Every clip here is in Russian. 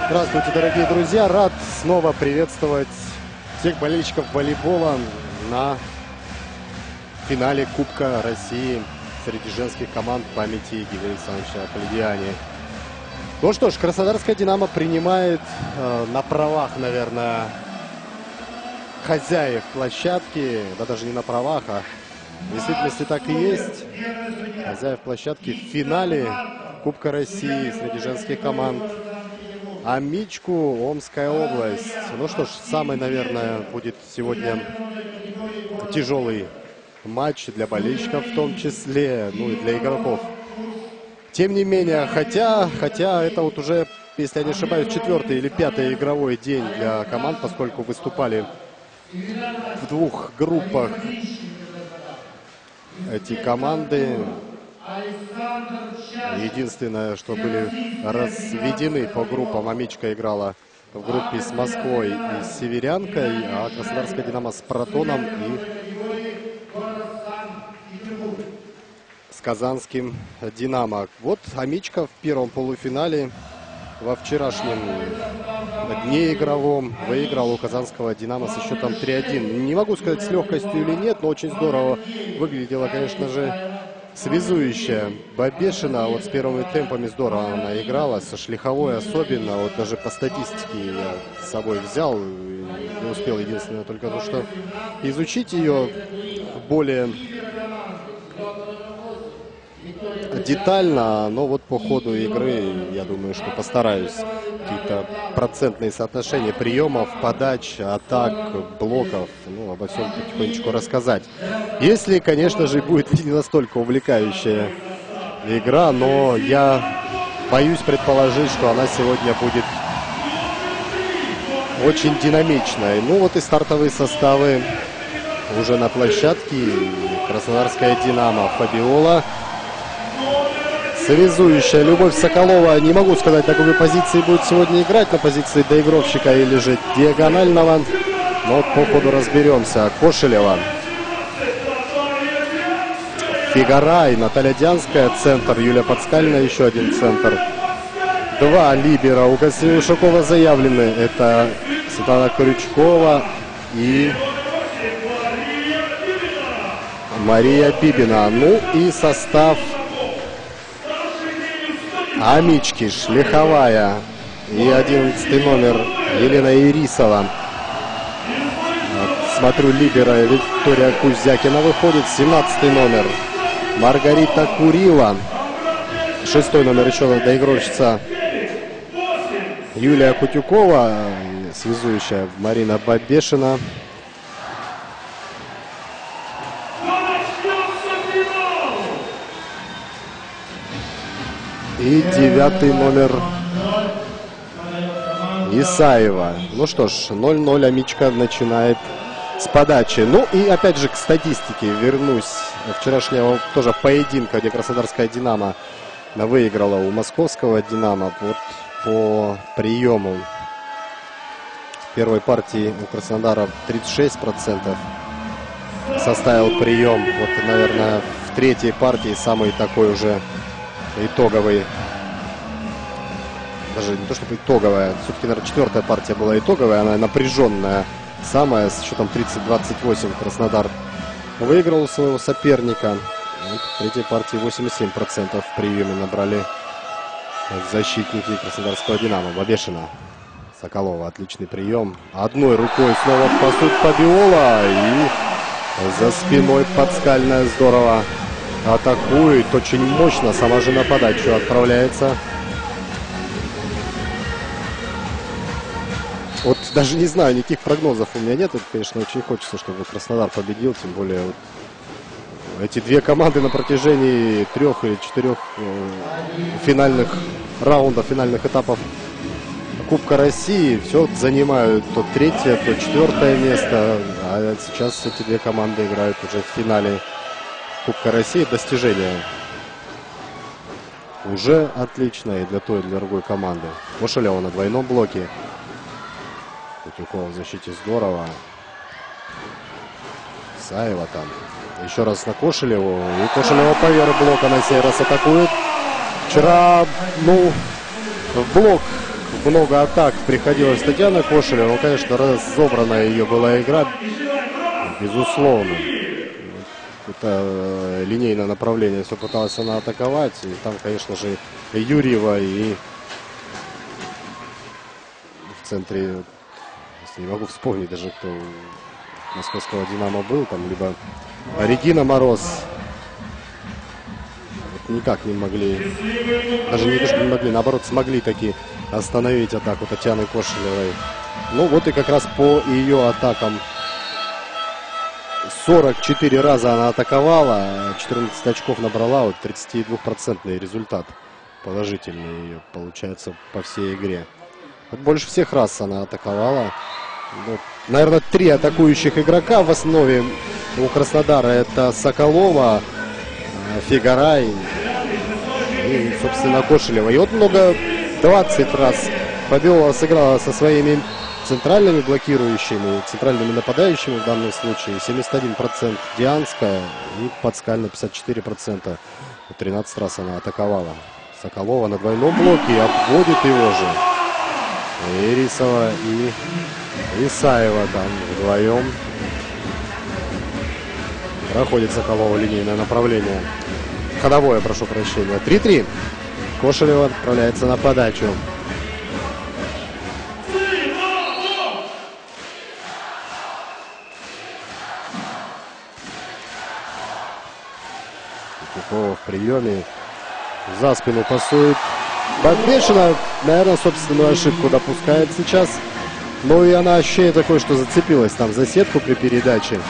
Здравствуйте, дорогие друзья! Рад снова приветствовать всех болельщиков волейбола на финале Кубка России среди женских команд памяти Георгия Александровича Полидиани. Ну что ж, Краснодарская «Динамо» принимает на правах, наверное, хозяев площадки, да даже не на правах, а в действительности так и есть, хозяев площадки в финале Кубка России среди женских команд. Амичку, Омская область. Ну что ж, самый, наверное, будет сегодня тяжелый матч для болельщиков в том числе, ну и для игроков. Тем не менее, хотя это вот уже, если я не ошибаюсь, 4-й или 5-й игровой день для команд, поскольку выступали в двух группах эти команды. Единственное, что были разведены по группам. Амичка играла в группе с Москвой и с Северянкой, а Краснодарская «Динамо» с Протоном и с Казанским «Динамо». Вот Амичка в первом полуфинале во вчерашнем дне игровом выиграл у Казанского «Динамо» со счетом 3-1. Не могу сказать, с легкостью или нет, но очень здорово выглядела, конечно же, связующая Бабешина. Вот с первыми темпами здорово она играла, со шлиховой особенно. Вот даже по статистике я с собой взял, не успел единственное только то, что изучить ее более детально, но вот по ходу игры я думаю, что постараюсь какие-то процентные соотношения приемов, подач, атак, блоков, ну, обо всем потихонечку рассказать. Если, конечно же, будет не настолько увлекающая игра, но я боюсь предположить, что она сегодня будет очень динамичной. Ну вот и стартовые составы уже на площадке. Краснодарская «Динамо» Фабиола. Связующая Любовь Соколова. Не могу сказать, на какой позиции будет сегодня играть, на позиции доигровщика или же диагонального. Но вот по ходу разберемся. Кошелева, Фигара и Наталья Дянская. Центр. Юлия Подскальна, еще один центр. Два либера у Катерины Ушакова заявлены. Это Светлана Крючкова и Мария Бибина. Ну и состав Амички, шлиховая и 11-й номер Елена Ирисова. Смотрю, либера Виктория Кузякина выходит. 17-й номер Маргарита Курила. 6-й номер еще доигровщица Юлия Кутюкова. Связующая Марина Бабешина. И 9-й номер Исаева. Ну что ж, 0-0. Амичка начинает с подачи. Ну и опять же к статистике вернусь. Вчерашнего тоже поединка, где Краснодарская «Динамо» выиграла у Московского «Динамо». Вот по приему в первой партии у Краснодара 36% составил прием. Вот, наверное, в третьей партии самый такой уже итоговый, даже не то чтобы итоговая, все-таки, наверное, четвертая партия была итоговая, она напряженная самая, с счетом 30-28 Краснодар выиграл у своего соперника. И в третьей партии 87% в приеме набрали защитники Краснодарского «Динамо». Бабешина, Соколова, отличный прием. Одной рукой снова пасует Фабиола, и за спиной Подскальная здорово атакует, очень мощно, сама же на подачу отправляется. Вот даже не знаю, никаких прогнозов у меня нет. Это, конечно, очень хочется, чтобы Краснодар победил, тем более вот эти две команды на протяжении 3 или 4 финальных раундов, финальных этапов Кубка России все занимают то 3-е, то 4-е место. А сейчас эти две команды играют уже в финале Кубка России. Достижение уже отличное для той и для другой команды. Кошелева на двойном блоке. Кутюкова в защите здорово. Саева там. Еще раз на Кошелеву. И Кошелева поверх блока на сей раз атакует. Вчера, ну, в блок много атак приходилось Татьяна Кошелева. Ну, конечно, разобранная ее была игра, безусловно. Это линейное направление, все пыталась она атаковать. И там, конечно же, Юрьева и в центре, если не могу вспомнить даже, кто московского «Динамо» был, там либо Регина Мороз. Никак не могли, даже не то, что не могли, наоборот, смогли таки остановить атаку Татьяны Кошелевой. Ну вот и как раз по ее атакам 44 раза она атаковала, 14 очков набрала, вот 32% результат положительный ее получается по всей игре. Вот больше всех раз она атаковала. Вот, наверное, 3 атакующих игрока в основе у Краснодара. Это Соколова, Фигарай и, собственно, Кошелева. И вот 20 раз Побелова сыграла со своими центральными блокирующими, центральными нападающими в данном случае. 71% Дианская и Подскальна 54%. 13 раз она атаковала. Соколова на двойном блоке обводит его же. Ирисова и Исаева там вдвоем. Проходит Соколова линейное направление. Ходовое, прошу прощения. 3-3. Кошелева отправляется на подачу. Тюкова в приеме. За спину пасует Бабешина. Наверное, собственную ошибку допускает сейчас. Ну и она ощущение такое, что зацепилась там за сетку при передаче.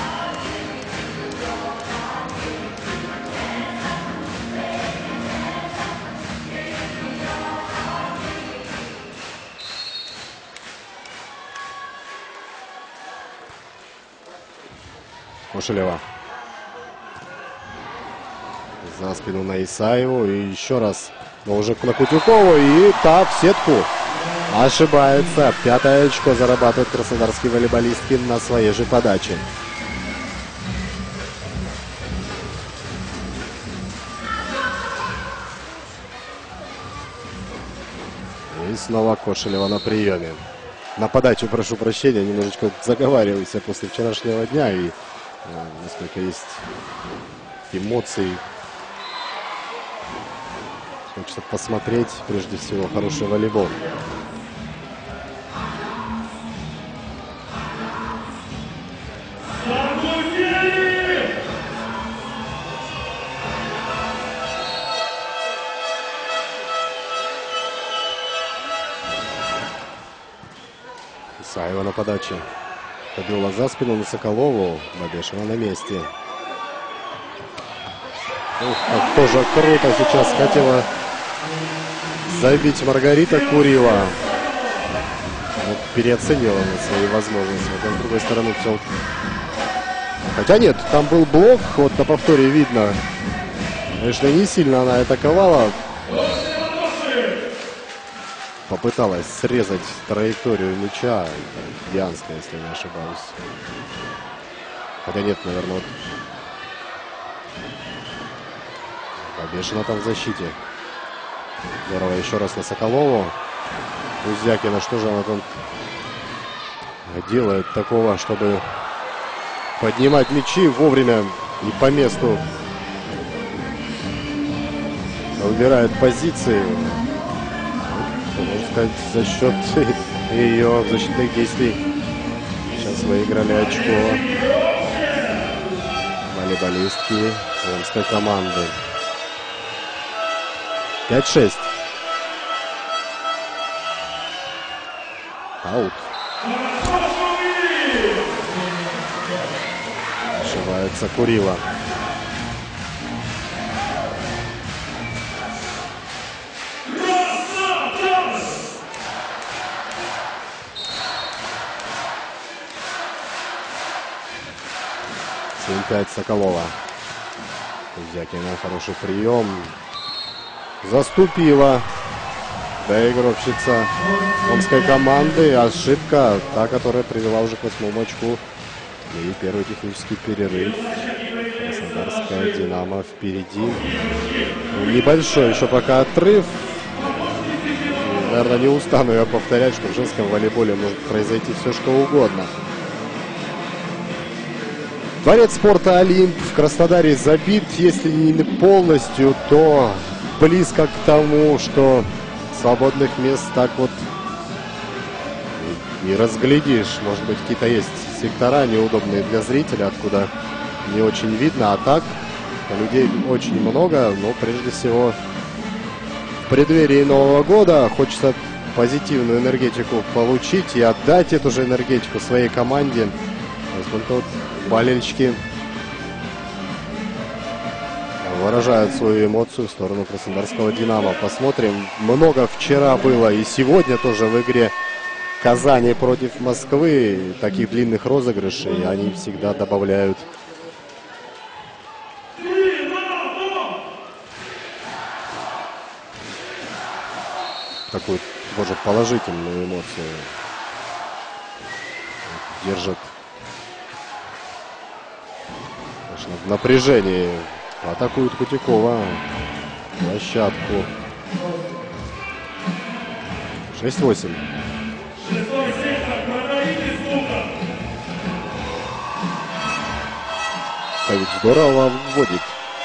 Кошелева. За спину на Исаеву. И еще раз. Но уже на Кутюкову. И та в сетку. Ошибается. 5-е очко зарабатывают краснодарские волейболистки на своей же подаче. И снова Кошелева на приеме. На подачу, прошу прощения, немножечко заговариваюсь после вчерашнего дня. И насколько есть эмоций. Хочется посмотреть, прежде всего, хороший волейбол. Исаева на подаче. Побила за спину на Соколову. Бабешева на месте. Ух, как тоже круто сейчас хотела забить Маргарита Курила. Вот, переоценила свои возможности. Вот, с другой стороны, все. Хотя нет, там был блок. Вот на повторе видно. Конечно, не сильно она атаковала. Попыталась срезать траекторию мяча. Дианская, если не ошибаюсь. Хотя нет, наверное, вот. Бабешина там в защите. Здорово, еще раз на Соколову. Кузякина, что же она там делает такого, чтобы поднимать мячи вовремя и по месту. Выбирает позиции. Можно сказать, за счет ее защитных действий сейчас выиграли очко волейболистки омской команды. 5-6. Аут. Ошибается Курила. Опять Соколова. Кузякина, хороший прием. Заступила доигровщица омской команды. Ошибка, та, которая привела уже к 8-му очку. И первый технический перерыв. Краснодарская «Динамо» впереди. Небольшой еще пока отрыв. наверное, не устану я повторять, что в женском волейболе может произойти все, что угодно. Дворец спорта «Олимп» в Краснодаре забит, если не полностью, то близко к тому, что свободных мест так вот не разглядишь. Может быть, какие-то есть сектора неудобные для зрителя, откуда не очень видно, а так людей очень много, но прежде всего в преддверии Нового года хочется позитивную энергетику получить и отдать эту же энергетику своей команде. Поскольку вот болельщики выражают свою эмоцию в сторону краснодарского «Динамо». Посмотрим. Много вчера было и сегодня тоже в игре Казани против Москвы. Таких длинных розыгрышей они всегда добавляют такую тоже положительную эмоцию. Держат, конечно, в напряжении. Атакует Кутякова площадку. 6-8. А ведь здорово вводит.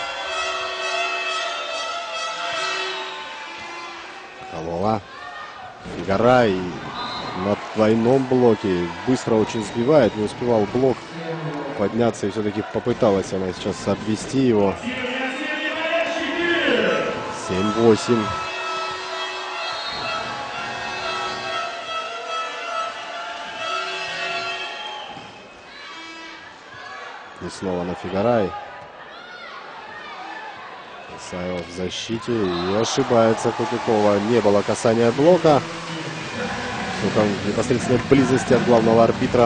Колола. Фигара и на двойном блоке. Быстро очень сбивает. Не успевал блок подняться, и все-таки попыталась она сейчас обвести его. 7-8. И снова на Фигарай. Исаева в защите. И ошибается Кутякова. Не было касания блока. Все там в непосредственной близости от главного арбитра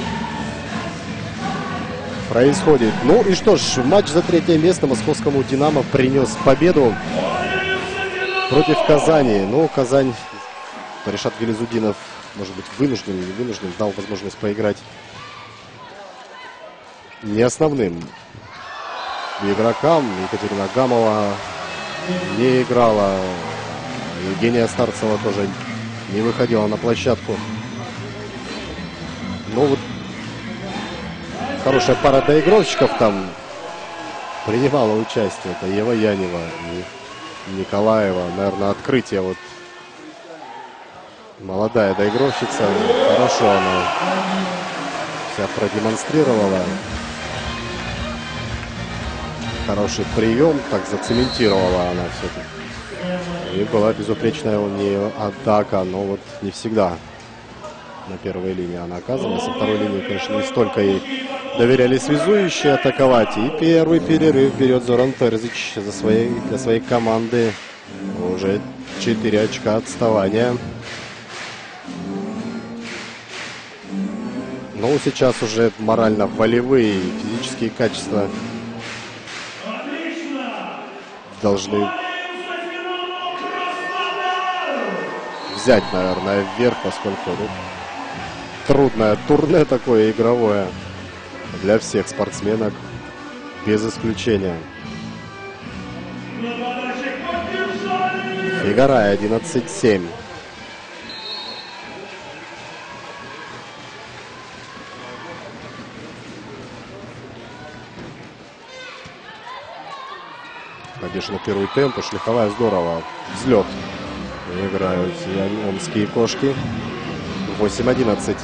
происходит. Ну и что ж, матч за третье место московскому «Динамо» принес победу против Казани. Но Казань, Ришат Гализудинов, может быть, вынужден или не вынужден, дал возможность поиграть не основным игрокам. Екатерина Гамова не играла. Евгения Старцева тоже не выходила на площадку. Но вот хорошая пара доигровщиков там принимала участие. Это Ева Янева и Николаева. Наверное, открытие. Вот молодая доигровщица. Хорошо она себя продемонстрировала. Хороший прием. Так зацементировала она все-таки. И была безупречная у нее атака. Но вот не всегда на первой линии она оказывалась. На второй линии, конечно, не столько ей доверяли связующие атаковать. И первый перерыв берет Зоран Терзич для своей команды. Уже 4 очка отставания. Но сейчас уже морально-волевые и физические качества должны взять, наверное, вверх, поскольку трудное турне такое игровое для всех спортсменок, без исключения. Фигарай 11-7. Конечно, первый темп, и шлиховая здорово. Взлет играют омские кошки. 8-11.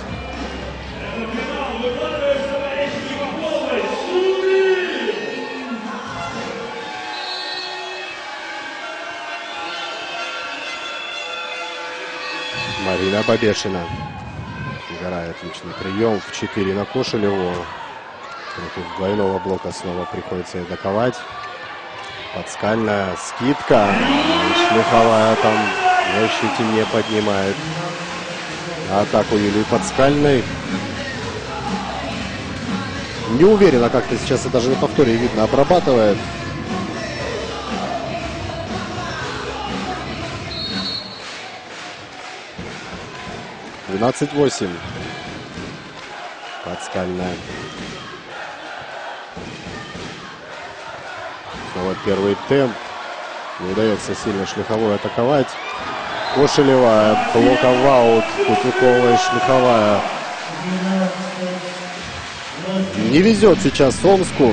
Марина Бабешина. Играет отличный прием. В 4 на Кошелеву. Против двойного блока снова приходится атаковать. Подскальная скидка. Шлиховая там в защите не поднимает атаку Юлии Подскальной. Не уверена, как-то сейчас и даже на повторе видно, обрабатывает. — 12-8. Подскальная. Снова первый темп. Не удается сильно Шлиховой атаковать. Кошелева. Блок-аут. Кутюкова и Шлиховая. Не везет сейчас Омску.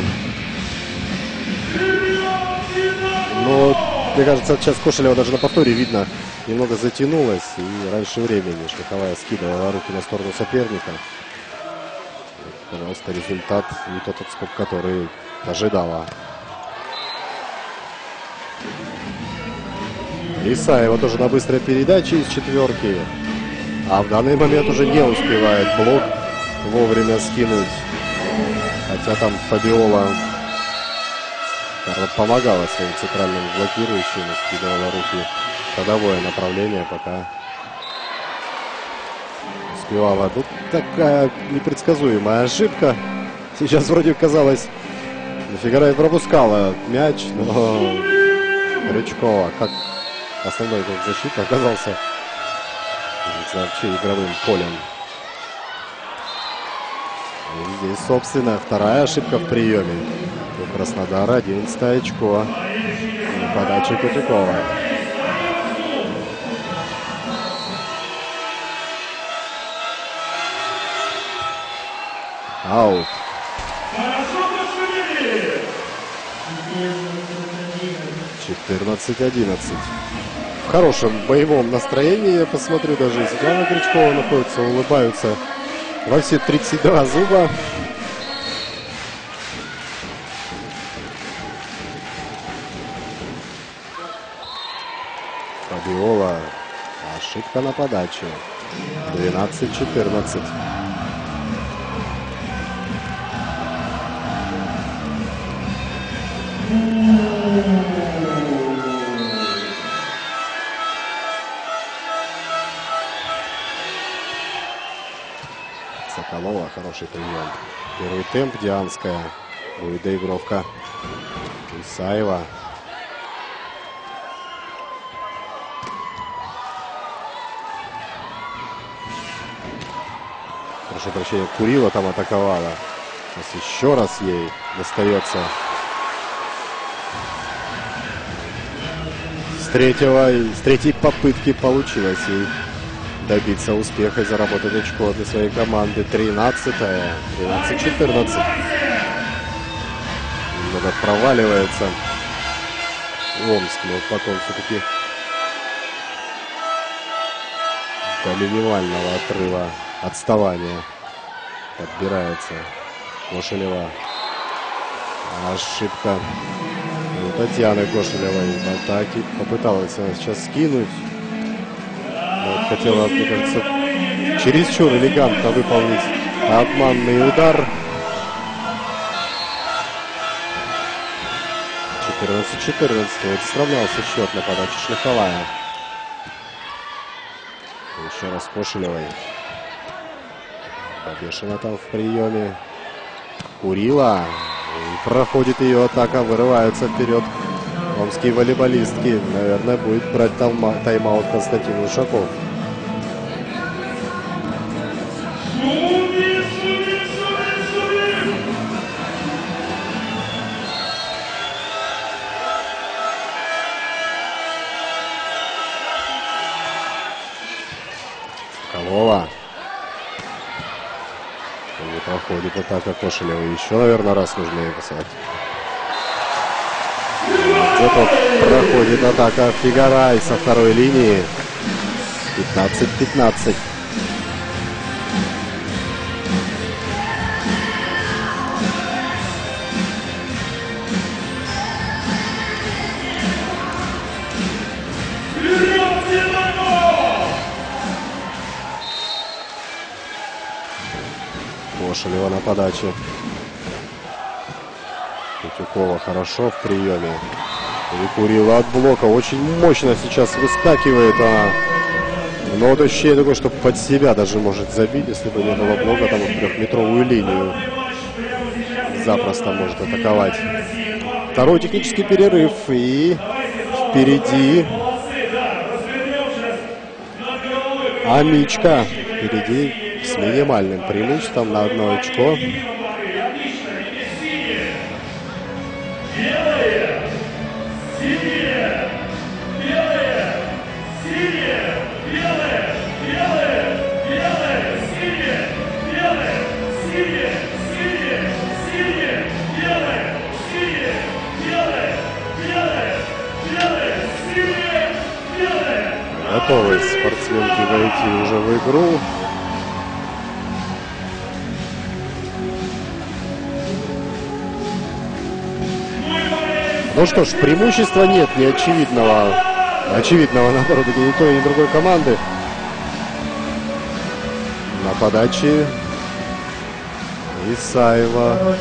Но, мне кажется, сейчас Кошелева даже на повторе видно, немного затянулась. И раньше времени Шлиховая скидывала руки на сторону соперника. Пожалуйста, результат не тот отскок, который ожидала. Исаева тоже на быстрой передаче из четверки. А в данный момент уже не успевает блок вовремя скинуть. Хотя там Фабиола помогала своим центральным блокирующим, скидывала руки в ходовое направление, пока успевала. Тут такая непредсказуемая ошибка. Сейчас вроде казалось, Фигаро пропускала мяч, но Крючкова, как основной круг защиты, оказался вообще игровым полем. И здесь, собственно, вторая ошибка в приеме у Краснодара. 11 очко. Подача Кутюкова. Аут. 14-11. В хорошем боевом настроении, я посмотрю, даже Светлана Крючкова находится, улыбаются во все 32 зуба. Фабиола. Ошибка на подаче. 12-14. Соколова, хороший прием. Первый темп, Дианская. Будет доигровка. Исаева. Прошу прощения, Курила там атаковала. Сейчас еще раз ей достается. С третьей попытки получилось ей добиться успеха и заработать очко для своей команды. 13-е. 13-14. Немного проваливается Омск, но потом все-таки до минимального отрыва отставания подбирается Кошелева. Ошибка у Татьяны Кошелевой в атаке. Попыталась она сейчас скинуть. Но хотела, мне кажется, чересчур элегантно выполнить обманный удар. 14-14. Вот сравнялся счет на подаче Шлиховая. Еще раз Кошелевой. Побешена там в приеме. Курила. И проходит ее атака. Вырываются вперед омские волейболистки. Наверное, будет брать тайм-аут Константин Ушаков. Соколова. Не проходит атака Кошелева. Еще, наверное, раз нужно ее писать. Зато проходит атака Фигарай со второй линии. 15-15. Кошелева на подаче. Кутюкова хорошо в приеме. И Курила от блока. Очень мощно сейчас выскакивает она. Но вот ощущение такое, что под себя даже может забить, если бы не было блока, там в трехметровую линию запросто может атаковать. Второй технический перерыв. И впереди Амичка. Впереди с минимальным преимуществом на 1 очко. Белые, синие, Готовы спортсменки войти уже в игру. Ну что ж, преимущества нет, не очевидного наоборот, ни той, ни другой команды. На подаче Исаева.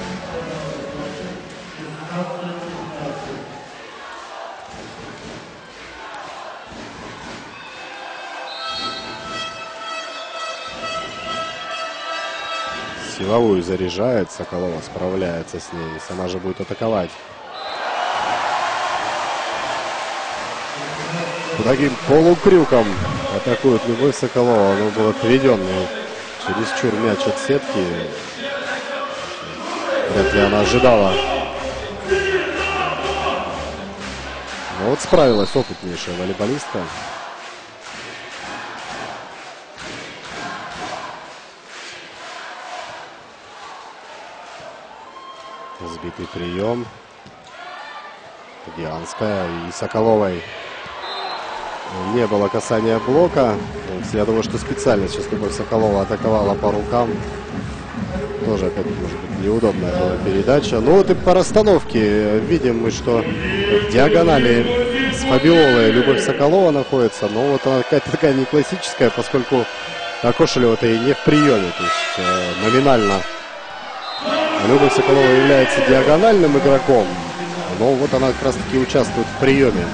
Силовую заряжает, Соколова справляется с ней, сама же будет атаковать. Таким полукрюком атакует Любовь Соколова. Он был отведенный чересчур мяч от сетки. Вряд ли она ожидала. Но вот справилась опытнейшая волейболистка. Сбитый прием. Дианская и Соколовой. Не было касания блока. Я думаю, что специально сейчас Любовь Соколова атаковала по рукам. Тоже опять, может быть, неудобная была передача. Ну вот и по расстановке видим мы, что в диагонали с Фабиолой Любовь Соколова находится. Но вот она какая-то такая не классическая, поскольку Кошелева-то и не в приеме. То есть номинально Любовь Соколова является диагональным игроком. Но вот она как раз таки участвует в приеме.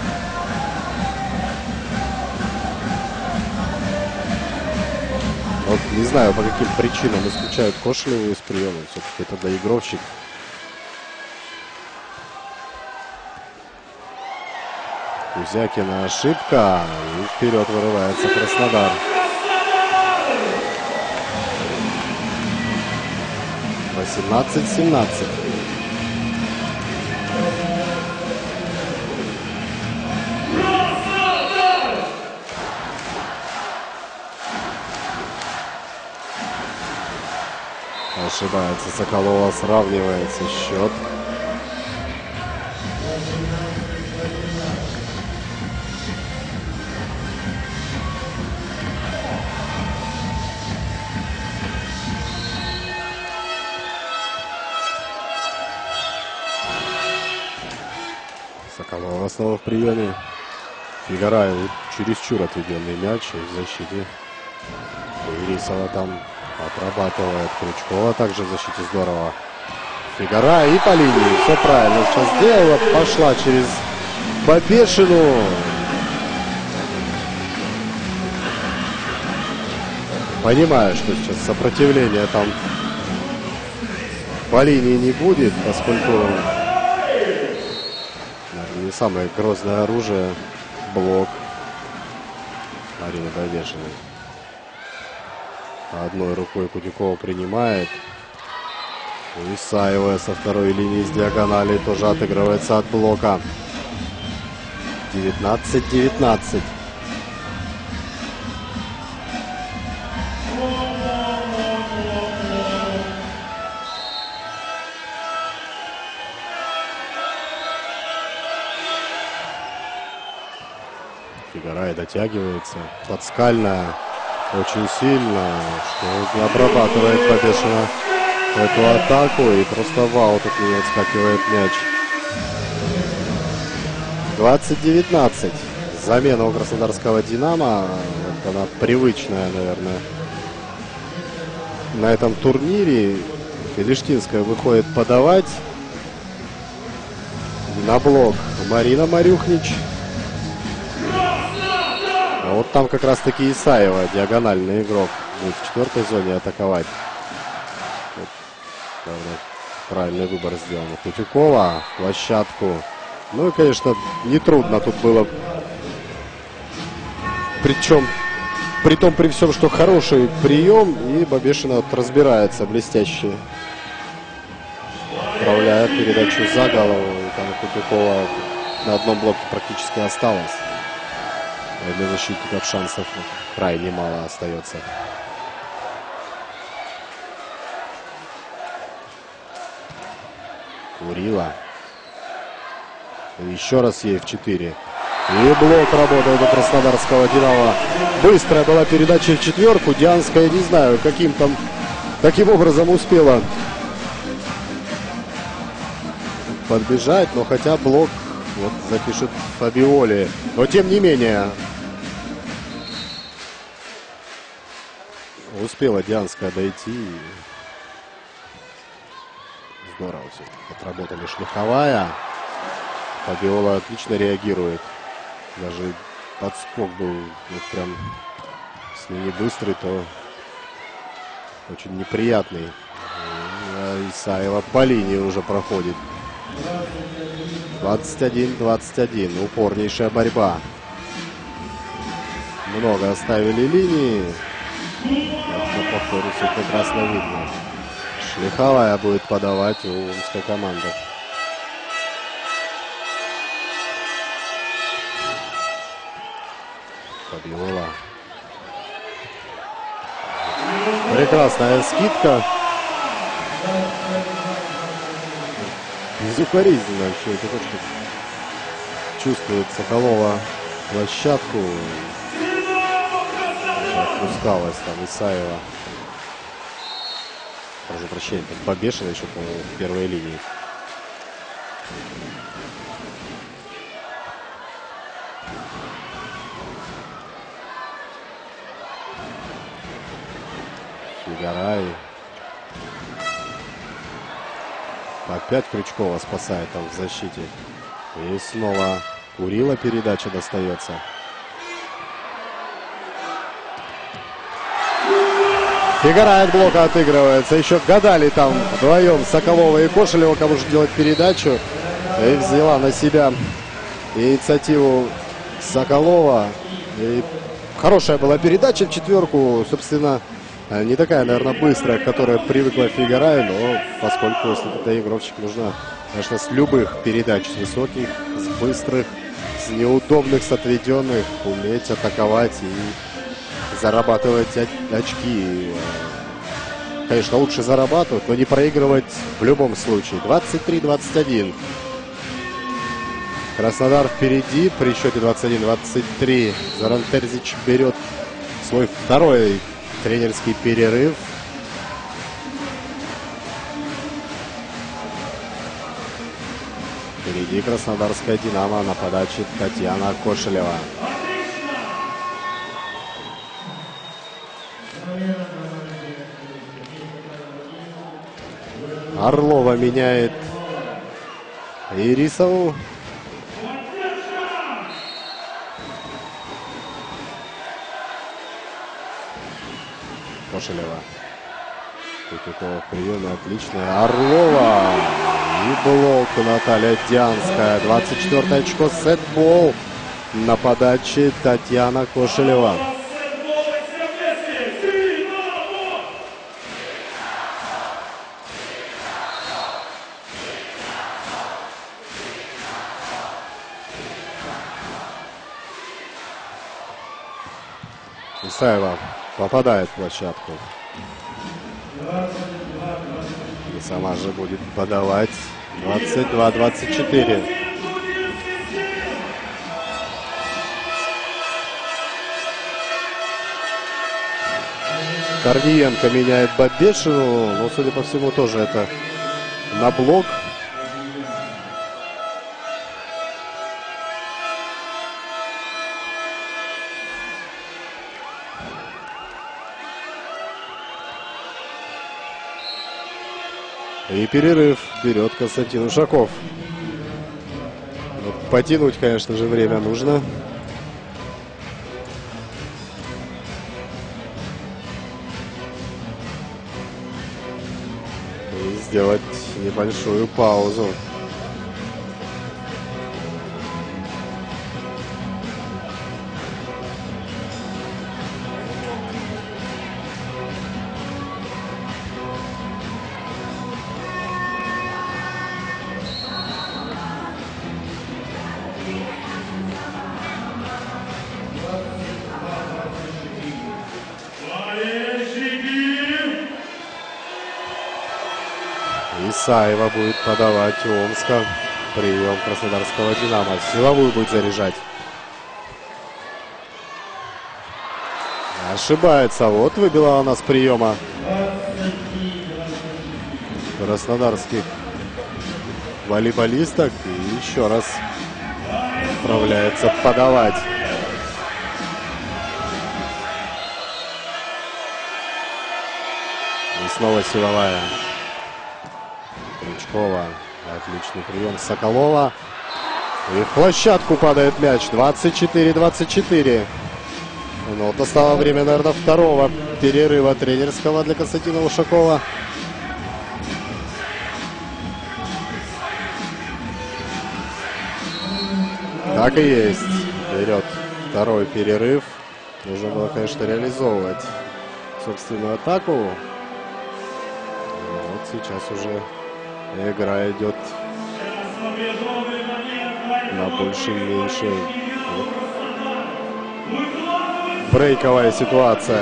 Вот не знаю, по каким причинам исключают Кошелеву из приема. Все-таки это доигровщик. Кузякина ошибка. И вперед вырывается Краснодар. 18-17. Ошибается Соколова, сравнивается счет. Соколова снова в приеме. Фигараев чересчур отведенный мяч в защите. Ирисова там отрабатывает. Крючкова также в защите здорово. Фигара и по линии. Все правильно сейчас сделала. Пошла через Бабешину. Понимаю, что сейчас сопротивления там по линии не будет, поскольку не самое грозное оружие. Блок Марины Бабешиной. Одной рукой Кудякова принимает. Исаева со второй линии с диагонали тоже отыгрывается от блока. 19-19. Фигарай дотягивается. Подскальная. Очень сильно, что обрабатывает Бабешина эту атаку, и просто в аут от нее отскакивает мяч. 20-19. Замена у краснодарского «Динамо». Вот она привычная, наверное, на этом турнире. Филиштинская выходит подавать. На блок Марина Марюхнич. А вот там как раз таки Исаева, диагональный игрок, будет в четвертой зоне атаковать. Вот, правильный выбор сделан. Кутюкова в площадку. Ну и, конечно, нетрудно тут было. Причем, при всем, что хороший прием, и Бабешина вот разбирается блестяще. Отправляет передачу за голову. Там Кутюкова на одном блоке практически осталось. Для защитников шансов крайне мало остается. Курила. Еще раз ей в 4. И блок работает у краснодарского «Динамо». Быстрая была передача в четверку. Дианская, не знаю, каким образом успела подбежать. Но хотя блок вот запишет Фабиоли. Но тем не менее успела Дианская дойти. Здорово все отработали. Шлиховая. Фабиола отлично реагирует. Даже подскок был вот прям, если не быстрый, то очень неприятный. Исаева по линии уже проходит. 21-21. Упорнейшая борьба. Много оставили линии. На повторе все прекрасно видно. Шлиховая будет подавать у омской команды. Фабиола. Прекрасная скидка. Безукоризненно вообще. Это то, что чувствует Соколова площадку. Отпускалась там Исаева. Прошу прощения, Бабешина еще, по-моему, в первой линии. Фигарай. Опять Крючкова спасает там в защите. И снова Курила передача достается. Фигарай от блока отыгрывается. Еще гадали там вдвоем Соколова и Кошелева, кому же делать передачу. И взяла на себя инициативу Соколова. И хорошая была передача в четверку. Собственно, не такая, наверное, быстрая, к которой привыкла Фигарай, но поскольку если это доигровщик, нужно, конечно, с любых передач, с высоких, с быстрых, с неудобных, с отведенных, уметь атаковать и зарабатывать очки. Конечно, лучше зарабатывать, но не проигрывать в любом случае. 23-21. Краснодар впереди при счете 21-23. Зоран Терзич берет свой второй тренерский перерыв. Впереди краснодарская «Динамо» на подаче Татьяна Кошелева. Орлова меняет Ирисову. Кошелева. Кутюкова в приеме. Отлично. Орлова. И блок Наталья Дианская. 24 очко. Сетбол на подаче Татьяна Кошелева. Исаева попадает в площадку. И сама же будет подавать. 22-24. Корниенко меняет Бабешину. Но, судя по всему, тоже это на блок. И перерыв берет Константин Ушаков. Потянуть, конечно же, время нужно. И сделать небольшую паузу. Исаева будет подавать у Омска. Прием краснодарского «Динамо». Силовую будет заряжать. Ошибается. Вот выбила она с приема краснодарских волейболисток. И еще раз отправляется подавать. И снова силовая. Крючкова. Отличный прием Соколова. И в площадку падает мяч. 24-24. Ну, вот настало время, наверное, второго перерыва тренерского для Константина Ушакова. Так и есть. Вперед. Второй перерыв. Нужно было, конечно, реализовывать собственную атаку. Вот сейчас уже игра идет на больше-меньше. Брейковая ситуация.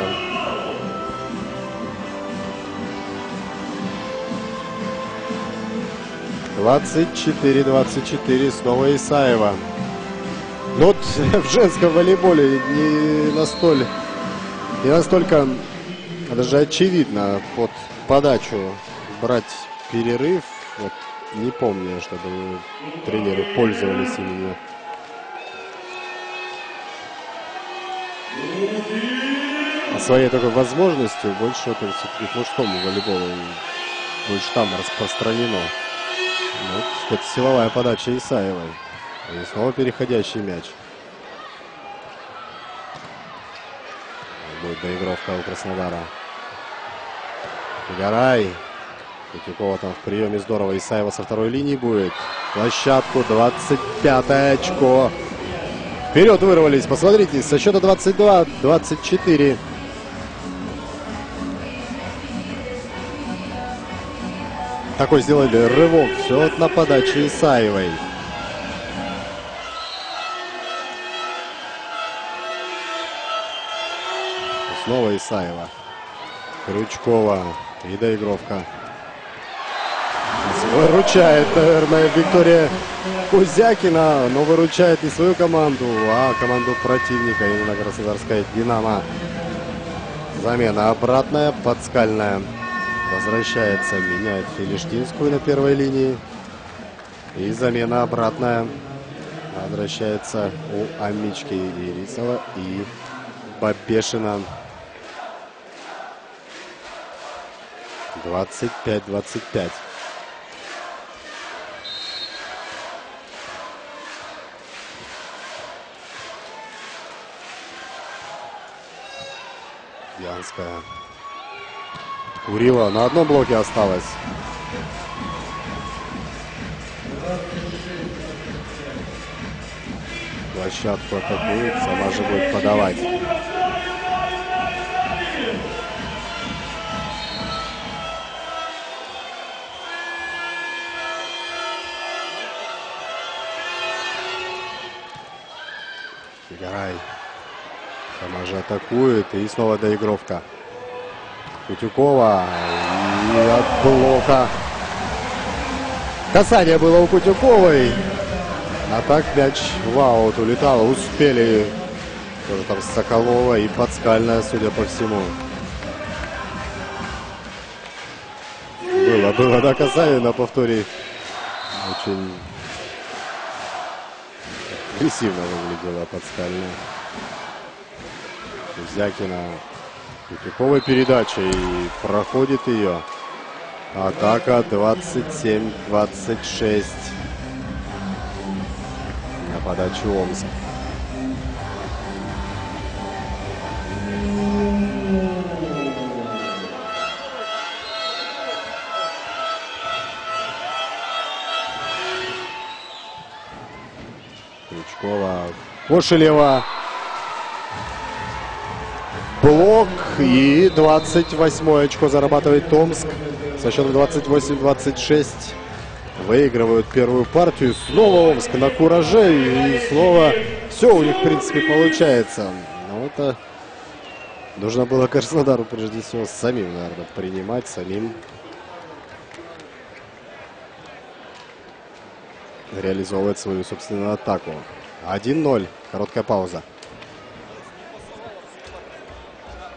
Двадцать 24-24. Снова Исаева. Но вот в женском волейболе не настолько даже очевидно под подачу брать перерыв. Вот, не помню, чтобы тренеры пользовались именно своей такой возможностью. Больше это все-таки к мужскому волейболу, больше там распространено. Вот, кстати, силовая подача Исаевой. И снова переходящий мяч. Будет доигровка у Краснодара. Гарай. Кутюкова там в приеме здорово. Исаева со второй линии будет. Площадку. 25-е очко. Вперед вырвались. Посмотрите. Со счета 22-24. Такой сделали рывок. Все на подаче Исаевой. Снова Исаева. Крючкова. И доигровка. Выручает, наверное, Виктория Кузякина. Но выручает не свою команду, а команду противника. Именно Краснодарская «Динамо». Замена обратная, Подскальная. Возвращается, меняет Филиштинскую на первой линии. И замена обратная. Возвращается у Амички Ирисова и Бабешина. 25-25. Янская. Курила. На одном блоке осталось. Площадку атакует. Сама же будет подавать. Гарай. Сама же атакует. И снова доигровка. Кутюкова. И от блока. Касание было у Кутюковой. А так мяч в аут улетал. Успели. Тоже там Соколова и Подскальная, судя по всему. Было да, касание на повторе. Очень агрессивно выглядела Подскальная. Кузякина. Кутюковой передача и проходит ее. Атака 27-26. На подачу Омск. Крючкова. Кошелева. Блок. И 28 очко зарабатывает Омск. Со счетом 28-26. Выигрывают первую партию. Снова Омск на кураже. И снова все у них, в принципе, получается. Но это нужно было Краснодару, прежде всего, самим, наверное, принимать. Самим реализовывать свою собственную атаку. 1-0. Короткая пауза.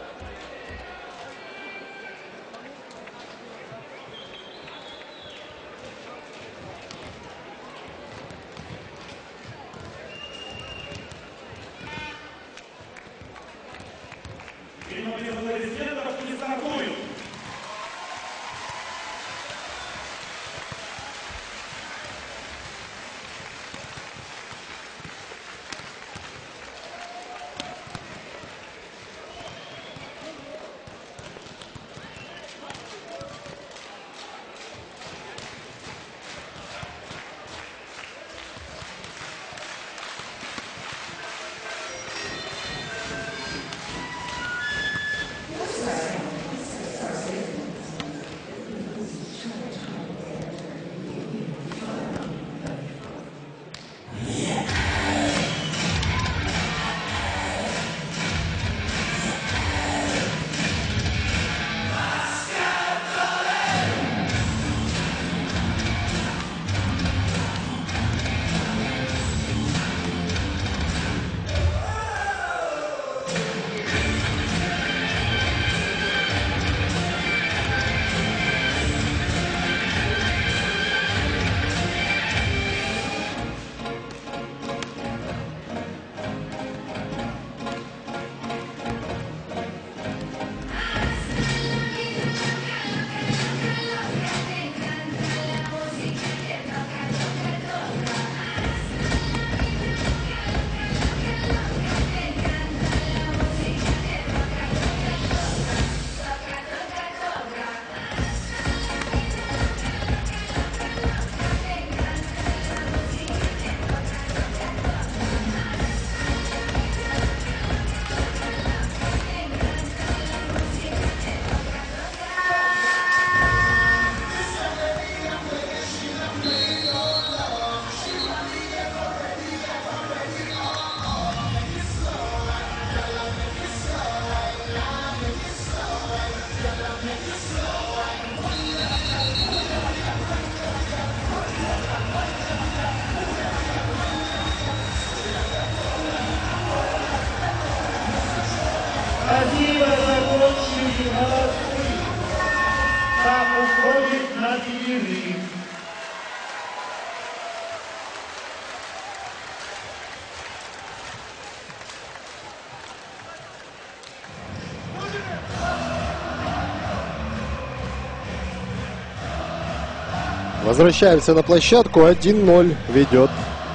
Возвращаемся на площадку. 1-0 ведет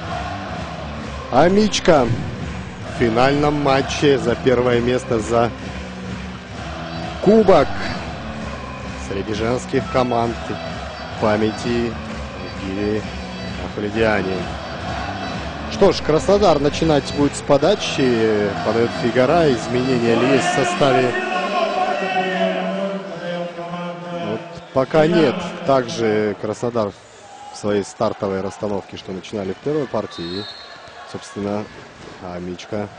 Амичка в финальном матче за первое место за кубок среди женских команд памяти Гири Ахледиани. Что ж, Краснодар начинать будет с подачи. Подает Фигара. Изменения ли есть в составе? Вот пока нет. Также Краснодар в своей стартовой расстановке, что начинали в первой партии. И, собственно, Амичка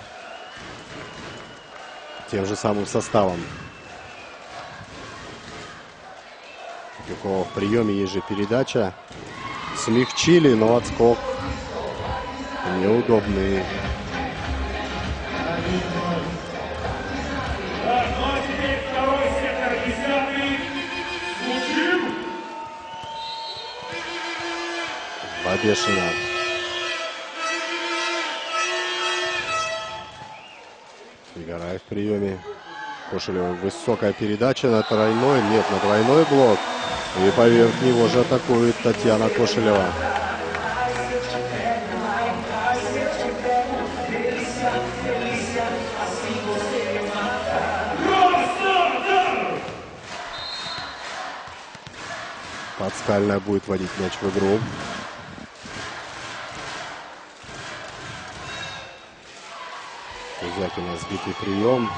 тем же самым составом. Кутюкова в приеме, есть же передача. Смягчили, но отскок неудобный. Бабешина. Фигарай в приеме. Кошелева высокая передача на тройной. Нет, на двойной блок. И поверх него же атакует Татьяна Кошелева. Подскальная будет вводить мяч в игру. Кузякина сбитый прием.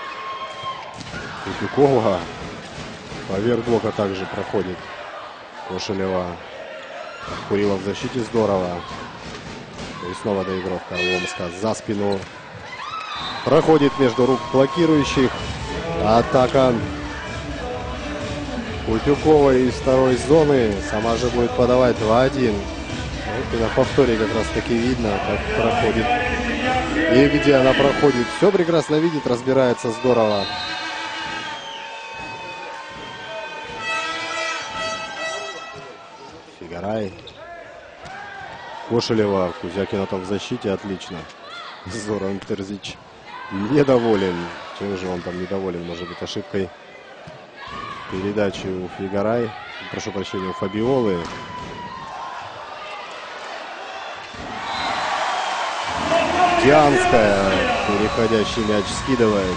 Кутюкова поверх блока также проходит. Кошелева. Курила в защите здорово. И снова доигровка Омска за спину. Проходит между рук блокирующих. Атака Кутюкова из второй зоны. Сама же будет подавать 2-1. Вот и на повторе как раз таки видно, как проходит. И где она проходит. Все прекрасно видит, разбирается здорово. Фигарай. Кошелева. Кузякина там в защите. Отлично. Зоран Терзич недоволен. Чем же он там недоволен? Может быть, ошибкой передачи у Фигарай. Прошу прощения, у Фабиолы. Дианская. Переходящий мяч скидывает.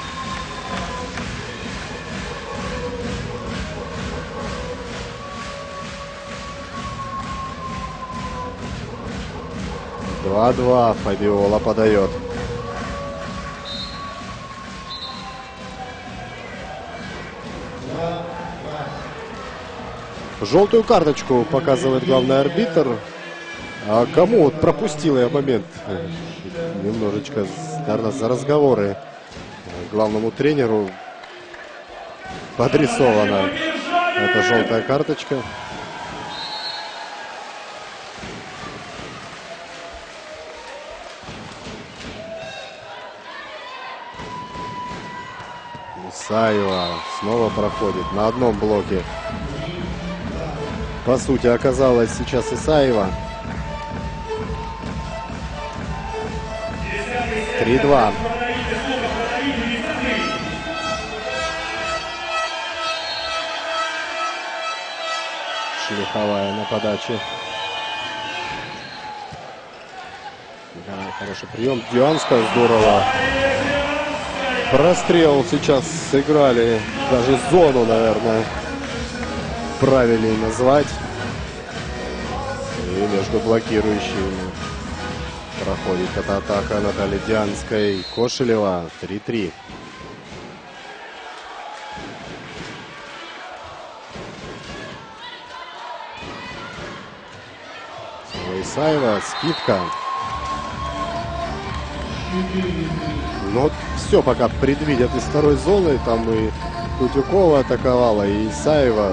Два-два. Фабиола подает. Желтую карточку показывает главный арбитр. А кому вот пропустил я момент? Немножечко, наверное, за разговоры главному тренеру подрисована эта желтая карточка. Исаева снова проходит на одном блоке. По сути, оказалась сейчас Исаева. 3-2. Шлиховая на подаче. Да, хороший прием. Дианская здорово. Прострел сейчас сыграли. Даже зону, наверное, правильнее назвать. И между блокирующими проходит эта атака Натальи Дианской. Кошелева. 3-3. Исаева. Скидка. Но все пока предвидят из второй зоны. Там и Кутюкова атаковала, и Исаева.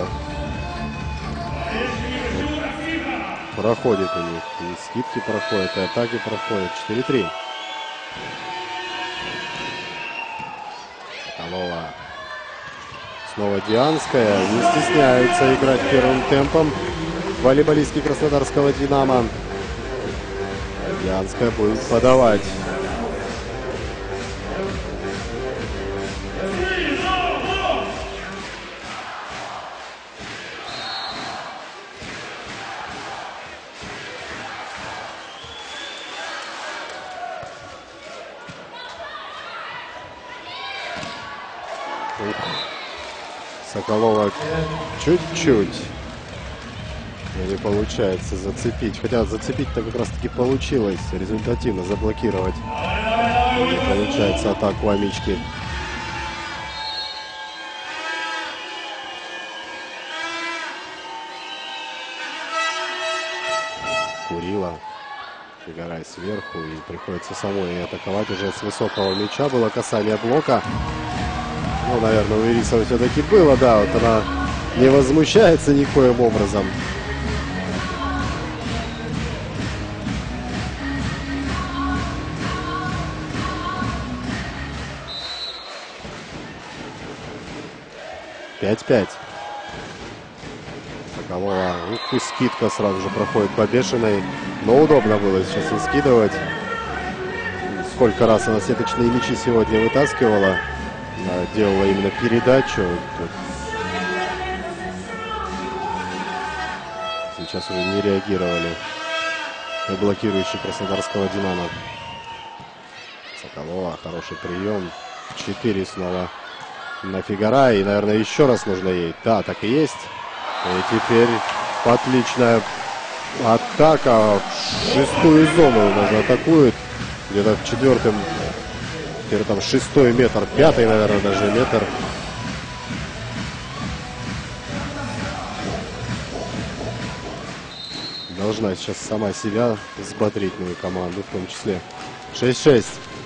Проходит у них. И скидки проходят, и атаки проходят. 4-3. Соколова. Снова Дианская. Не стесняются играть первым темпом волейболистки краснодарского «Динамо». Дианская будет подавать. Соколова чуть-чуть не получается зацепить. Хотя зацепить-то как раз таки получилось. Результативно заблокировать не получается атаку Амички. Курила. Фигарай сверху. И приходится самой атаковать уже с высокого мяча. Было касание блока. Ну, наверное, у Ирисовой все-таки было, да, вот она не возмущается никоим образом. Пять-пять. Соколова. Ух, и скидка сразу же проходит по бешеной. Но удобно было сейчас и скидывать. Сколько раз она сеточные мячи сегодня вытаскивала. Делала именно передачу. Сейчас уже не реагировали блокирующие краснодарского «Динамо». Соколова. Хороший прием. 4 снова на Фигара. И, наверное, еще раз нужно ей. Да, так и есть. И теперь отличная атака. В шестую зону даже атакует. Где-то в четвертом. Теперь там 6-й метр, 5-й, наверное, даже метр. Должна сейчас сама себя взбодрить, ну и команду в том числе. 6-6.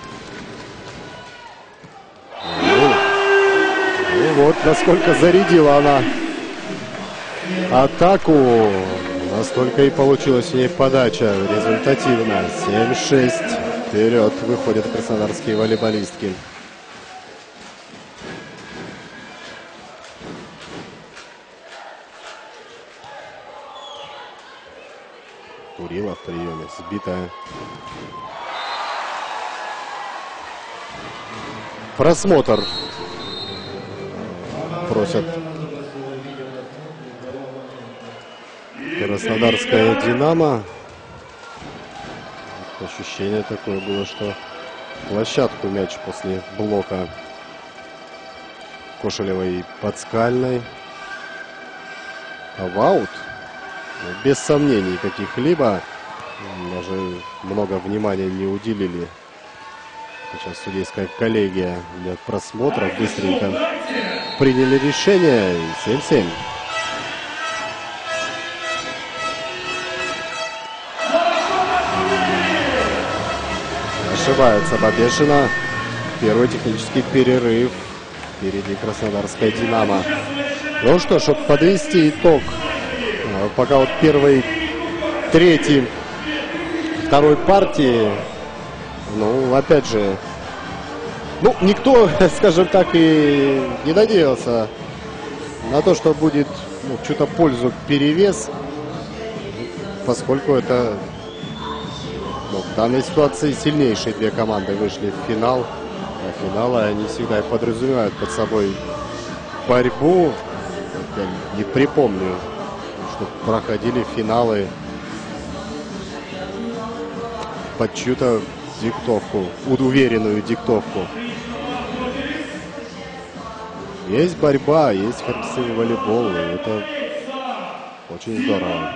Ну вот, насколько зарядила она атаку, настолько и получилась у ней подача результативная. 7-6. Вперед выходят краснодарские волейболистки. Курила в приеме, сбитая. Просмотр просят краснодарская «Динамо». Ощущение такое было, что площадку мяч после блока Кошелевой и Подскальной. А в аут, без сомнений каких-либо, даже много внимания не уделили. Сейчас судейская коллегия для просмотра быстренько приняли решение. 7-7. Ошибается Бабешина. Первый технический перерыв. Впереди краснодарская «Динамо». Ну что, чтобы подвести итог, пока вот первой, третьей, второй партии, ну, опять же, ну, никто, скажем так, и не надеялся на то, что будет чью-то пользу перевес, поскольку это... В данной ситуации сильнейшие две команды вышли в финал. А финалы они всегда подразумевают под собой борьбу. Я не припомню, что проходили финалы под чью-то диктовку, уверенную диктовку. Есть борьба, есть красивый волейбол, и это очень здорово.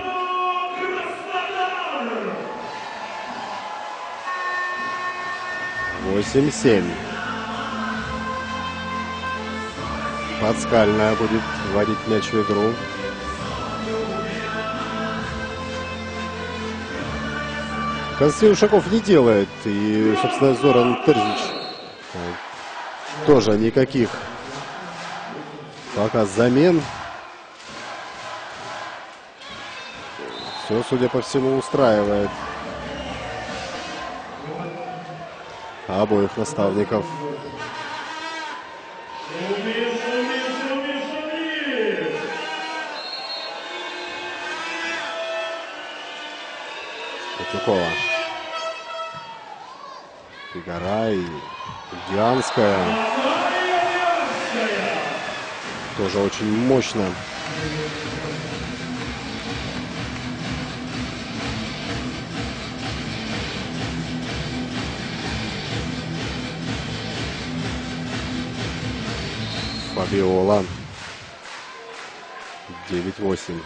8-7. Подскальная будет вводить мяч в игру. Константин Ушаков не делает. И, собственно, Зоран Терзич тоже никаких пока замен. Все, судя по всему, устраивает обоих наставников. Краснякова. Фигарай. Дианская. Тоже очень мощно. Фабиола. 9-8.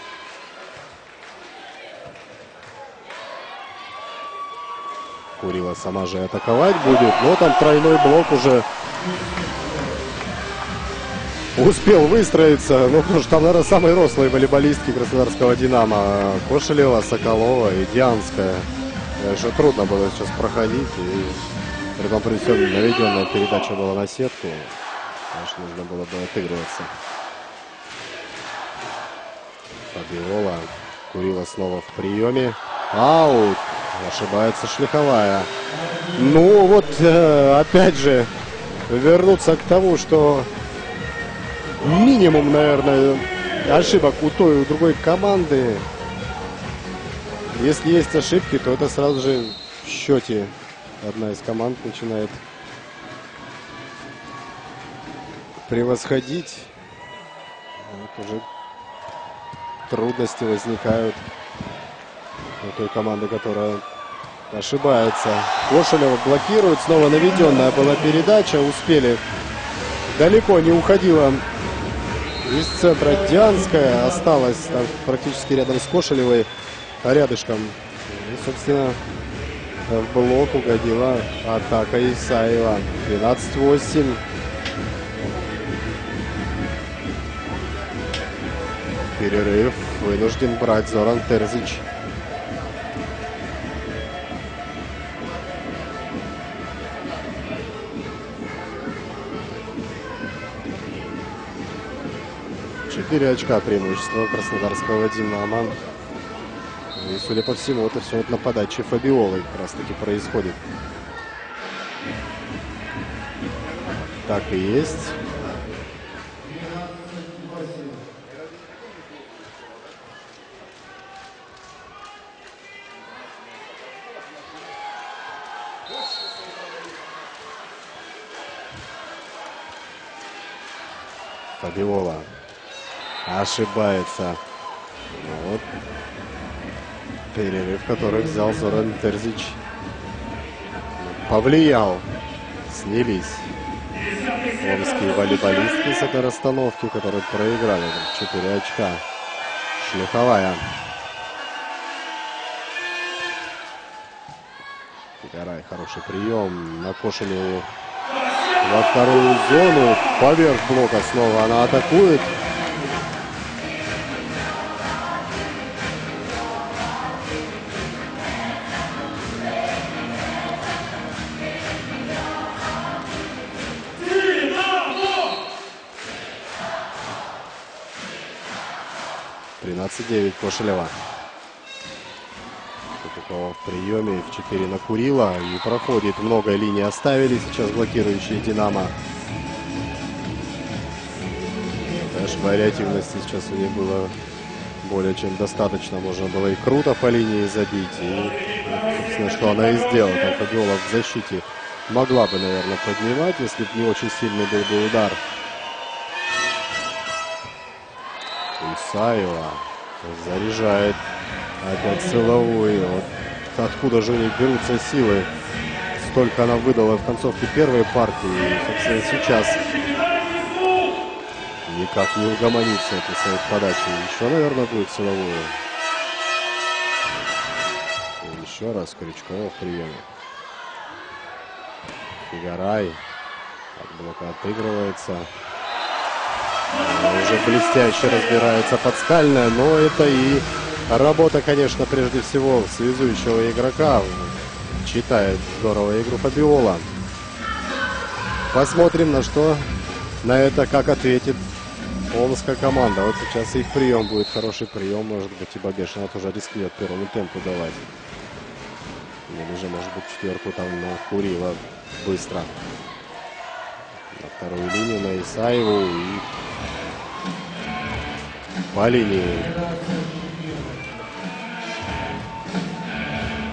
Курила сама же атаковать будет, но там тройной блок уже успел выстроиться. Ну, потому что там, наверное, самые рослые волейболистки краснодарского «Динамо». Кошелева, Соколова и Дианская. Еще трудно было сейчас проходить. И при том, при всем, наведенная передача была на сетку. Конечно, нужно было бы отыгрываться. Фабиола. Курила снова в приеме. Аут. Ошибается Шлиховая. Ну вот, опять же, вернуться к тому, что минимум, наверное, ошибок у той и у другой команды. Если есть ошибки, то это сразу же в счете одна из команд начинает превосходить. Вот уже трудности возникают у той команды, которая ошибается. Кошелева блокирует. Снова наведенная была передача. Успели. Далеко не уходила из центра Дианская. Осталась там практически рядом с Кошелевой. Рядышком. И, собственно, в блок угодила атака Исаева. 12-8. Перерыв вынужден брать Зоран Терзич. 4 очка преимущества краснодарского «Динамо». И, судя по всему, это все вот на подаче Фабиолы как раз таки происходит. Так и есть. Фабиола ошибается. Вот. Перерыв, который взял Зоран Терзич. Повлиял. Снялись омские волейболистки с этой расстановки, которые проиграли 4 очка. Шлиховая. Фигарай, хороший прием на Кошелеву. Во вторую зону, поверх блока снова она атакует. Кошелева. В приеме в 4 накурила и проходит. Много линий оставили сейчас блокирующие «Динамо». Даже вариативности сейчас у них было более чем достаточно. Можно было и круто по линии забить. И, собственно, что она и сделала. Там Фабиола в защите могла бы, наверное, поднимать, если бы не очень сильный был бы удар. Исаева заряжает опять силовую. Вот откуда же у них берутся силы? Столько она выдала в концовке первой партии. И, собственно, сейчас никак не угомонится этой своей подачи. Еще, наверное, будет силовую. И еще раз Крючкова в приеме. Фигарай. От блока отыгрывается. Уже блестяще разбирается Подскальная, но это и работа, конечно, прежде всего связующего игрока. Читает здорово игру Фабиола. Посмотрим, на это как ответит омская команда. Вот сейчас их прием будет хороший прием. Может быть, и Бабешина тоже рискнет первому темпу давать. Или же, может быть, четверку там накурила быстро. На вторую линию на Исаеву и по линии.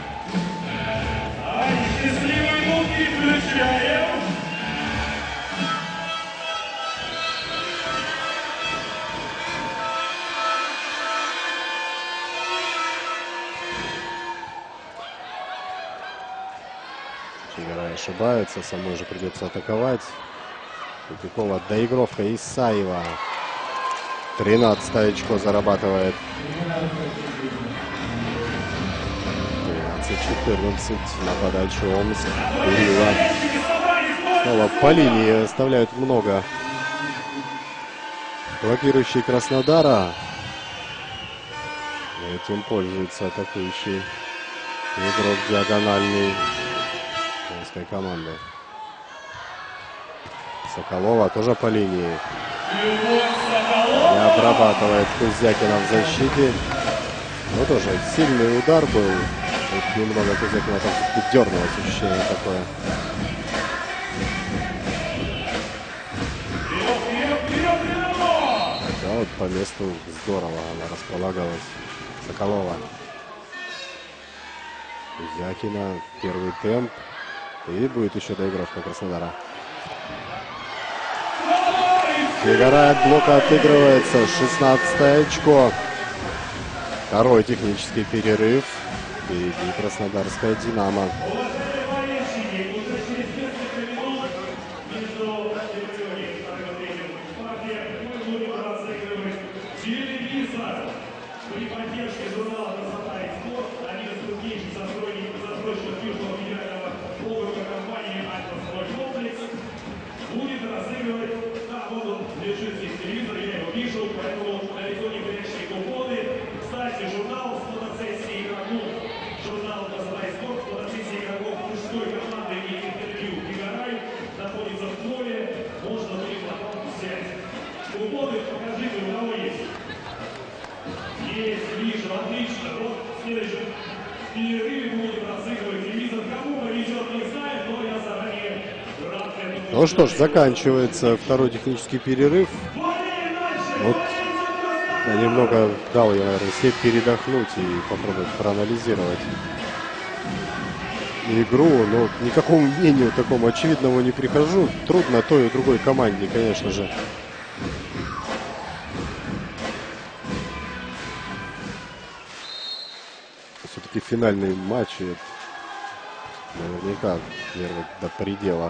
Фигарай ошибается, самой же придется атаковать. Тупикова доигровка Исаева. 13 очко зарабатывает. 13-14 на подачу Омск. Курила. Снова по линии оставляют много. Блокирующий Краснодара. Этим пользуется атакующий игрок диагональный женской команды. Соколова тоже по линии. Не обрабатывает Кузякина в защите. Но тоже сильный удар был. Тут немного Кузякина там дернулось, ощущение такое. Хотя вот по месту здорово она располагалась. Соколова. Кузякина. Первый темп. И будет еще доигровка Краснодара. Фигарай от блока отыгрывается. 16 очко. Второй технический перерыв. Впереди Краснодарская «Динамо». Ну что ж, заканчивается второй технический перерыв. Вот я немного дал я, наверное, себе передохнуть и попробовать проанализировать игру. Но к никакому мнению такому очевидному не прихожу. Трудно той и другой команде, конечно же. Все-таки финальные матчи наверняка нервы до предела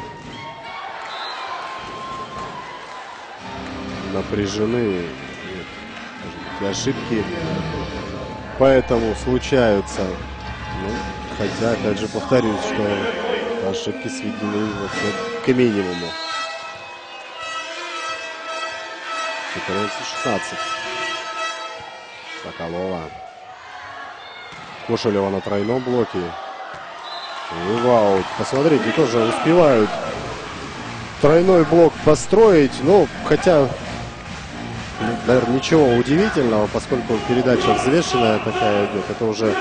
напряжены, и ошибки поэтому случаются. Ну, хотя, опять же, повторюсь, что ошибки сведены вообще к минимуму. 14-16. Соколова. Кошелева на тройном блоке. И вау, посмотрите, тоже успевают тройной блок построить. Ну, хотя, наверное, ничего удивительного, поскольку передача взвешенная такая идет. Это уже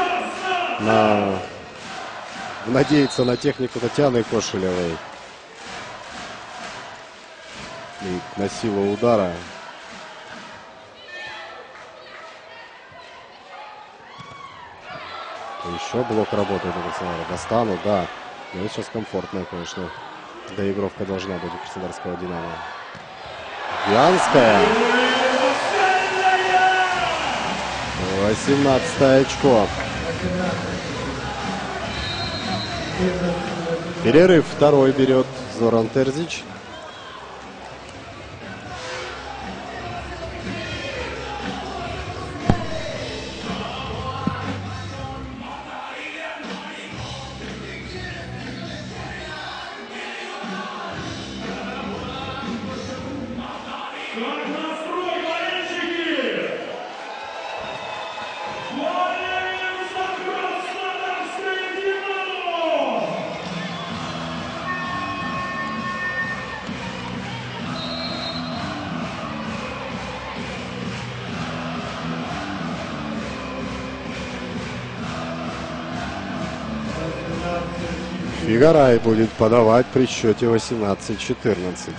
надеяться на технику Татьяны Кошелевой и на силу удара. Еще блок работает. Достану, да. Но сейчас комфортная, конечно, доигровка должна быть у Краснодарского «Динамо». Вянская. 18 очко. Перерыв второй берет Зоран Терзич. Фигарай будет подавать при счете 18-14.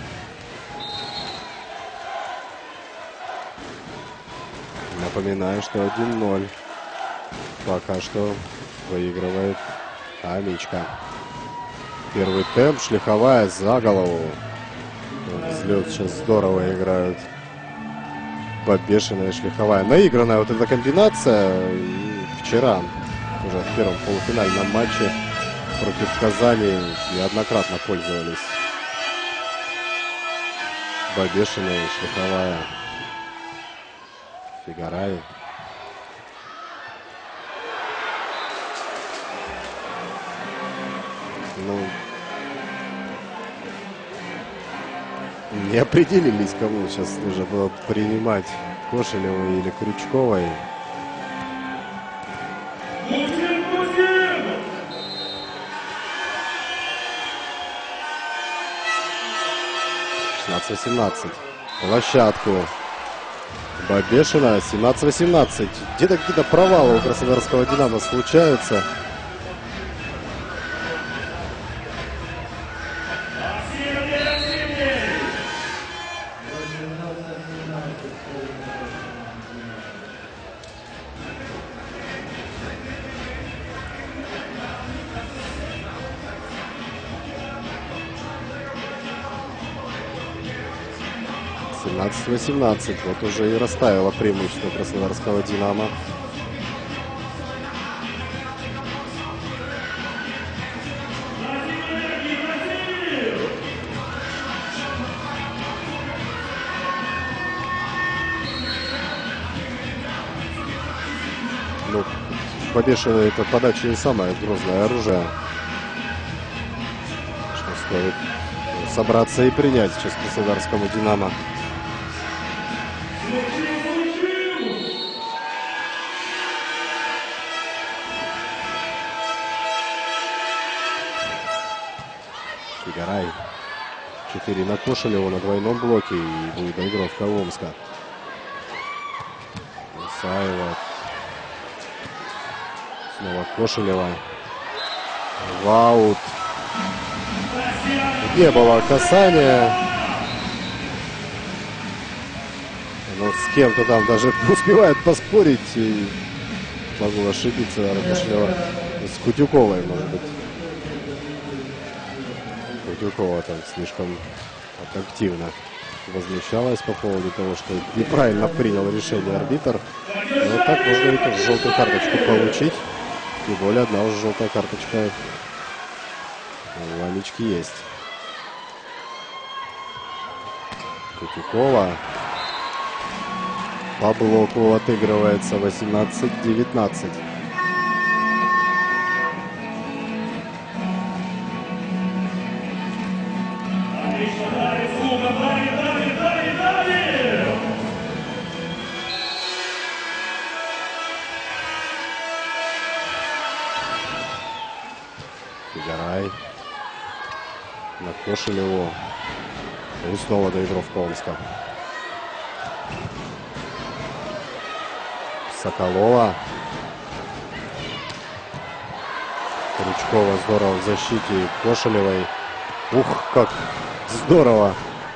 Напоминаю, что 1-0 пока что выигрывает Амичка. Первый темп, шлиховая за голову. Взлет сейчас здорово играют. Побешенная шлиховая. Наигранная вот эта комбинация. Вчера, уже в первом полуфинальном матче, против Казани неоднократно пользовались. Бабешина и Шлиховая. Фигарай. Ну, не определились, кому сейчас нужно было принимать, Кошелевой или Крючковой. — 17-18. Площадку. Бабешина. 17-18. Где-то какие-то провалы у краснодарского «Динамо» случаются. — 17-18. Вот уже и растаяло преимущество краснодарского «Динамо». Ну, Бабешина — это подача не самое грозное оружие. Что стоит собраться и принять сейчас краснодарскому «Динамо». Фигарай. 4 на Кошелеву на двойном блоке. И будет доигровка Омска. Исаева. Снова Кошелева. Ваут. Не было касания. Но с кем-то там даже успевает поспорить. И могу ошибиться. Кошелева с Кутюковой, может быть. Кутюкова там слишком активно возмущалась по поводу того, что неправильно принял решение арбитр. Но так можно и тоже желтую карточку получить. Тем более одна уже желтая карточка у Амички есть. Кутюкова по блоку отыгрывается. 18-19. Фигарай на Кошелеву. И снова доигровка Омска. Соколова. Крючкова здорово в защите Кошелевой. Ух, как здорово.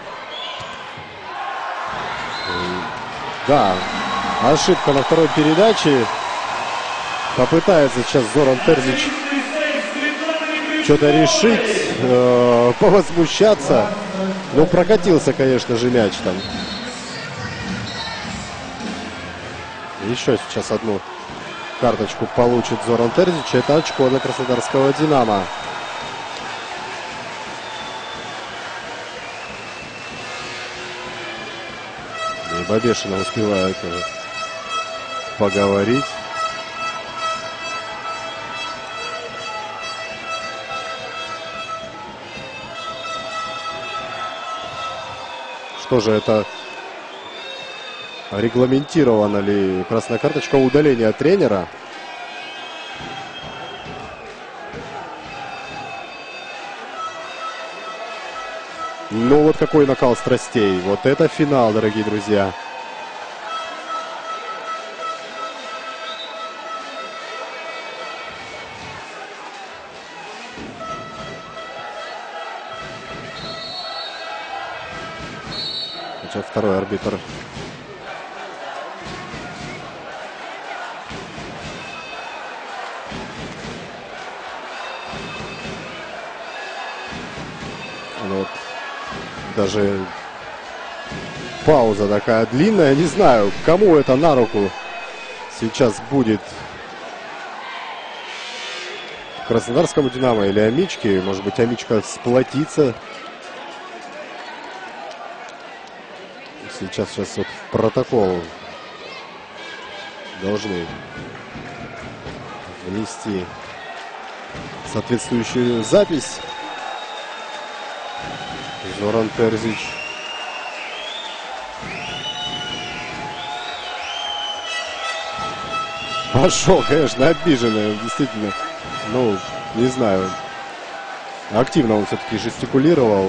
Да, ошибка на второй передаче. Попытается сейчас Зоран Терзич что-то решить, повозмущаться. Ну, прокатился, конечно же, мяч там. Еще сейчас одну карточку получит Зоран Терзич. Это очко для краснодарского «Динамо». И Бабешина успевает поговорить. Что же это? Регламентирована ли красная карточка удаления тренера? Ну вот какой накал страстей. Вот это финал, дорогие друзья. Сейчас второй арбитр. Вот. Даже пауза такая длинная. Не знаю, кому это на руку сейчас будет. Краснодарскому «Динамо» или Амичке. Может быть, Амичка сплотится. Сейчас вот в протокол должны внести соответствующую запись. Зоран Терзич. Пошел, конечно, обиженный, действительно. Ну, не знаю. Активно он все-таки жестикулировал.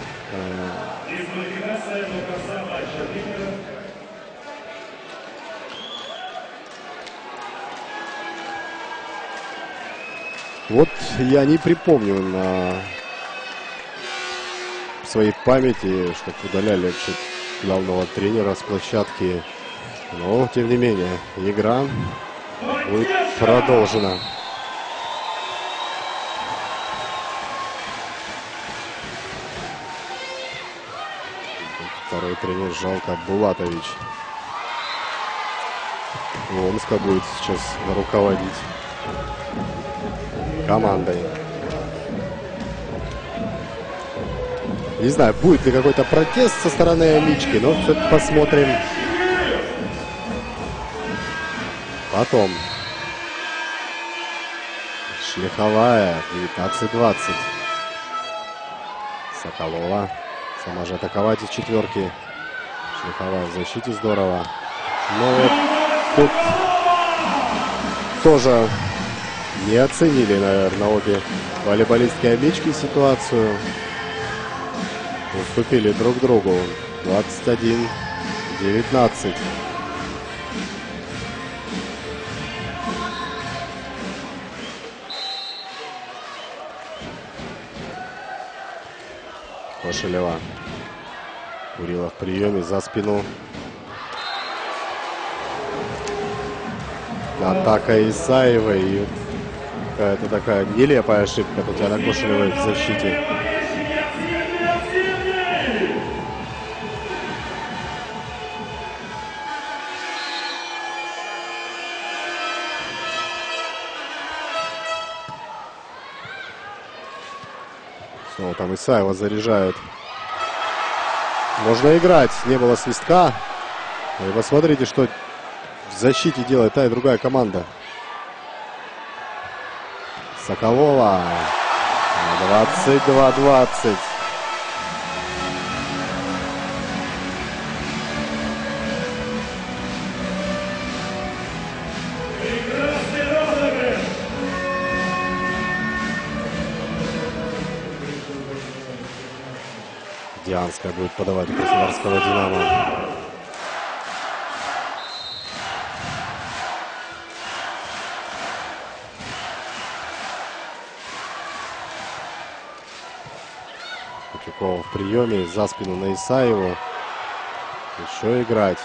Вот я не припомню на своей памяти, чтобы удаляли главного тренера с площадки. Но, тем не менее, игра будет продолжена. Второй тренер Жалко Булатович. Омска будет сейчас руководить командой. Не знаю, будет ли какой-то протест со стороны Амички, но все-таки посмотрим потом. Шлиховая, 19-20. Соколова. Сама же атаковать из четверки. Шлиховая в защите здорово. Но вот тут тоже не оценили, наверное, обе волейболистки Амички ситуацию. Уступили друг другу. 21-19. Кошелева. Курила в приеме за спину. Атака Исаевой. И какая-то такая нелепая ошибка Татьяны Кошелевой в защите. Снова там Исаева заряжают. Можно играть. Не было свистка. И посмотрите, что в защите делает та и другая команда. Соколова. 22-20. Дианская будет подавать у Краснодарского «Динамо». Кутюкова в приеме, за спину на Исаеву. Еще играть.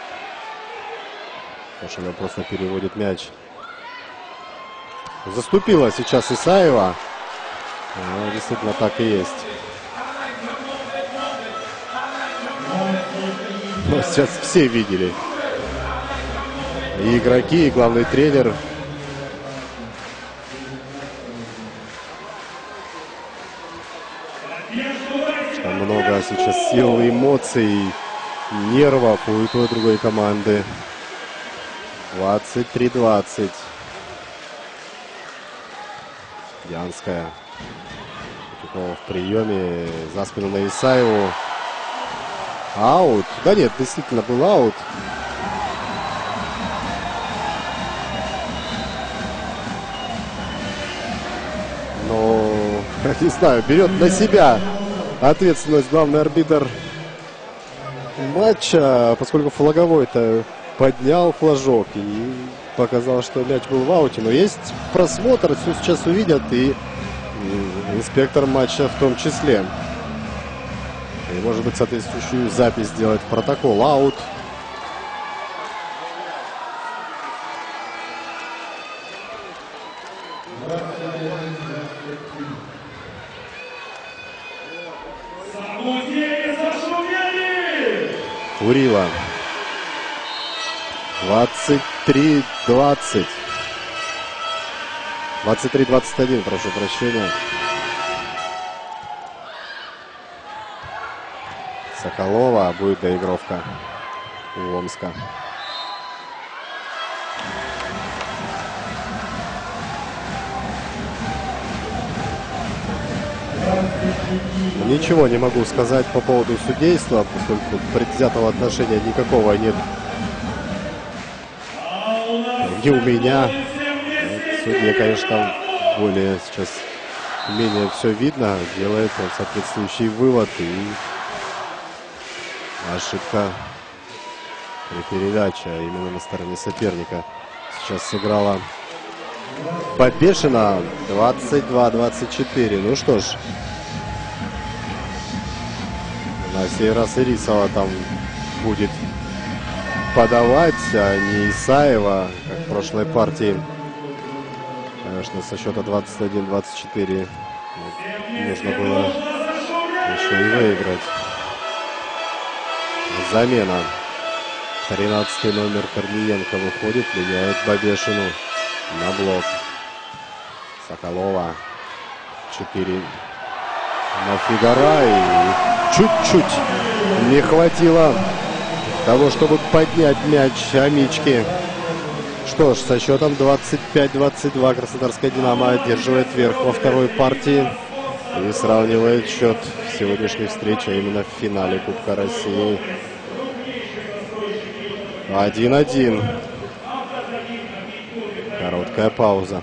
Кошелев просто переводит мяч. Заступила сейчас Исаева. Ну, действительно так и есть. Но сейчас все видели. И игроки, и главный тренер. Там много сейчас сил, эмоций, нервов у той и другой команды. 23-20. Янская. В приеме. За спину на Исаеву. Аут. Да нет, действительно был аут. Но, не знаю, берет на себя ответственность главный арбитр матча, поскольку флаговой-то поднял флажок и показал, что мяч был в ауте. Но есть просмотр, все сейчас увидят, и инспектор матча в том числе. И, может быть, соответствующую запись сделать в протокол. Аут. Курила. 23-20. 23-21, прошу прощения. Соколова, будет доигровка у Омска. Ничего не могу сказать по поводу судейства, поскольку предвзятого отношения никакого нет ни у меня. Судья, конечно, там более сейчас менее все видно, делает соответствующий вывод, и ошибка при передаче именно на стороне соперника сейчас сыграла Бабешина. 22-24. Ну что ж, на сей раз Ирисова там будет подавать, а не Исаева, как в прошлой партии. Конечно, со счета 21-24 нужно было еще и выиграть. Замена. 13-й номер Корниенко выходит, меняет Бабешину на блок. Соколова. 4 на Фигара. И чуть-чуть не хватило того, чтобы поднять мяч Амички. Что ж, со счетом 25-22 Краснодарская «Динамо» одерживает верх во второй партии и сравнивает счет в сегодняшней встрече, а именно в финале Кубка России. 1-1. Короткая пауза.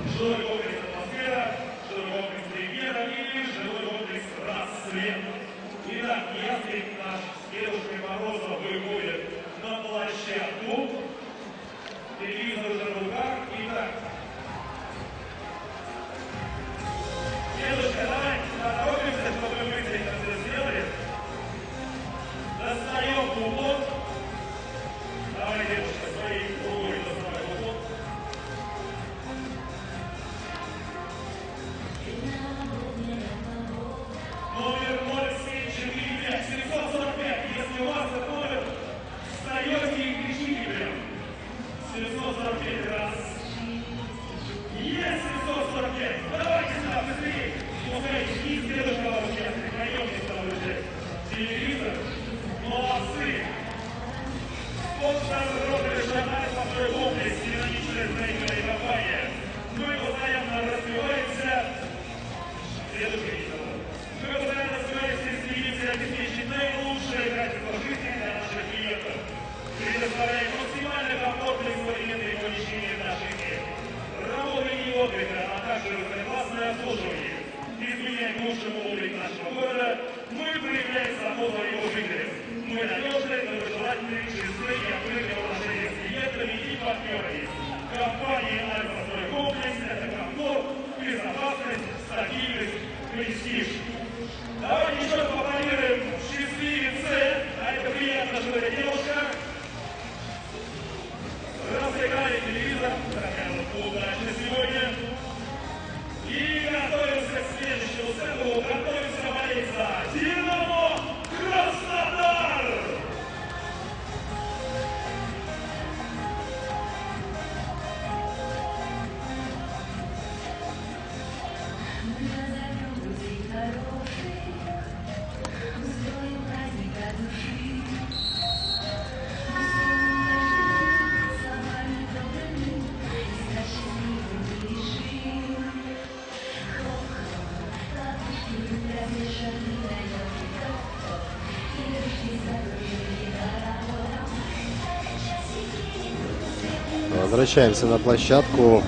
Возвращаемся на площадку.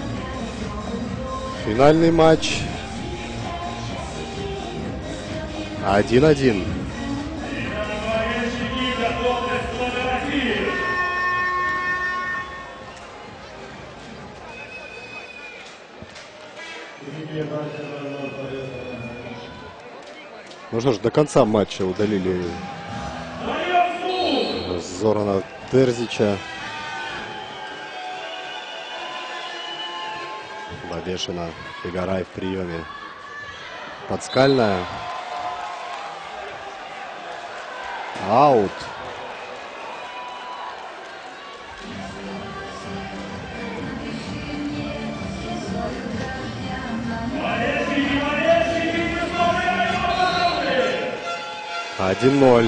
Финальный матч. 1-1. Ну что ж, до конца матча удалили Зорана Терзича. Бабешина, Фигарай в приеме. Подскальная. Аут. 1-0.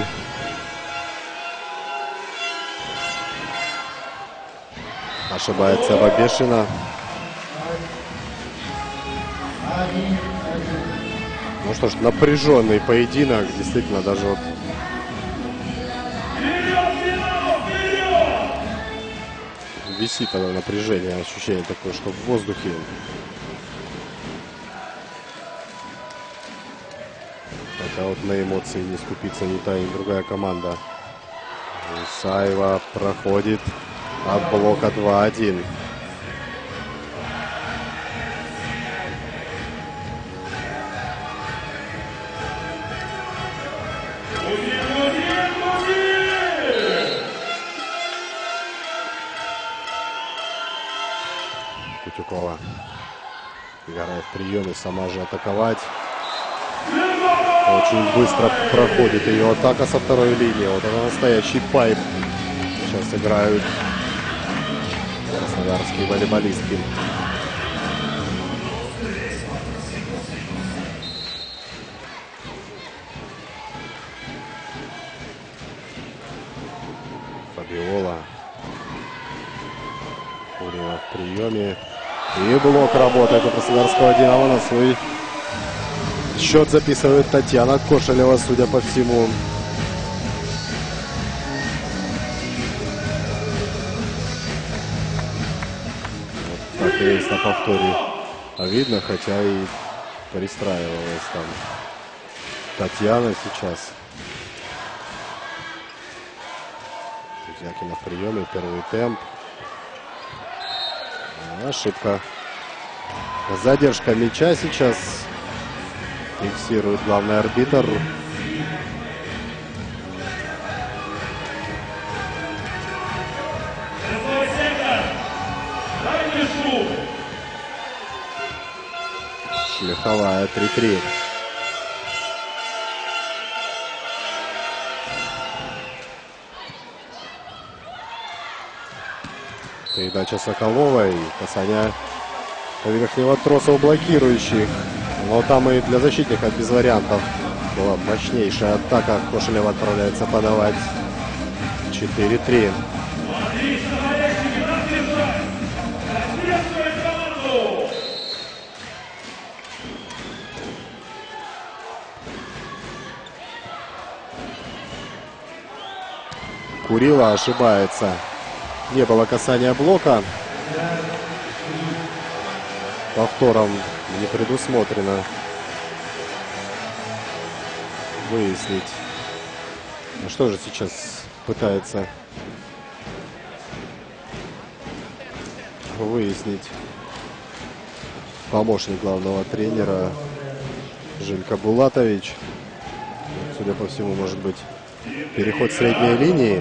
Ошибается Бабешина. Ну что ж, напряженный поединок. Действительно, даже вот висит оно напряжение, ощущение такое, что в воздухе. Пока вот на эмоции не скупится ни та, ни другая команда. Исаева проходит от блока 2-1. Кутюкова играет в приеме, сама же атаковать. Очень быстро проходит ее атака со второй линии. Вот это настоящий пайп. Сейчас играют краснодарские волейболистки. Фабиола. Курина в приеме. И блок работает у краснодарского «Динамо». На свой счет записывает Татьяна Кошелева, судя по всему. Вот так и есть на повторе. видно, хотя и пристраивалась там Татьяна сейчас. Кузякина в приеме, первый темп. Ошибка. Задержка мяча сейчас фиксирует главный арбитр. Шлиховая 3-3. Передача Соколовой, касание верхнего троса у блокирующих. Но там и для защитников без вариантов. Была мощнейшая атака. Кошелев отправляется подавать. 4-3. Курила ошибается. Не было касания блока. Повтором не предусмотрено выяснить. Ну что же сейчас пытается выяснить помощник главного тренера Жилька Булатович. Судя по всему, может быть, переход средней линии.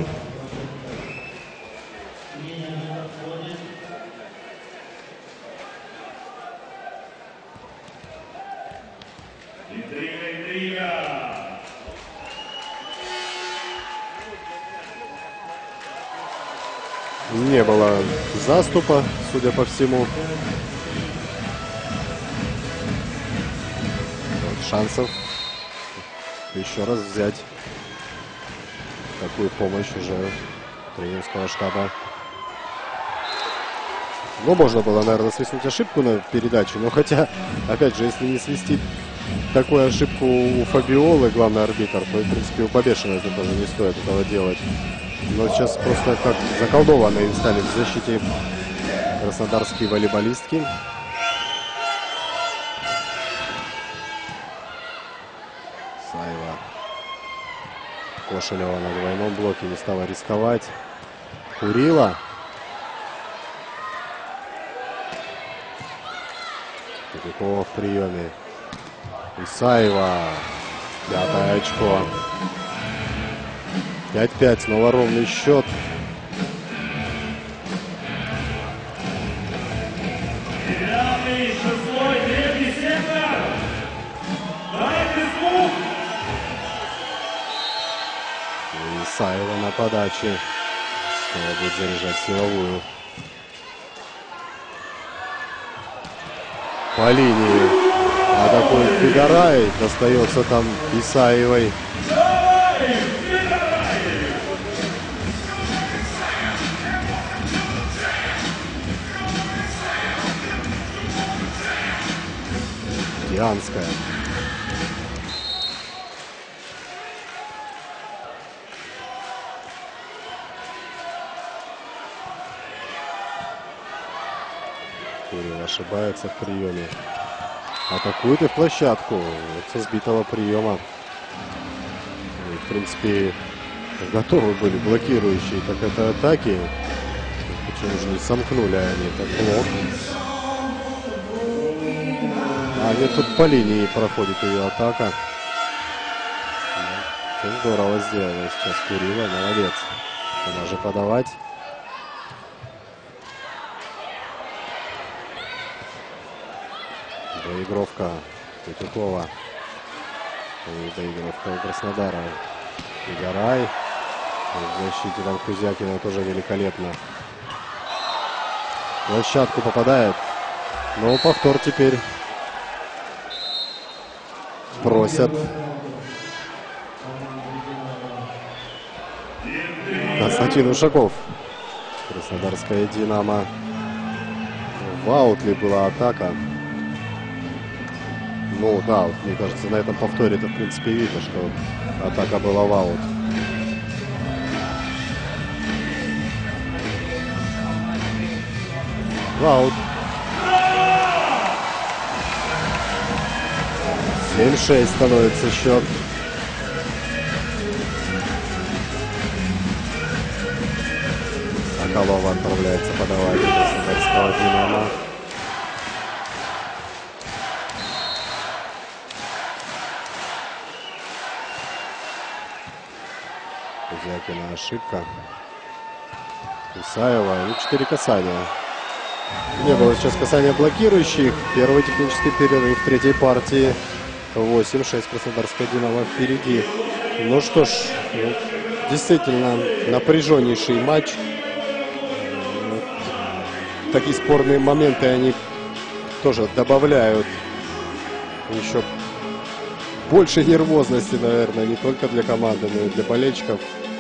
Не было заступа, судя по всему. Вот шансов еще раз взять такую помощь уже тренерского штаба. Ну, можно было, наверное, свистнуть ошибку на передачу, но хотя, опять же, если не свистит такую ошибку у Фабиолы, главный арбитр, то, в принципе, у Побешиной это тоже не стоит этого делать. Но сейчас просто как заколдованные стали в защите краснодарские волейболистки. Саева. Кошелева на двойном блоке не стала рисковать. Курила. Кутюкова в приеме. Исаева. Пятое очко. 5-5, снова ровный счет. Исаева на подаче. Снова будет заряжать силовую. По линии атакует Федорай. Достается там Исаевой. Дианская. Курил ошибается в приеме. Атакует и в площадку. Вот со сбитого приема. И, в принципе, готовы были блокирующие так это атаки. Почему же не сомкнули они этот блок? А нет, тут по линии проходит ее атака. Здорово сделала сейчас Курила. Молодец. Она же подавать. Доигровка Кутюкова. И доигровка у Краснодара. Фигарай. В защите там Кузякина тоже великолепно. В площадку попадает. Но повтор теперь просят. Константин Ушаков. Краснодарская «Динамо». В аутле была атака. Ну да, вот, мне кажется, на этом повторе это в принципе видно, что атака была в аут. В аут. 7-6 становится счет. Соколова отправляется подавать Краснодарского «Динамо». Кузякина ошибка. Исаева и 4 касания. Не было сейчас касания блокирующих. Первый технический перерыв третьей партии. 8-6 Краснодарская «Динамо» впереди. Ну что ж, действительно напряженнейший матч. Такие спорные моменты они тоже добавляют еще больше нервозности, наверное, не только для команды, но и для болельщиков.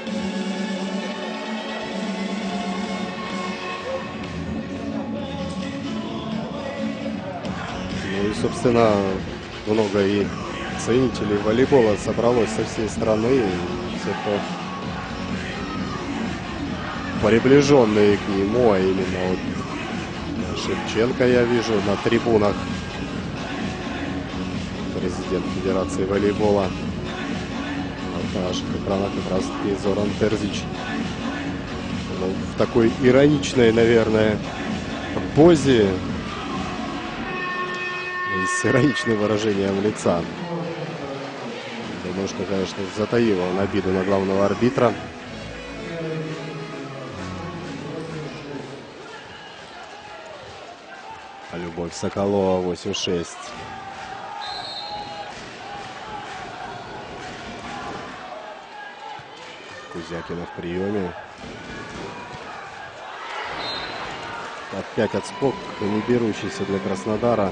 Ну и, собственно, много и ценителей волейбола собралось со всей страны. И все, кто приближенные к нему, а именно вот Шевченко я вижу на трибунах. Президент Федерации волейбола. Вот на наших экранах как раз таки Зоран Терзич. Ну, в такой ироничной, наверное, позе и с ироничным выражением лица. Думаю, что, конечно, затаил он обиду на главного арбитра. Любовь Соколова, 8-6. Кузякина в приеме. Опять отскок, не берущийся для Краснодара.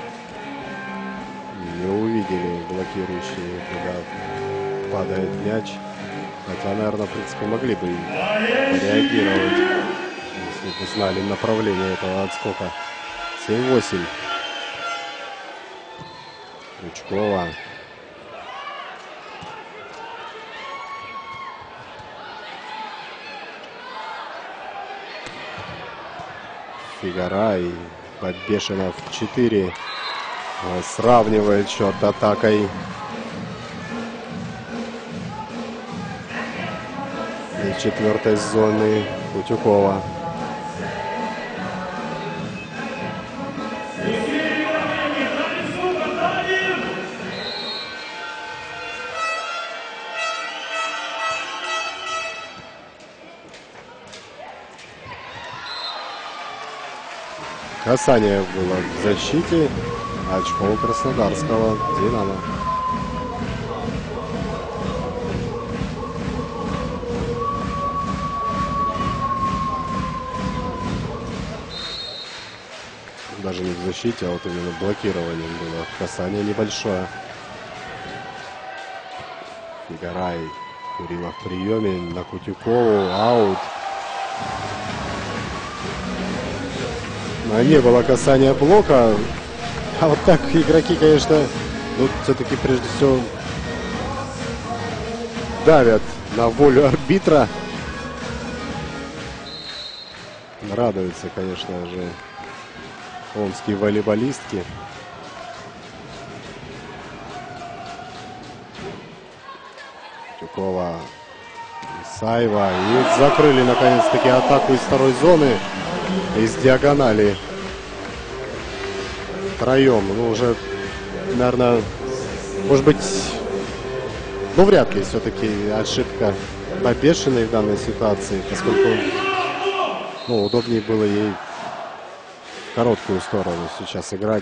Не увидели блокирующие, когда падает мяч. Хотя, наверное, в принципе, могли бы реагировать, если бы знали направление этого отскока. 7-8. Крючкова. Фигара и Бабешинов 4 сравнивает счет атакой. Из четвертой зоны Кутюкова. Касание было в защите. Очко у Краснодарского «Динамо». Даже не в защите, а вот именно блокированием было. Касание небольшое. Фигарай Курила в приеме на Кутюкову. Аут. Но не было касания блока. А вот так игроки, конечно, ну, все-таки прежде всего давят на волю арбитра. Радуются, конечно же, омские волейболистки. Тюкова, Исаева. И закрыли, наконец-таки, атаку из второй зоны. Из диагонали. Втроем. Ну, уже, наверное, может быть, ну, вряд ли все-таки ошибка Побешиной в данной ситуации, поскольку, ну, удобнее было ей в короткую сторону сейчас играть.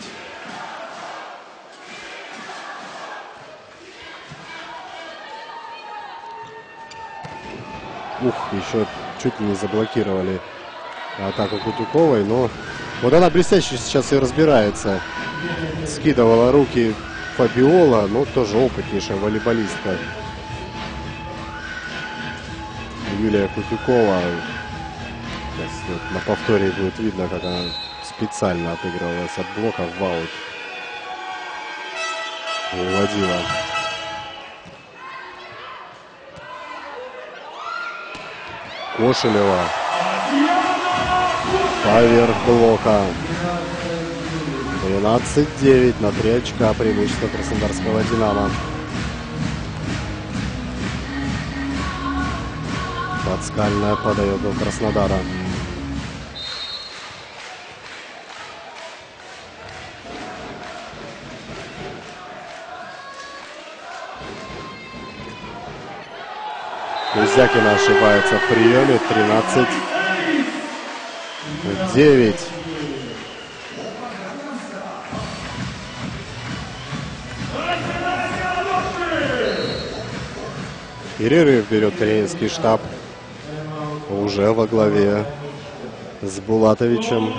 Ух, еще чуть ли не заблокировали атаку Кутюковой, но вот она блестяще сейчас и разбирается. Скидывала руки Фабиола, но тоже опытнейшая волейболистка. Юлия Кутюкова. Сейчас вот на повторе будет видно, как она специально отыгрывалась от блока в аут. Уводила. Кошелева. Поверх блока. 12-9 на 3 очка преимущество краснодарского «Динамо». Подскальная подает до Краснодара. Кузякина ошибается в приеме. 13-9. Перерыв берет тренерский штаб. Уже во главе с Булатовичем.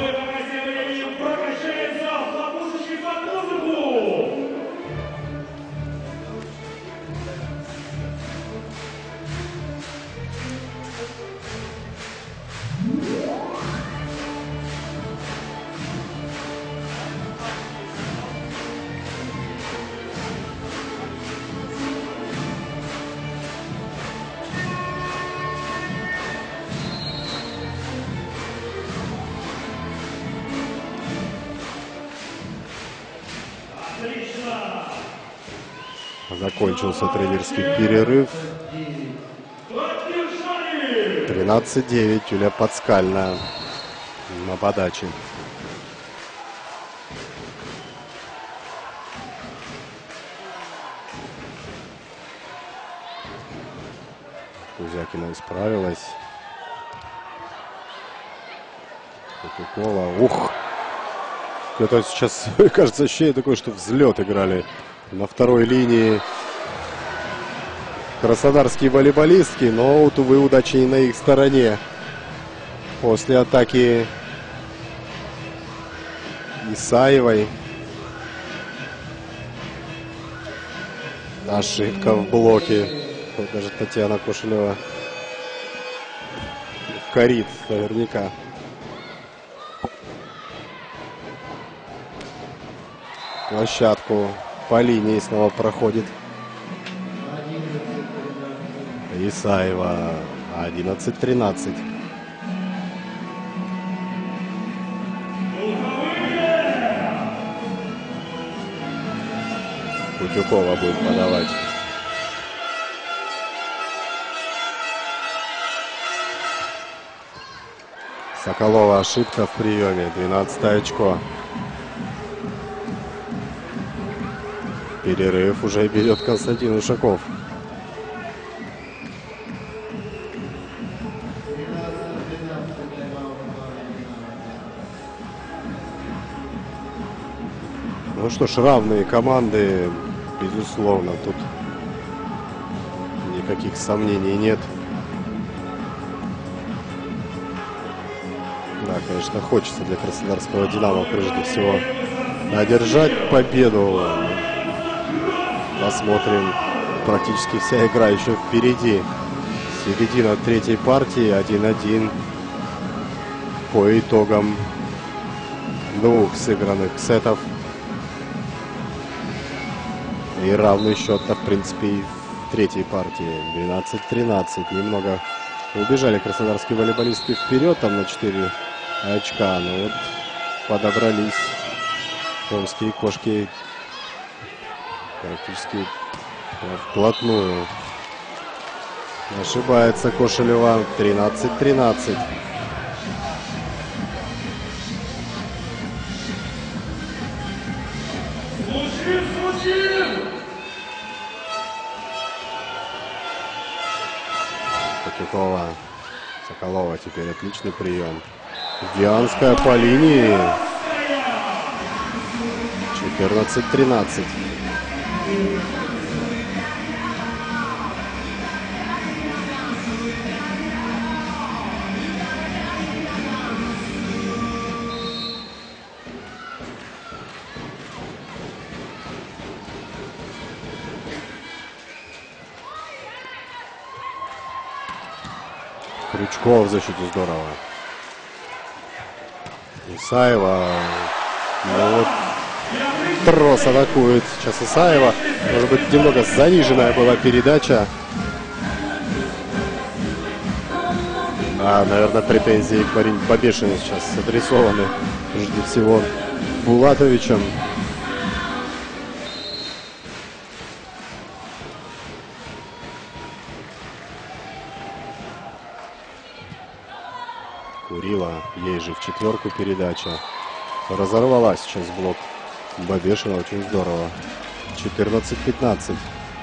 Закончился тренерский перерыв. 13-9. Юлия Подскальная на подаче. Кузякина исправилась. Кутюкова. Ух! Это сейчас, кажется, ощущение такое, что взлет играли на второй линии краснодарские волейболистки, но, вот, увы, удача не на их стороне. После атаки Исаевой ошибка в блоке. Вот даже Татьяна Кошелева корит наверняка. Площадку по линии снова проходит Исаева. 11-13. Кутюкова будет подавать. Соколова ошибка в приеме. 12 очко. Перерыв уже берет Константин Ушаков. Ну что ж, равные команды, безусловно, тут никаких сомнений нет. Да, конечно, хочется для краснодарского «Динамо» прежде всего одержать победу. Посмотрим, практически вся игра еще впереди. Середина третьей партии, 1-1 по итогам двух сыгранных сетов. И равный счет-то, в принципе, и в третьей партии. 12-13. Немного убежали краснодарские волейболисты вперед, там на 4 очка. Но вот подобрались омские кошки практически вплотную. Ошибается Кошелева. 13-13. Патюкова. Соколова теперь отличный прием. Дианская по линии. 14-13. Крючков в защите здорово. Исаева. Ну вот, трос атакует сейчас Исаева. Может быть, немного заниженная была передача. Наверное, претензии к Марине Побешиной сейчас адресованы прежде всего Булатовичем. Курила, ей же в четверку передача. Разорвалась сейчас блок Бабешина, очень здорово. 14-15.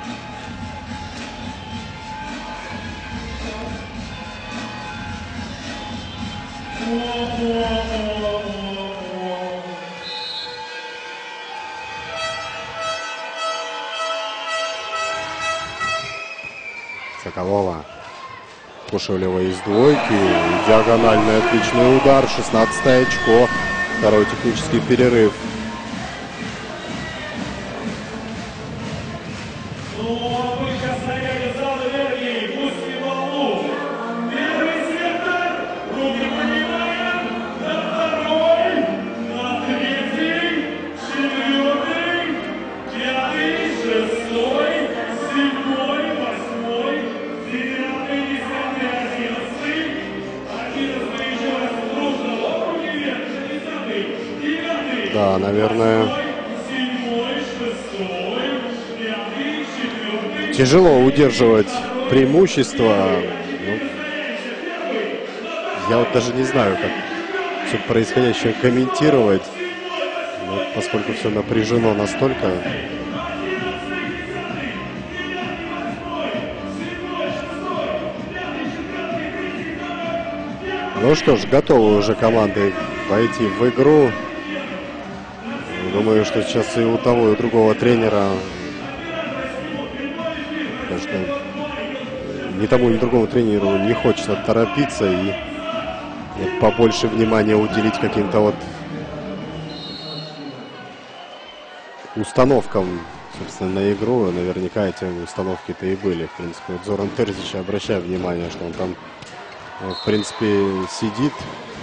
Соколова. Кошелева из двойки. Диагональный отличный удар. 16 очко. Второй технический перерыв. Да, наверное, тяжело удерживать преимущество. Ну, я вот даже не знаю, как все происходящее комментировать, вот, поскольку все напряжено настолько. Ну что ж, готовы уже команды войти в игру. Думаю, что сейчас и у того, и у другого тренера, конечно, ни тому, ни другому тренеру не хочется торопиться и вот побольше внимания уделить каким-то вот установкам, собственно, на игру. Наверняка эти установки-то и были. В принципе, вот Зоран Терзич, обращаю внимание, что он там, в принципе, сидит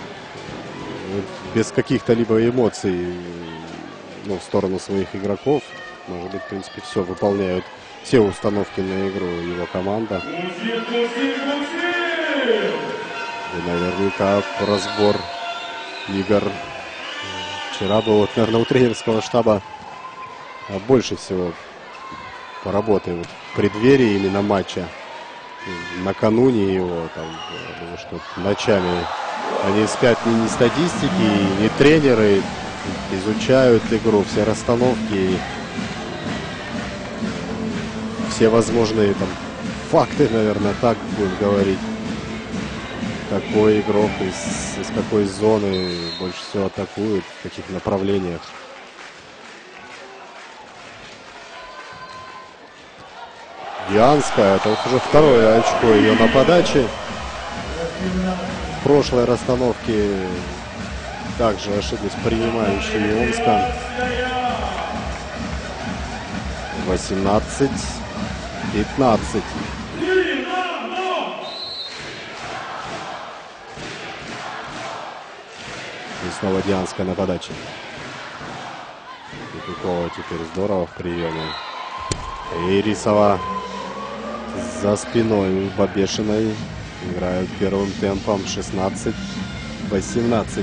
без каких-то либо эмоций, ну, в сторону своих игроков. Может быть, в принципе, все выполняют, все установки на игру его команда. И наверняка разбор игр вчера был, вот, наверное, у тренерского штаба больше всего поработай вот в преддверии именно матча, накануне его, там, я думаю, что ночами они спят ни статистики, ни тренеры, изучают игру, все расстановки, все возможные там факты, наверное, так будем говорить. Какой игрок из какой зоны больше всего атакует, в каких направлениях. Дианская, это вот уже второе очко ее на подаче. В прошлой расстановке также ошиблись принимающие Омска. 18-15. И снова Дианская на подаче. Петухова теперь здорово в приеме. Ирисова за спиной Бабешиной. Играют первым темпом 16-18.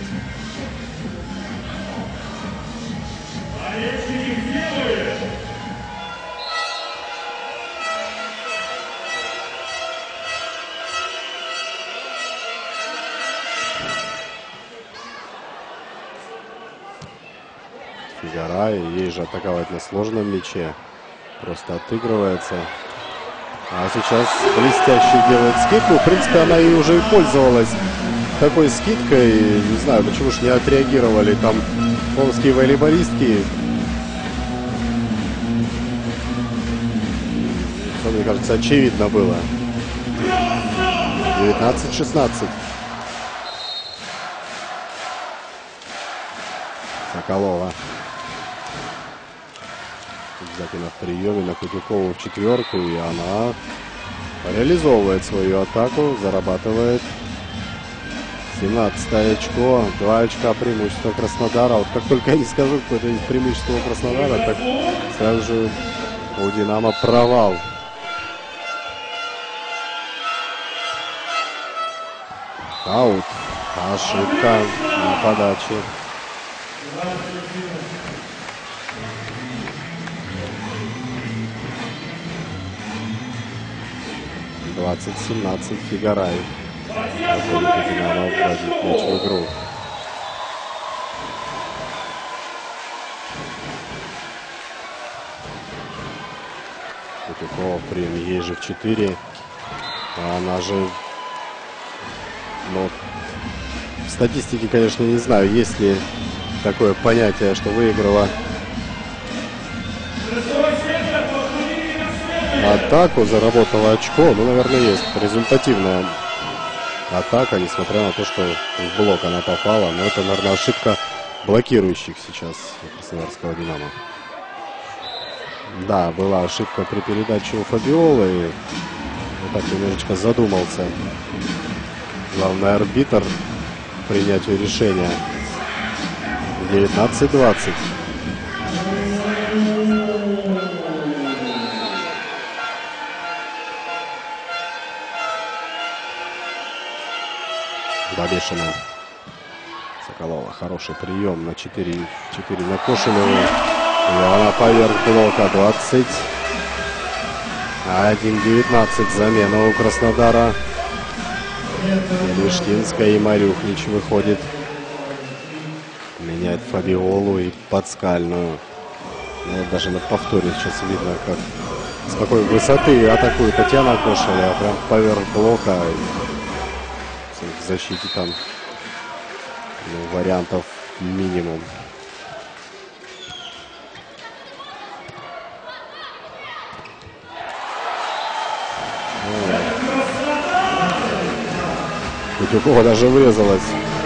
Фигарай, ей же атаковать на сложном мяче. Просто отыгрывается. А сейчас блестяще делает скидку. В принципе, она и уже пользовалась такой скидкой. Не знаю, почему ж не отреагировали там омские волейболистки. Что, мне кажется, очевидно было. 19-16. Соколова. Закина в приеме на Кутюкову в четверку, и она реализовывает свою атаку, зарабатывает 17 очко, 2 очка преимущества Краснодара. Вот как только я не скажу, какое-то преимущество у Краснодара, так сразу же у Динамо провал. Аут. Ошибка на подаче. Двадцать 17 Фигарай. Позволит Динамо вводить мяч в игру. Кутюкова в приеме, ей же в 4. А она же... Ну, в статистике, конечно, не знаю, есть ли такое понятие, что выиграла атаку, заработала очко. Ну, наверное, есть результативная атака, несмотря на то, что в блок она попала. Но это, наверное, ошибка блокирующих сейчас краснодарского «Динамо». Да, была ошибка при передаче у Фабиолы. И вот так немножечко задумался главный арбитр принятию решения. 19-20. Бабешина. Соколова. Хороший прием на 4 на Кошелеву. И она поверх блока. 21-19. Замена у Краснодара. Лиштинская и Марюхнич выходит. Меняет Фабиолу и Подскальную. Ну, даже на повторе сейчас видно, как с какой высоты атакует Татьяна Кошелева. Прям поверх блока. В защите там вариантов минимум. Кутюкова даже врезалась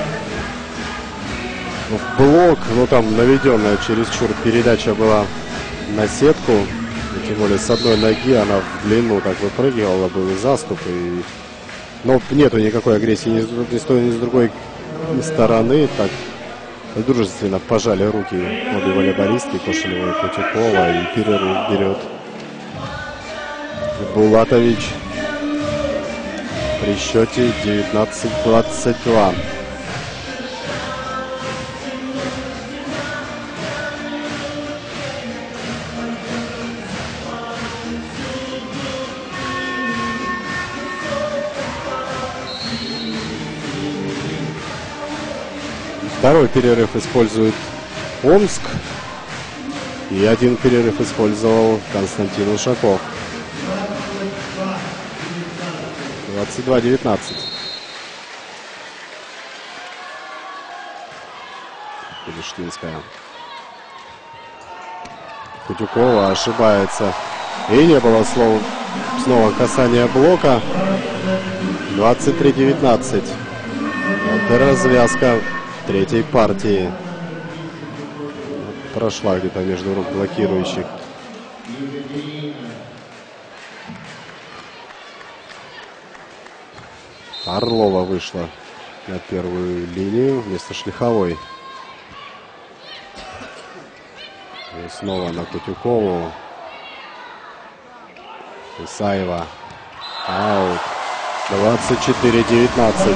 в блок, но там наведенная чересчур передача была на сетку. И тем более с одной ноги она в длину так выпрыгивала, был и заступ. Но нету никакой агрессии ни с той, ни с другой стороны. Так дружественно пожали руки обе волейболистки, Кошелева и Кутюкова. И перерыв берет Булатович при счете 19-22. Второй перерыв использует Омск. И один перерыв использовал Константин Ушаков. 22-19. Лиштинская. Кутюкова ошибается. И не было снова касания блока. 23-19. Это развязка третьей партии. Прошла где-то между рук блокирующих. Орлова вышла на первую линию вместо Шлиховой. И снова на Кутюкову. Исаева. Аут. 24-19.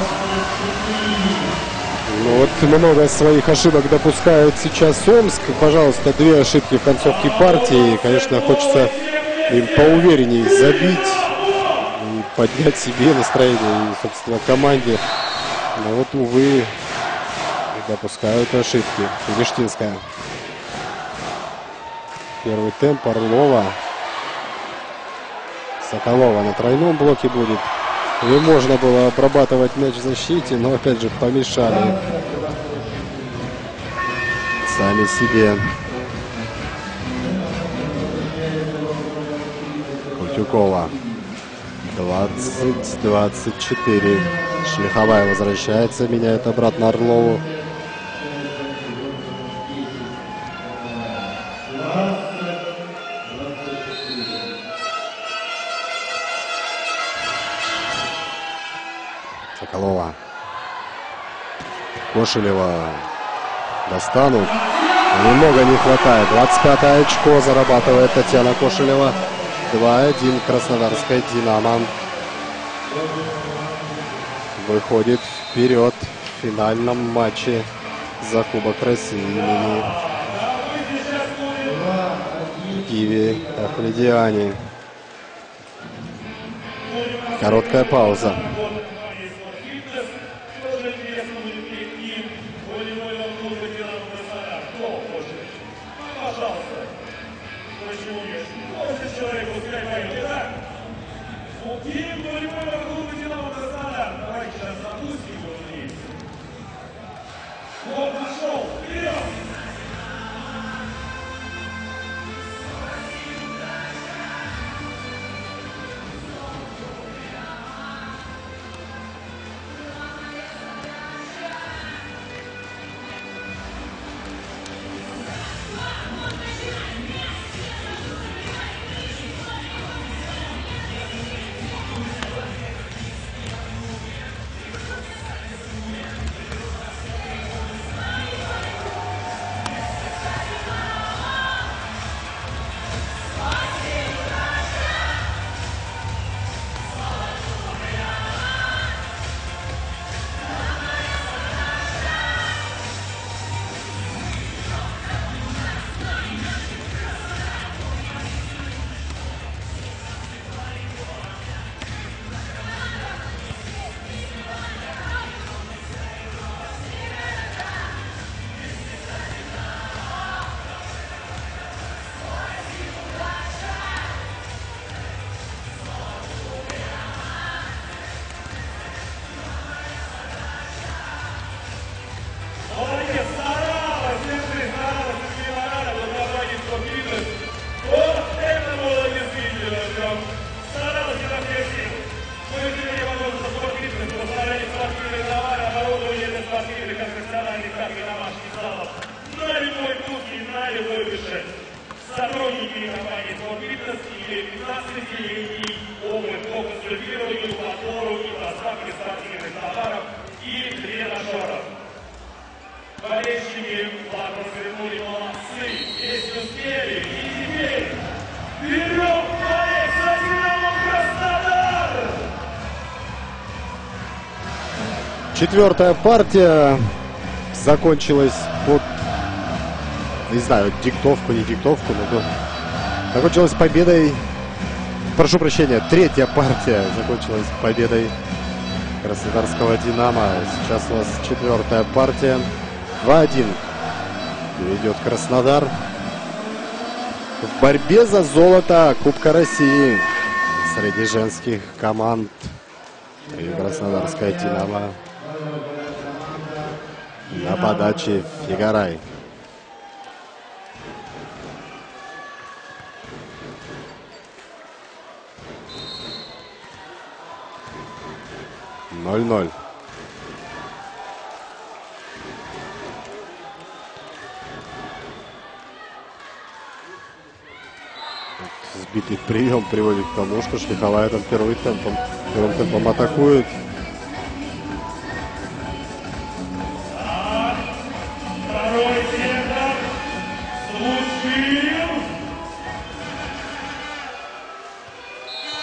Ну вот много своих ошибок допускает сейчас Омск. Пожалуйста, 2 ошибки в концовке партии. Конечно, хочется им поувереннее забить и поднять себе настроение и, собственно, команде. Но вот, увы, допускают ошибки. Филиштинская. Первый темп Орлова. Соколова на тройном блоке будет. И можно было обрабатывать мяч в защите, но опять же помешали сами себе. Кутюкова. 20-24. Шлиховая возвращается, меняет обратно Орлову. Соколова. Кошелева. Достанут. Немного не хватает. 25-е очко зарабатывает Татьяна Кошелева. 2-1 Краснодарская «Динамо» выходит вперед в финальном матче за Кубок России имени Гиви Ахмедиани. Короткая пауза. Сотрудники компании «Спортфитнес» имеют 15-летний опыт по консультированию, подбору и поставке спортивных товаров и тренажеров. Болельщики ладно свернули молодцы, если успели, и теперь вперед проект за «Динамо Краснодар». 4-я партия закончилась под, не знаю, диктовку, не диктовку, но закончилась победой. Прошу прощения, 3-я партия закончилась победой Краснодарского «Динамо». Сейчас у нас 4-я партия. 2-1 ведет Краснодар в борьбе за золото Кубка России среди женских команд. И Краснодарская «Динамо» на подаче Фигарай. Ноль-ноль. Сбитый прием приводит к тому, что Шлиховая там первым темпом атакует. Второй сектор случил.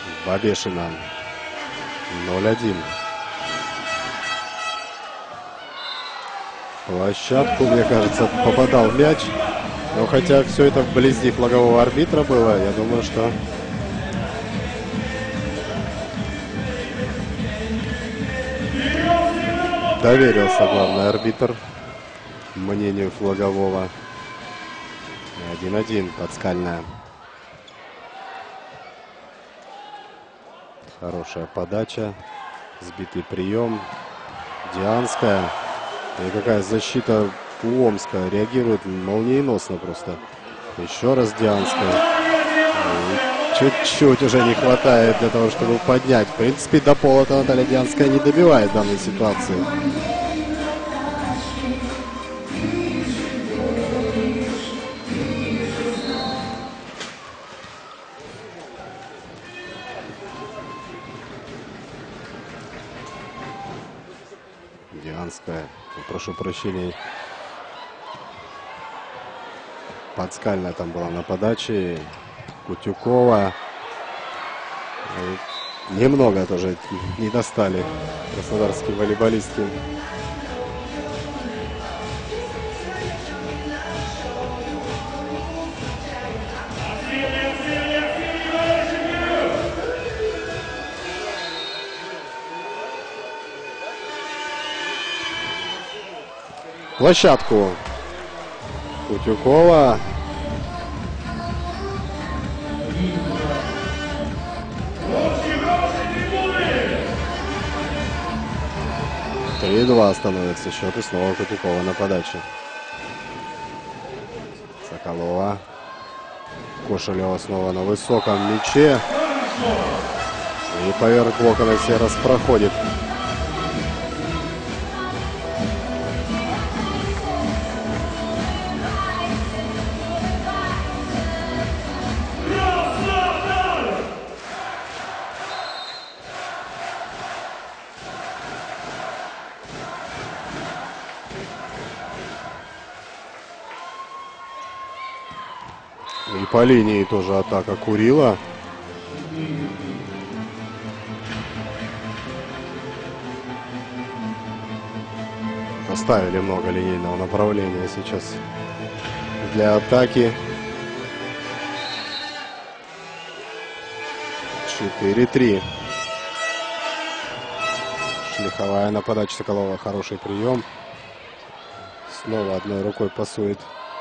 Бабешина. 0-1. Площадку, мне кажется, попадал мяч. Но хотя все это вблизи флагового арбитра было, я думаю, что доверился главный арбитр мнению флагового. 1-1 Подскальная. Хорошая подача. Сбитый прием. Дианская. И какая защита у Омска. Реагирует молниеносно просто. Еще раз Дианская. Чуть-чуть уже не хватает для того, чтобы поднять. В принципе, до пола-то Наталья Дианская не добивает в данной ситуации. Дианская, прошу прощения, Подскальная там была на подаче. Кутюкова. Немного тоже не достали краснодарские волейболистки. Площадку. Кутюкова. Три-два становится счет, и снова Кутюкова на подаче. Соколова. Кошелева снова на высоком мяче. И поверх блока на сей раз проходит. И по линии тоже атака Курила. Оставили много линейного направления сейчас для атаки. 4-3. Шлиховая на подаче Соколова. Хороший прием. Снова одной рукой пасует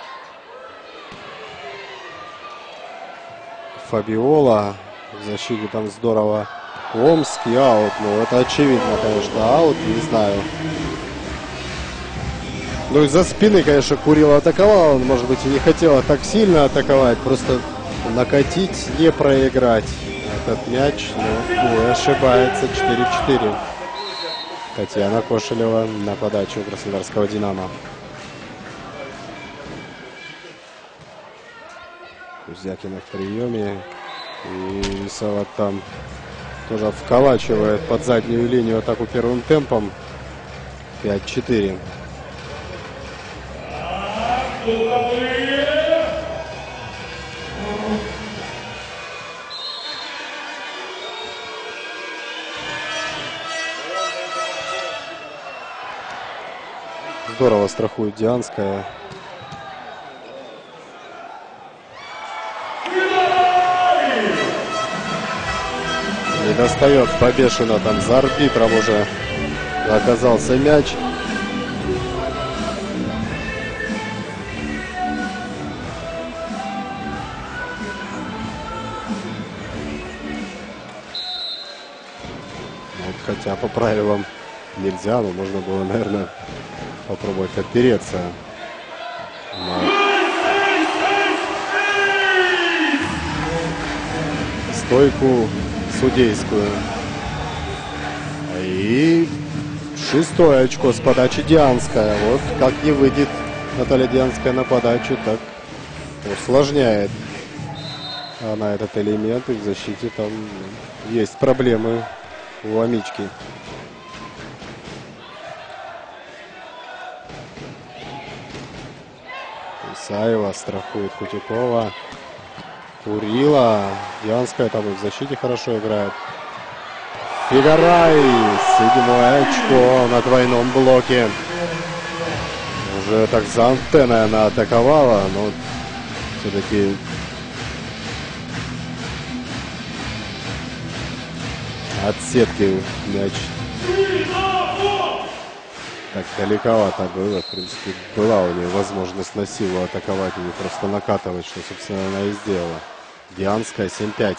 Фабиола. В защите там здорово. Омский аут. Ну, это очевидно, конечно, аут. Не знаю. Ну, из-за спины, конечно, Курила атаковал. Он, может быть, и не хотел так сильно атаковать. Просто накатить, не проиграть этот мяч. Но ошибается. 4-4. Татьяна Кошелева на подачу краснодарского «Динамо». Кузякина в приеме. И Сават там тоже вколачивает под заднюю линию атаку первым темпом. 5-4. Здорово страхует Дианская. Не достает Бабешина, там за арбитром уже оказался мяч. Вот, хотя по правилам нельзя, но можно было, наверное, попробовать опереться на стойку судейскую. И 6-е очко с подачи Дианская. Вот как не выйдет Наталья Дианская на подачу, так усложняет она этот элемент. И в защите там есть проблемы у Амички. Исаева страхует Кутюкова. Курила. Дианская там и в защите хорошо играет. Фигарай. 7-е очко на двойном блоке. Уже так за антенной она атаковала, но все-таки от сетки мяч так далековато было. В принципе, была у нее возможность на силу атаковать и просто накатывать, что, собственно, она и сделала. Дианская 7-5.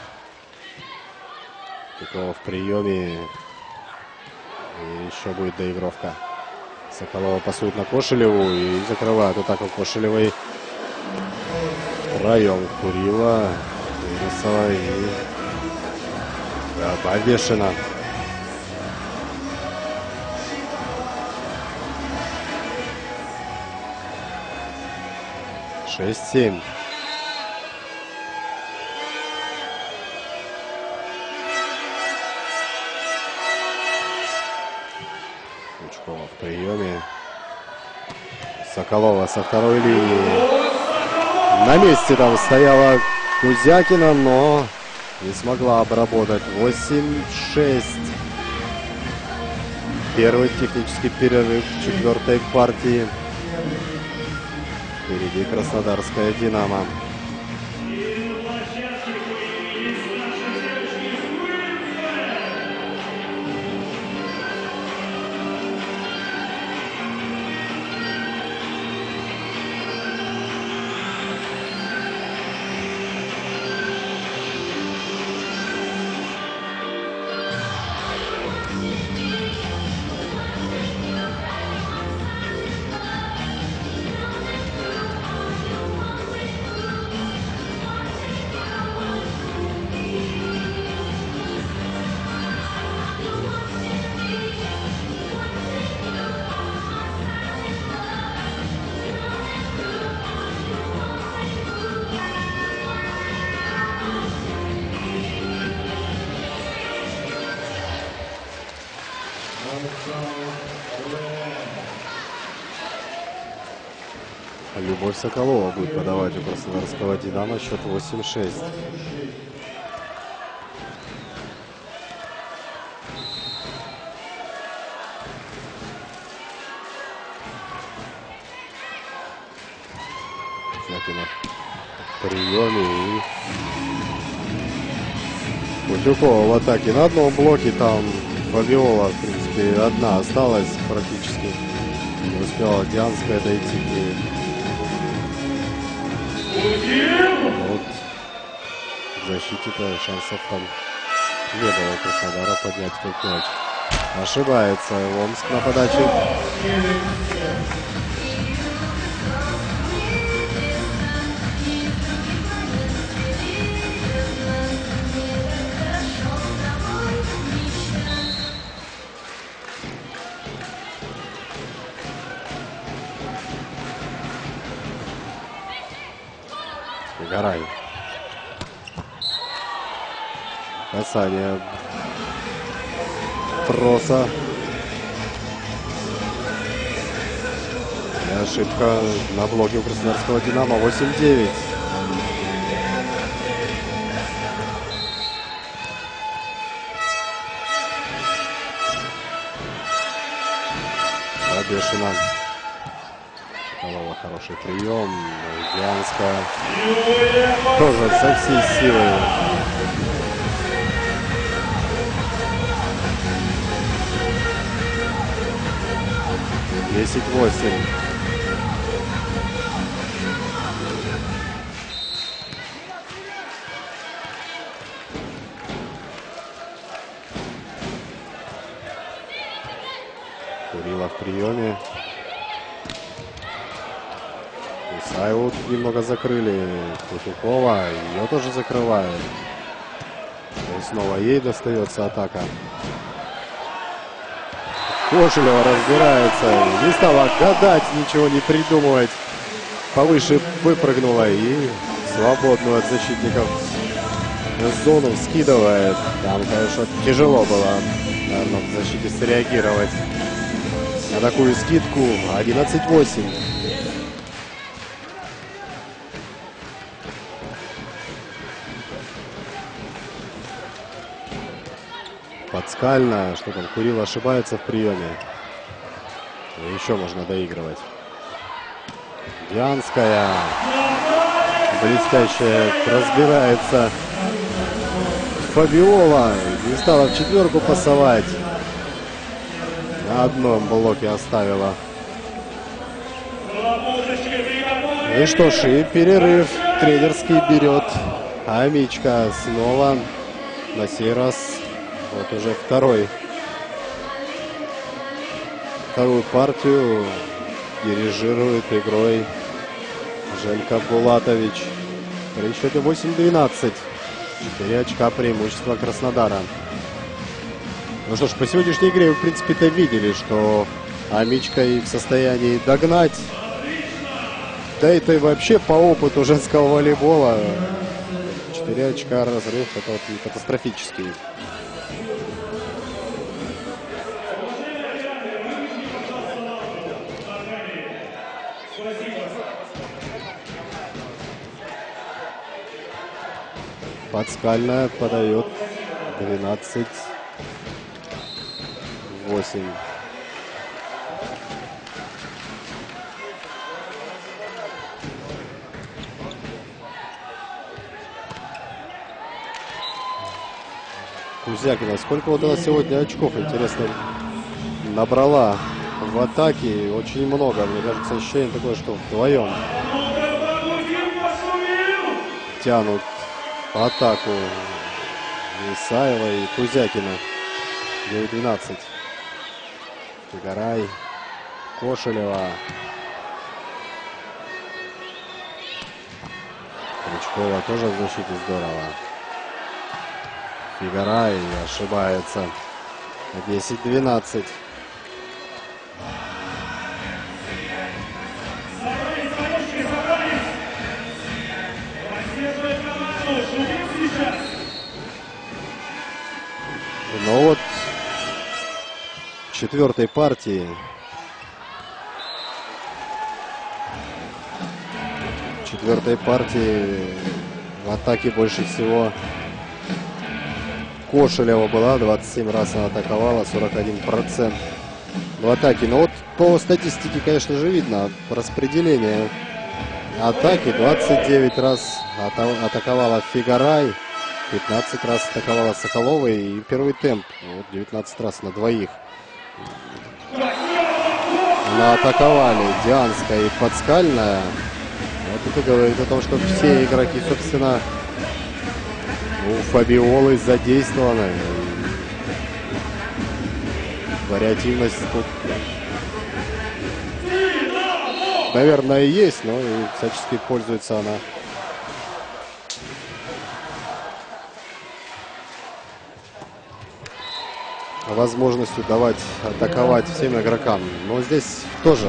Тыкова в приеме. И еще будет доигровка. Соколова пасует на Кошелеву и закрывает атаку Кошелевой. Проем Курила, Венесова и Бабешина. Шесть-7. Пучкова в приеме. Соколова со второй линии. На месте там стояла Кузякина, но не смогла обработать. 8-6. Первый технический перерыв четвертой партии. Впереди Краснодарская «Динамо». Любовь Соколова будет подавать у Краснодарского «Динамо». Счет 8-6. Закина в приеме и Кутюкова в атаке. На одном блоке там Фабиола, в принципе, одна осталась практически. Не успела Дианская дойти к ней. Вот в защите-то шансов там не было Краснодара поднять этот мяч. Ошибается Омск на подаче. Гарай. Касание троса. И ошибка на блоке у Краснодарского «Динамо». 8-9. Бабешина. Хороший прием. Дианская тоже со всей силы. Десять 8. Курила в приеме. Исаеву немного закрыли. Кутюкова. Ее тоже закрывают. И снова ей достается атака. Кошелева разбирается. Не стала гадать, ничего не придумывать. Повыше выпрыгнула и свободную от защитников зону скидывает. Там, конечно, тяжело было, наверное, в защите среагировать на такую скидку. 11-8. Подскальная. Что там? Курил ошибается в приеме. Еще можно доигрывать. Дианская. Блестящая. Разбирается. Фабиола. Не стала в четверку пасовать. На одном блоке оставила. И что ж, и перерыв тренерский берет Амичка снова. На сей раз вот уже вторую партию дирижирует игрой Желька Булатович. При счете 8-12. 4 очка преимущества Краснодара. Ну что ж, по сегодняшней игре вы, в принципе-то, видели, что Амичка и в состоянии догнать. Да это и вообще по опыту женского волейбола 4 очка разрыв, это вот катастрофический. Подскальная подает 12-8. Кузякина, сколько вот она сегодня очков, интересно, набрала в атаке? Очень много. Мне кажется, ощущение такое, что вдвоем тянут атаку Исаева и Кузякина. 9-12. Фигарай, Кошелева. Крючкова тоже в защите здорово. Фигарай ошибается. 10-12. Ну вот, в четвертой партии в атаке больше всего Кошелева была. 27 раз она атаковала, 41% в атаке. Но вот по статистике, конечно же, видно распределение атаки. 29 раз атаковала Фигарай, 15 раз атаковала Соколова, и первый темп. Вот 19 раз на двоих. Наатаковали Дианская и Подскальная. Вот это говорит о том, что все игроки, собственно, у Фабиолы задействованы. Вариативность тут, наверное, есть, но и всячески пользуется она возможностью давать атаковать всем игрокам. Но здесь тоже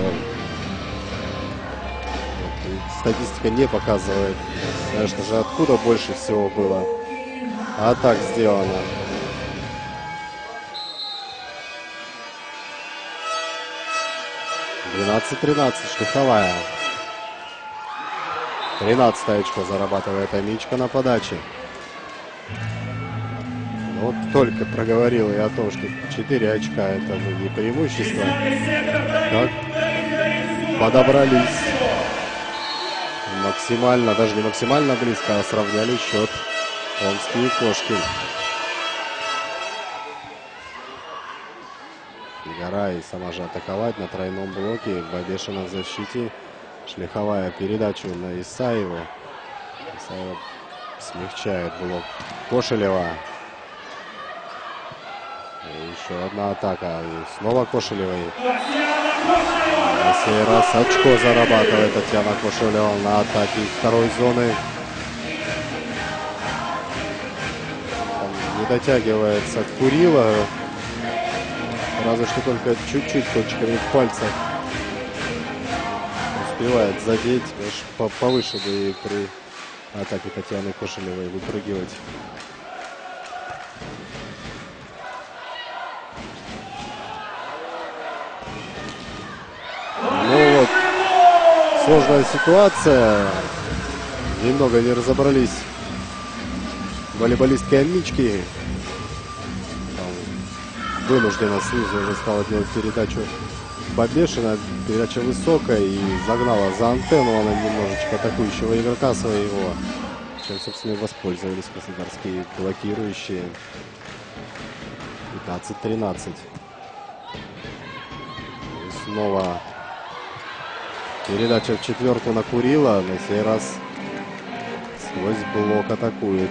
статистика не показывает, конечно же, откуда больше всего было атак сделано. (12-13) Шлиховая. 13 очко зарабатывает Амичка на подаче. Вот только проговорил я о том, что 4 очка это не преимущество. Как подобрались максимально, даже не максимально близко, а сравняли счет омские кошки. Фигарай сама же атаковать на тройном блоке. Бабешина в защите. Шлиховая передачу на Исаеву. Исаева смягчает блок Кошелева. И еще одна атака. И снова Кошелевой. На сей раз очко зарабатывает Татьяна Кошелева на атаке второй зоны. Там не дотягивается от Курила. Разве что только чуть-чуть кончиками пальцев успевает задеть. Повыше бы и при атаке Татьяны Кошелевой выпрыгивать. Ну вот, сложная ситуация. Немного не разобрались волейболистки Амички. вынужденно снизу уже стала делать передачу Бабешина. Передача высокая и загнала за антенну она немножечко атакующего игрока своего, чем, собственно, и воспользовались краснодарские блокирующие. 15-13. И снова передача в четверку на Курила. На сей раз сквозь блок атакует.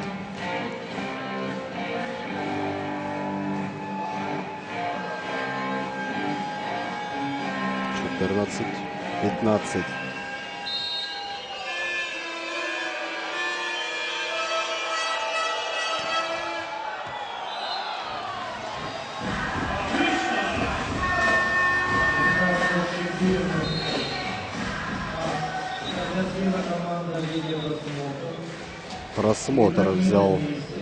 Пятнадцать. Просмотр взял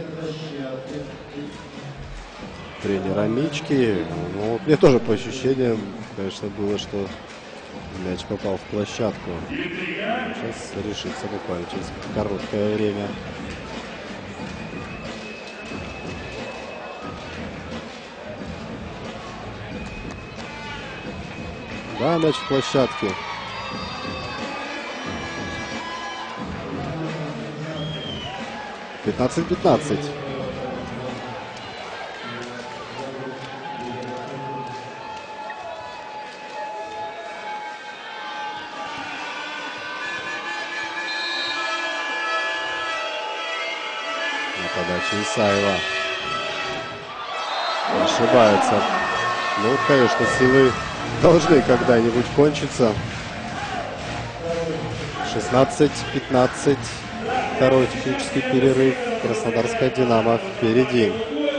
тренера Мички. Ну, мне тоже по ощущениям, конечно, было, что мяч попал в площадку. Сейчас решится буквально через короткое время. Да, мяч в площадке. Пятнадцать. Подача Исаева. Ошибается. Ну, конечно, силы должны когда-нибудь кончиться. 16-15. Второй технический перерыв. Краснодарская «Динамо» впереди.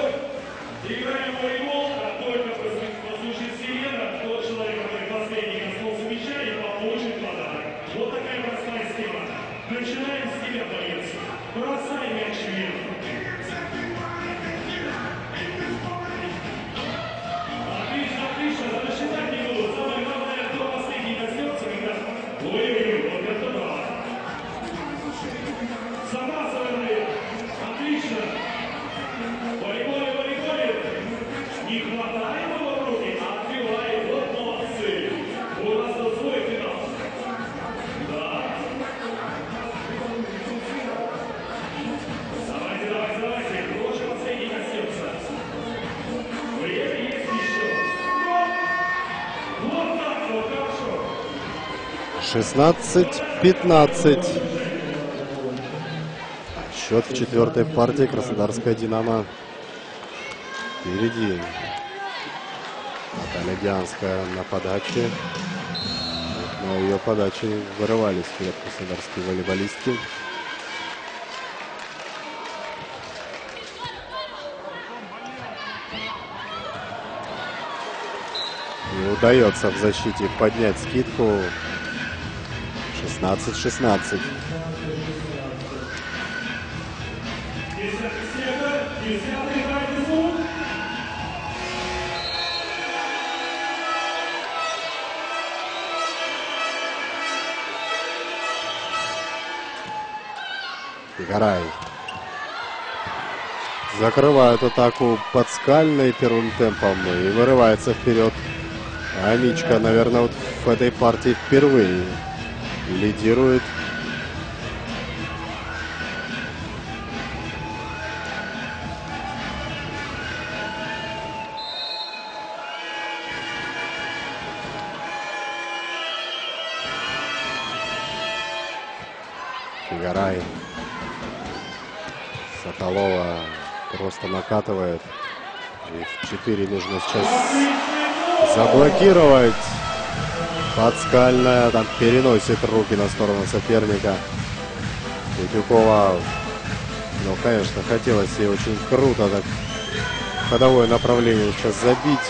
Шестнадцать 15. Счет в четвертой партии. Краснодарская «Динамо» впереди. Наталья Дианская на подаче. На ее подаче вырывались вперед краснодарские волейболистки. И удается в защите поднять скидку. 16-16. Гарай закрывает атаку Подскальной первым темпом и вырывается вперед. А Мичка, наверное, вот в этой партии впервые лидирует. Гарай. Соколова просто накатывает. И в 4 нужно сейчас заблокировать. Подскальная там переносит руки на сторону соперника. Утюкова, ну, конечно, хотелось ей очень круто так в ходовое направление сейчас забить.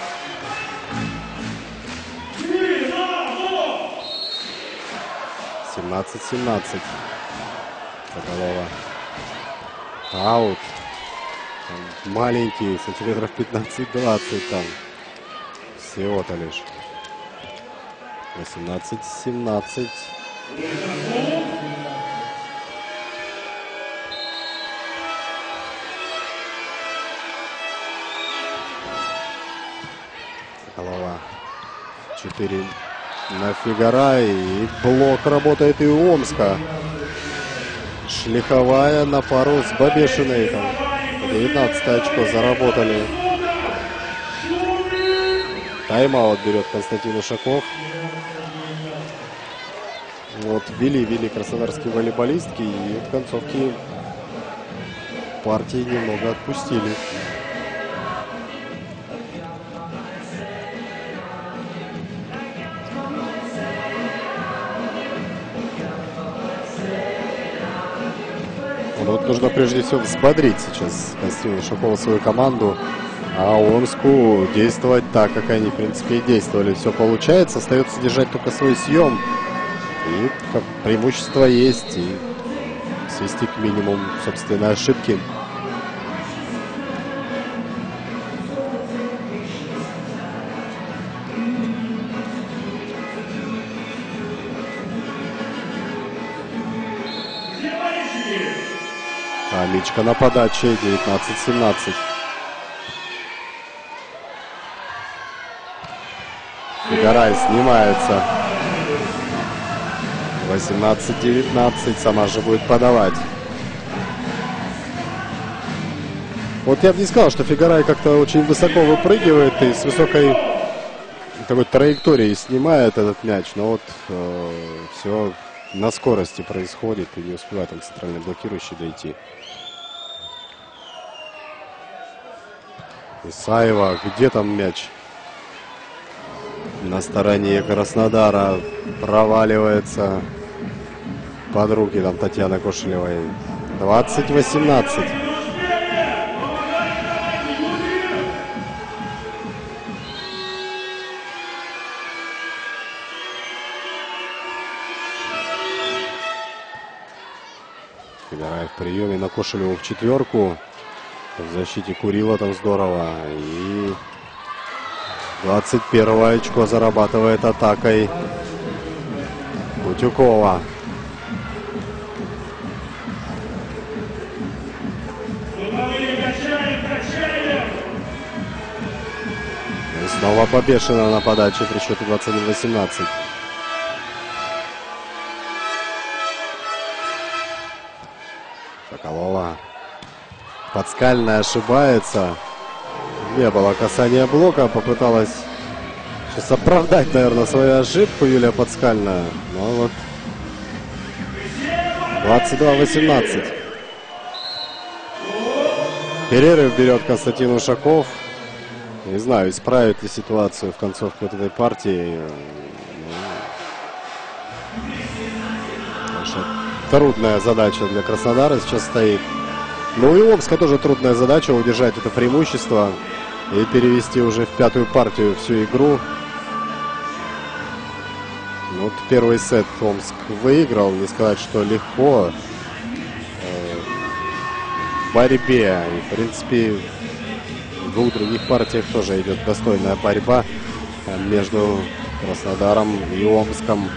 Семнадцать 17. Соколова. Аут. Там маленький, сантиметров 15-20 там. Всего-то лишь. 18-17. Соколова. 4 на Фигара. И блок работает и у Омска. Шлиховая на пару с Бабешиной. 19 очко заработали. Тайм-аут берет Константин Ушаков. Вот вели краснодарские волейболистки. И в концовке партии немного отпустили. Вот нужно прежде всего взбодрить сейчас Константину Ушакову свою команду, а Омску действовать так, как они, в принципе, и действовали. Все получается, остается держать только свой съем. И преимущество есть, и свести к минимуму собственные ошибки. А Мичка на подаче 19-17. Фигарай снимается. 18-19. Сама же будет подавать. Вот я бы не сказал, что Фигарай как-то очень высоко выпрыгивает и с высокой такой траекторией снимает этот мяч. Но вот все на скорости происходит и не успевает там центральный блокирующий дойти. Исаева, где там мяч? На стороне Краснодара проваливается под руки там Татьяны Кошелевой. 20-18. Фигарай в приеме на Кошелеву в четверку. В защите Курила там здорово. И 21 очко зарабатывает атакой Кутюкова. И снова Бабешина на подаче при счете 21-18. Соколова. Подскальная ошибается. Не было касания блока. Попыталась сейчас оправдать, наверное, свою ошибку Юлия Подскальная. Но вот 22-18. Перерыв берет Константин Ушаков. Не знаю, исправит ли ситуацию в концовке вот этой партии. Трудная задача для Краснодара сейчас стоит. Ну и у Омска тоже трудная задача удержать это преимущество и перевести уже в пятую партию всю игру. Вот первый сет Омск выиграл, не сказать, что легко. В борьбе. И, в принципе, в двух других партиях тоже идет достойная борьба между Краснодаром и Омском.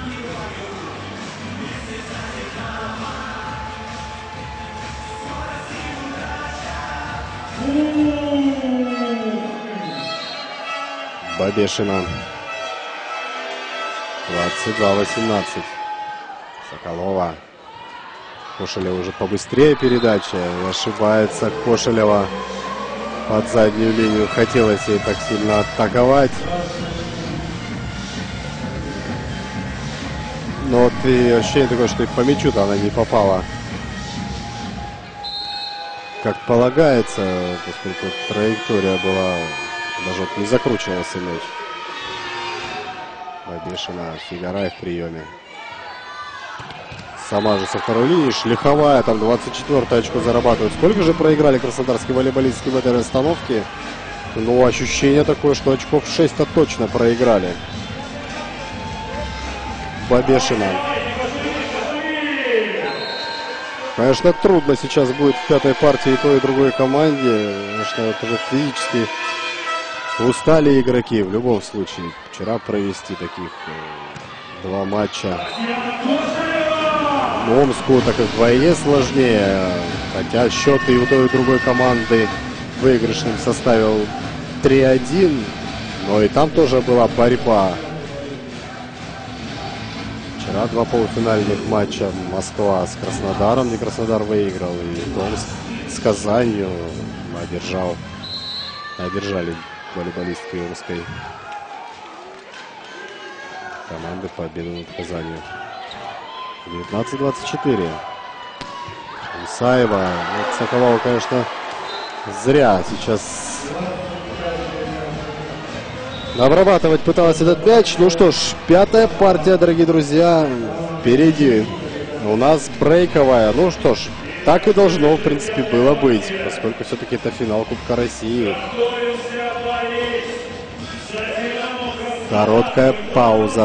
Бабешина. 22-18. Соколова. Кошелева уже побыстрее передача. Ошибается Кошелева под заднюю линию. Хотелось ей так сильно атаковать. Но вот и ощущение такое, что и по мячу-то она не попала. Как полагается, поскольку траектория была, даже вот не закручивался мяч. Бабешина, Фигарай в приеме. Сама же со второй линии. Шлиховая, там 24 очко зарабатывает. Сколько же проиграли краснодарские волейболистки в этой расстановке? Ну, ощущение такое, что очков 6-то точно проиграли. Бабешина. Конечно, трудно сейчас будет в пятой партии и той, и другой команде. Конечно, это же физически устали игроки в любом случае. Вчера провести таких два матча. Омску так и вдвойне сложнее. Хотя счет и у той, и другой команды выигрышным составил 3-1. Но и там тоже была борьба. Вчера 2 полуфинальных матча. Москва с Краснодаром, где Краснодар выиграл, и Томск с Казанью одержали волейболистки Омской команды победу над Казанью. 19-24. Исаева. Вот Соколова, конечно, зря сейчас обрабатывать пыталась этот мяч. Ну что ж, 5-я партия, дорогие друзья, впереди. У нас брейковая. Ну что ж, так и должно, в принципе, было быть, поскольку все-таки это финал Кубка России. Короткая пауза.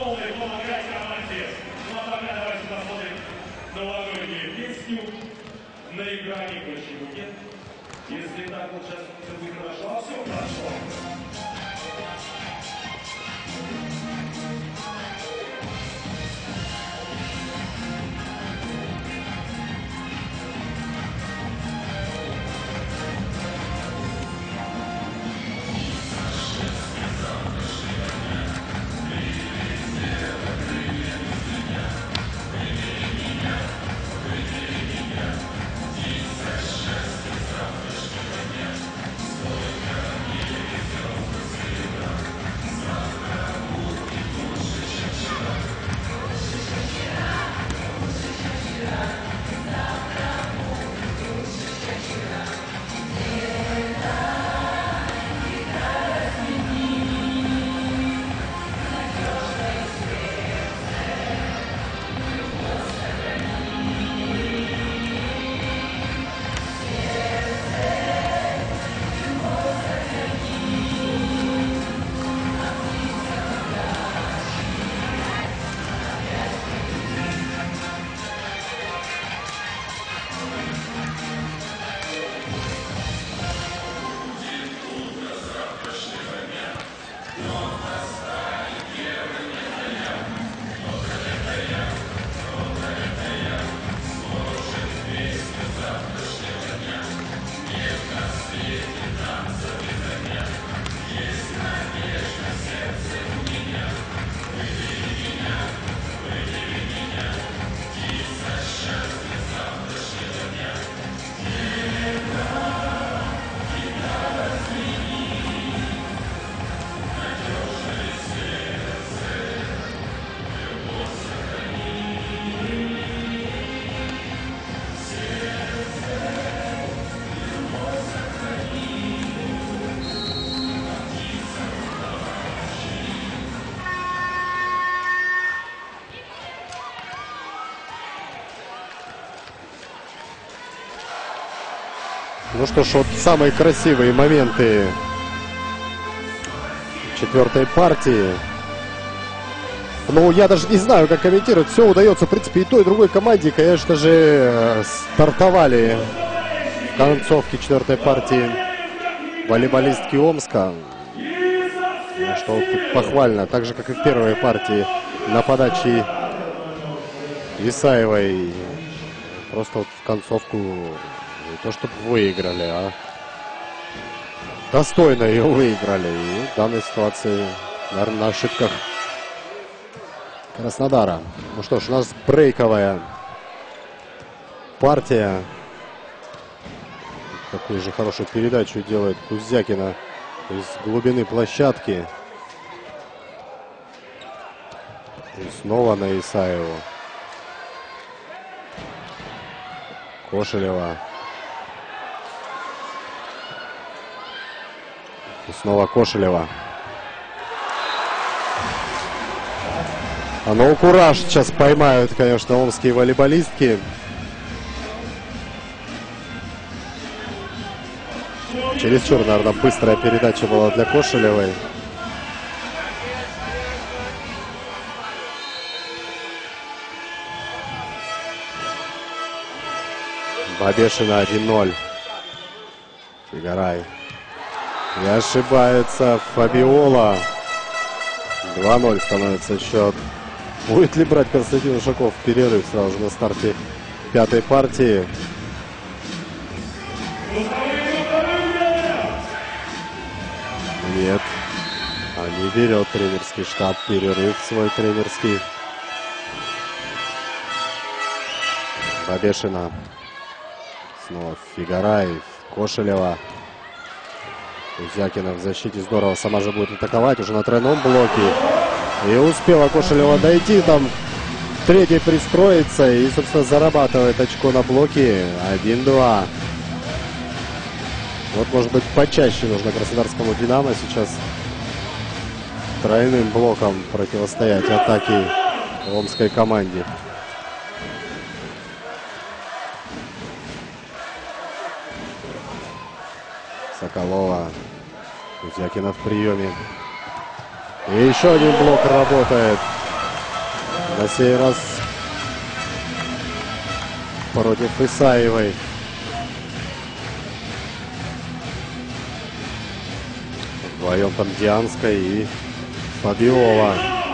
Ну что ж, вот самые красивые моменты 4-й партии. Ну, я даже не знаю, как комментировать. Все удается, в принципе, и той, и другой команде. Конечно же, стартовали в концовке 4-й партии волейболистки Омска. Что вот похвально. Так же, как и в первой партии на подаче Исаевой. Просто вот в концовку не то, чтобы выиграли, а достойно ее выиграли. И в данной ситуации, наверное, на ошибках Краснодара. Ну что ж, у нас брейковая партия. Какую же хорошую передачу делает Кузякина из глубины площадки. И снова на Исаеву. Кошелева. И снова Кошелева. А ну, кураж сейчас поймают, конечно, омские волейболистки. Чересчур, наверное, быстрая передача была для Кошелевой. Бабешина 1-0. Фигарай. Не ошибается Фабиола. 2-0 становится счет. Будет ли брать Константин Ушаков в перерыв сразу же на старте 5-й партии? Нет. Не берет тренерский штаб перерыв свой тренерский. Бабешина. Снова Фигараев. Кошелева. Кузякина в защите здорово. Сама же будет атаковать уже на тройном блоке. И успела Кошелева дойти там. Третий пристроится и, собственно, зарабатывает очко на блоке. 1-2. Вот, может быть, почаще нужно краснодарскому «Динамо» сейчас тройным блоком противостоять атаке омской команде. Соколова. Кузякина в приеме. И еще один блок работает. На сей раз против Исаевой. Вдвоем там Дианская и Фабиова.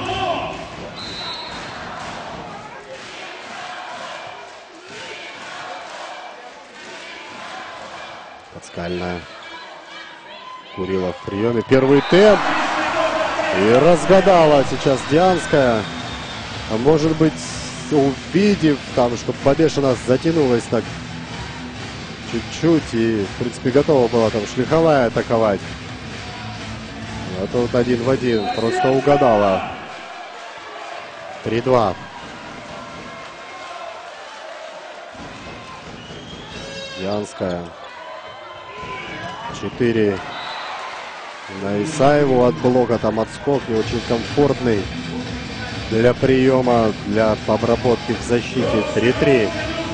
Подскальная. Курила в приеме. Первый темп. И разгадала сейчас Дианская. А может быть, увидев там, что Бабешина затянулась так чуть-чуть. И, в принципе, готова была там Шлиховая атаковать. А тут 1 в 1. Просто угадала. 3-2. Дианская. 4 на Исаеву от блока. Там отскок не очень комфортный для приема, для обработки в защите. 3-3.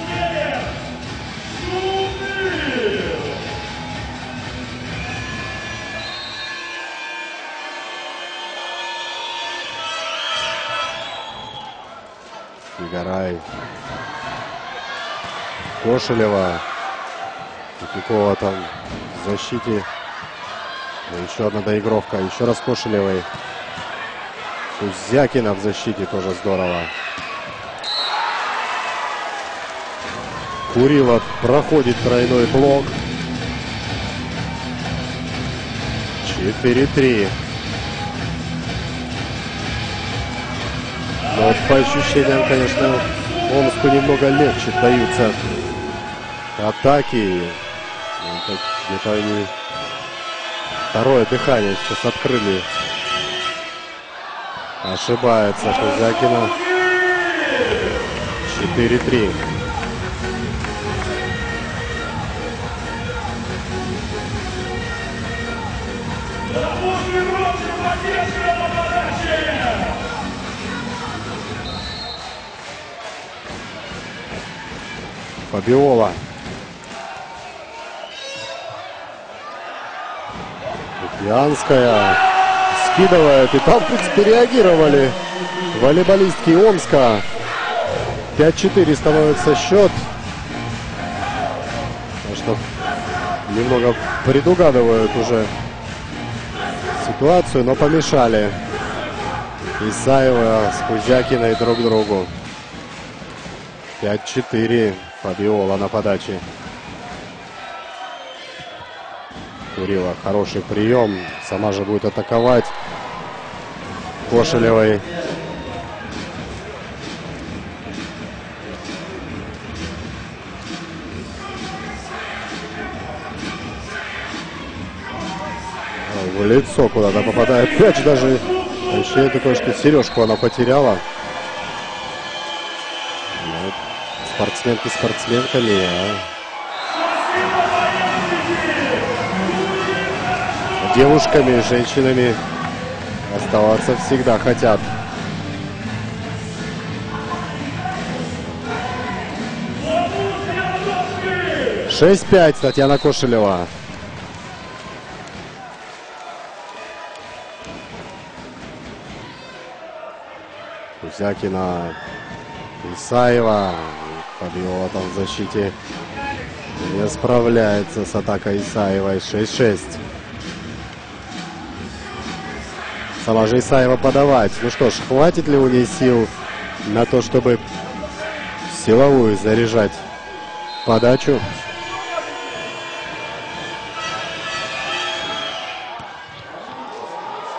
Фигараев. Кошелева. Тупикова там в защите. Еще одна доигровка. Еще раз Кошелевой. Кузякина в защите тоже здорово. Курила проходит тройной блок. 4-3. Но вот по ощущениям, конечно, Омску немного легче даются атаки. Где-то они второе дыхание сейчас открыли. Ошибается Кузякина. 4-3. Фабиова. Дианская скидывает. И там, в принципе, реагировали волейболистки Омска. 5-4 становится счет. Потому что немного предугадывают уже ситуацию, но помешали Исаева с Кузякиной друг другу. 5-4. Фабиола на подаче. Курила хороший прием. Сама же будет атаковать. Кошелевой. В лицо куда-то попадает мяч. Даже ощущение такое, что сережку она потеряла. Спортсменки спортсменками, девушками, женщинами оставаться всегда хотят. 6-5, Татьяна Кошелева. Кузякина, Исаева. Фабиова там в защите не справляется с атакой Исаевой. 6-6. Сама же Исаева подавать. Ну что ж, хватит ли у ней сил на то, чтобы силовую заряжать подачу?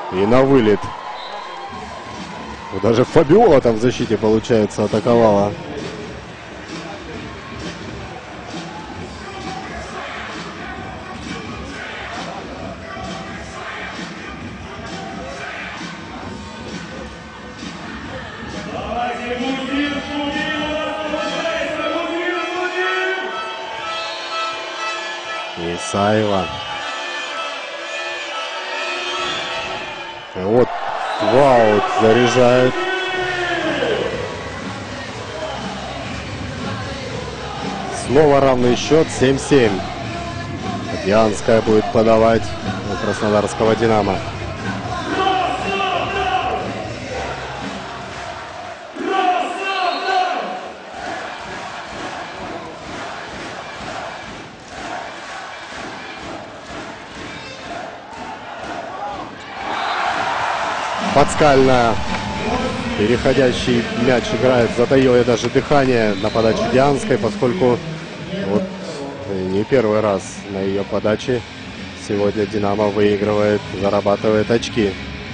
И на вылет. Даже Фабиола там в защите, получается, атаковала. Исаева. Вот Ваут заряжает. Снова равный счет 7-7. Дианская будет подавать у краснодарского «Динамо». Подскальная. Переходящий мяч играет. Затаил я даже дыхание на подаче Дианской, поскольку вот не первый раз на ее подаче сегодня «Динамо» выигрывает, зарабатывает очки.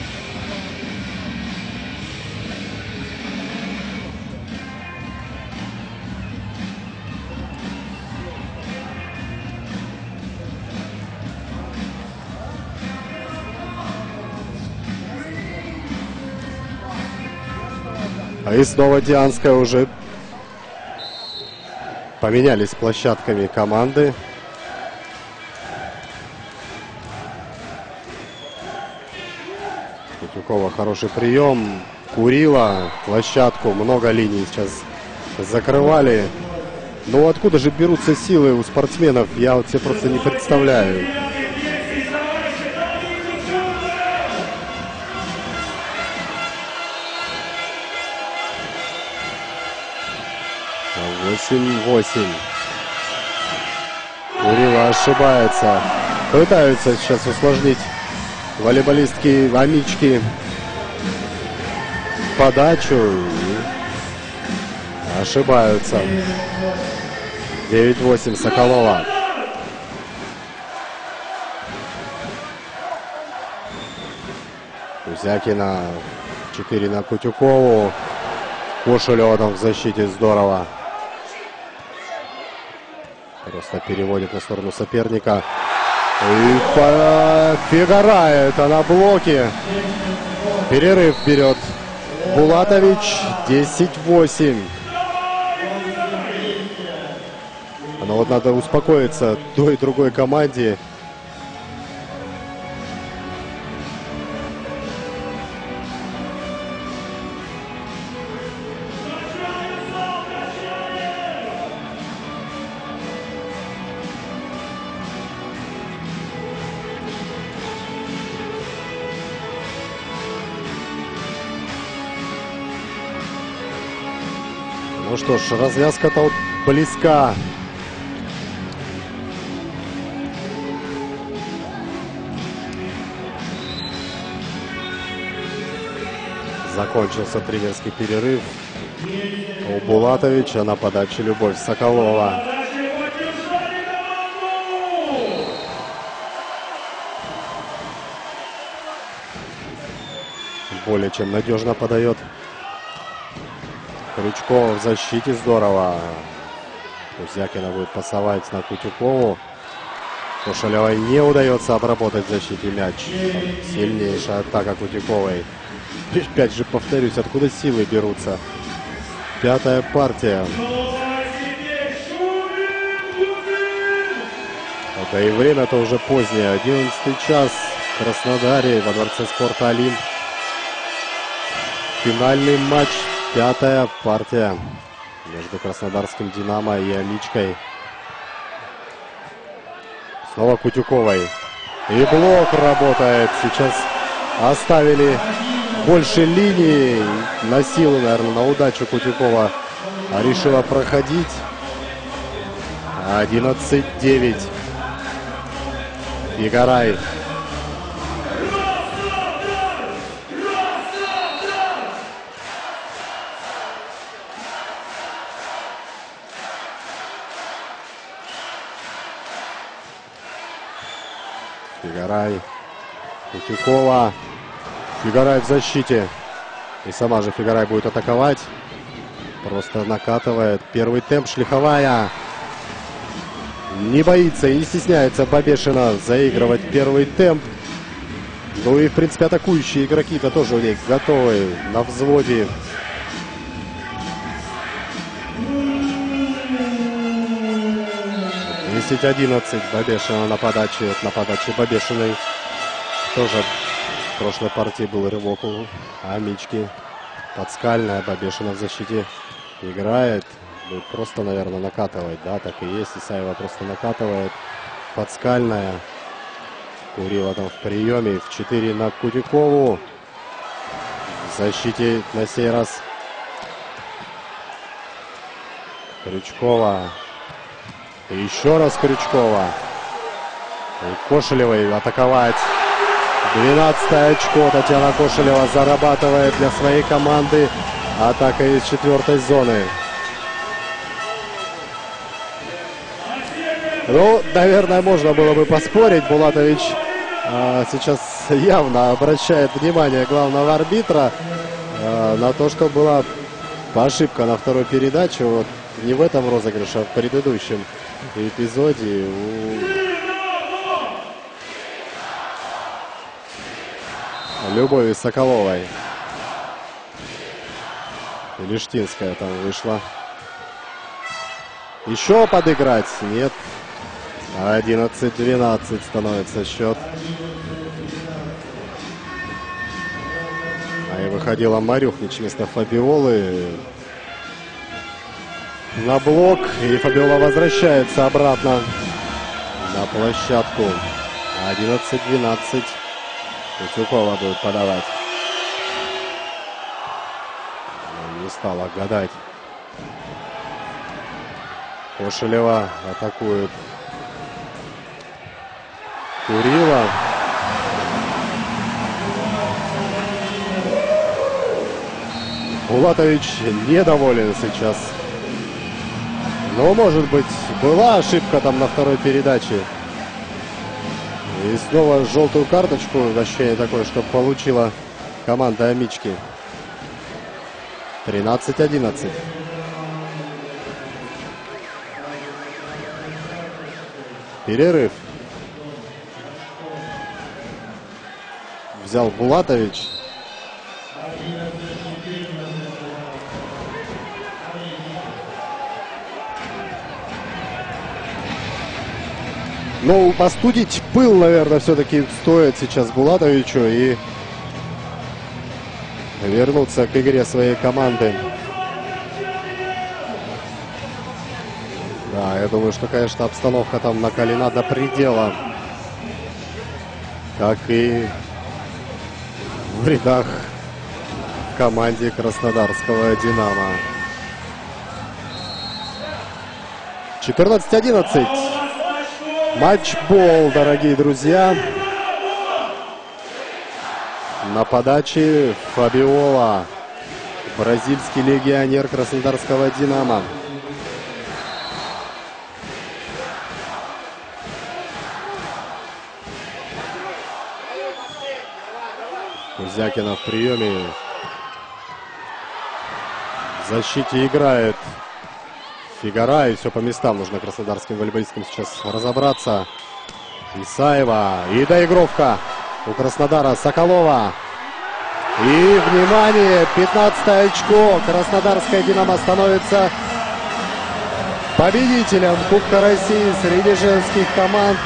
И снова Дианская уже поменялись площадками команды. Кутюкова хороший прием. Курила площадку. Много линий сейчас закрывали. Но откуда же берутся силы у спортсменов, я вот себе просто не представляю. Восемь. Курила ошибается. Пытаются сейчас усложнить волейболистки Амички подачу. И ошибаются. 9-8 Соколова. Кузякина. 4 на Кутюкову. Кошелева там в защите здорово. Просто переводит на сторону соперника. И фигурает на блоке. Перерыв берет Булатович. 10-8. Но вот надо успокоиться той и другой команде. Ну что ж, развязка-то вот близка. Закончился тренерский перерыв. У Булатовича на подаче Любовь Соколова. Более чем надежно подает. Крючкова в защите здорово. Кузякина будет пасовать на Кутюкову. Кошелевой не удается обработать в защите мяч. Сильнейшая атака Кутюковой. Опять же повторюсь, откуда силы берутся. 5-я партия. Да и время-то уже позднее. 11-й час в Краснодаре во дворце спорта «Олимп». Финальный матч. 5-я партия между краснодарским «Динамо» и Амичкой. Снова Кутюковой. И блок работает. Сейчас оставили больше линий. На силу, наверное, на удачу Кутюкова решила проходить. 11-9. Фигарай. Фигарай. Кутюкова. Фигарай в защите. И сама же Фигарай будет атаковать. Просто накатывает. Первый темп шлиховая. Не боится и не стесняется Бабешина заигрывать первый темп. Ну и, в принципе, атакующие игроки-то тоже у них готовы на взводе. Десять 11 Бабешина на подаче Бабешиной. Тоже в прошлой партии был рывок у Амички. Подскальная. Бабешина в защите играет. Будет просто, наверное, накатывать. Да, так и есть. Исаева просто накатывает. Подскальная. Курила там в приеме. В 4 на Кутикову. В защите на сей раз Крючкова. И еще раз Крючкова. И Кошелевой атаковать. 12-е очко Татьяна Кошелева зарабатывает для своей команды. Атака из 4-й зоны. Ну, наверное, можно было бы поспорить. Булатович сейчас явно обращает внимание главного арбитра на то, что была ошибка на второй передаче. Вот не в этом розыгрыше, а в предыдущем эпизоде у Любови Соколовой. Лештинская там вышла. Еще подыграть? Нет. 11-12 становится счет. А и выходила Марюхнич вместо Фабиолы на блок. И Фабиола возвращается обратно на площадку. 11-12. Кутюкова будет подавать. Не стала гадать. Кошелева атакует Курила. Булатович недоволен сейчас. Но, может быть, была ошибка там на второй передаче. И снова желтую карточку, ощущение такое, что получила команда Амички. 13-11. Перерыв. Взял Булатович. Ну, постудить пыл, наверное, все-таки стоит сейчас Булатовичу и вернуться к игре своей команды. Да, я думаю, что, конечно, обстановка там накалена до предела. Как и в рядах команде краснодарского «Динамо». 14-11. Матчбол, дорогие друзья. На подаче Фабиола. Бразильский легионер краснодарского «Динамо». Кузякина в приеме. В защите играет Фигарай. И все по местам. Нужно краснодарским волейболистам сейчас разобраться. Исаева. И доигровка у Краснодара. Соколова. И, внимание, 15-е очко. Краснодарская «Динамо» становится победителем Кубка России среди женских команд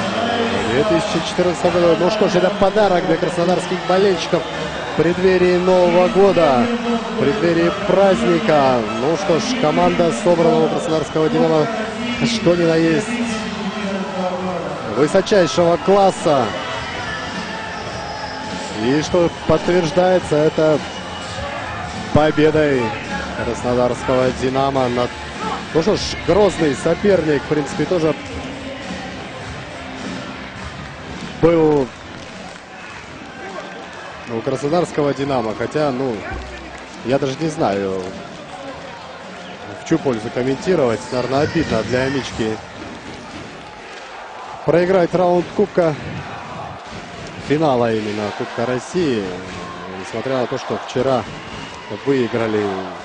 2014 года. Ну что ж, это подарок для краснодарских болельщиков в преддверии Нового года, в преддверии праздника. Ну что ж, команда собранного краснодарского «Динамо» что ни на есть высочайшего класса. И что подтверждается это победой краснодарского «Динамо» над, ну что ж, грозный соперник, в принципе, тоже был у краснодарского «Динамо». Хотя, ну, я даже не знаю, в чью пользу комментировать. Наверное, обидно для Амички проиграть раунд Кубка финала именно Кубка России. Несмотря на то, что вчера выиграли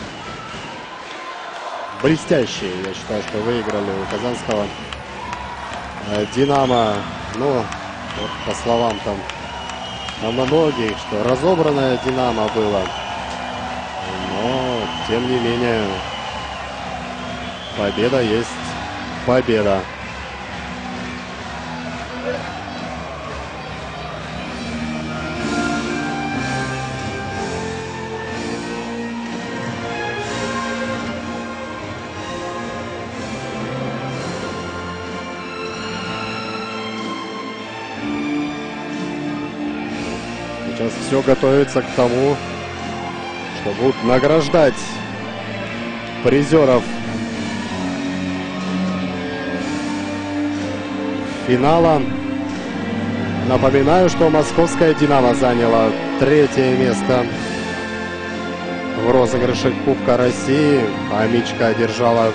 блестящие, я считаю, что выиграли у казанского «Динамо». Ну, вот по словам там многих, что разобранное «Динамо» было. Но, тем не менее, победа есть победа. Сейчас все готовится к тому, что будут награждать призеров финала. Напоминаю, что московская «Динамо» заняла 3-е место в розыгрыше Кубка России. Амичка одержала...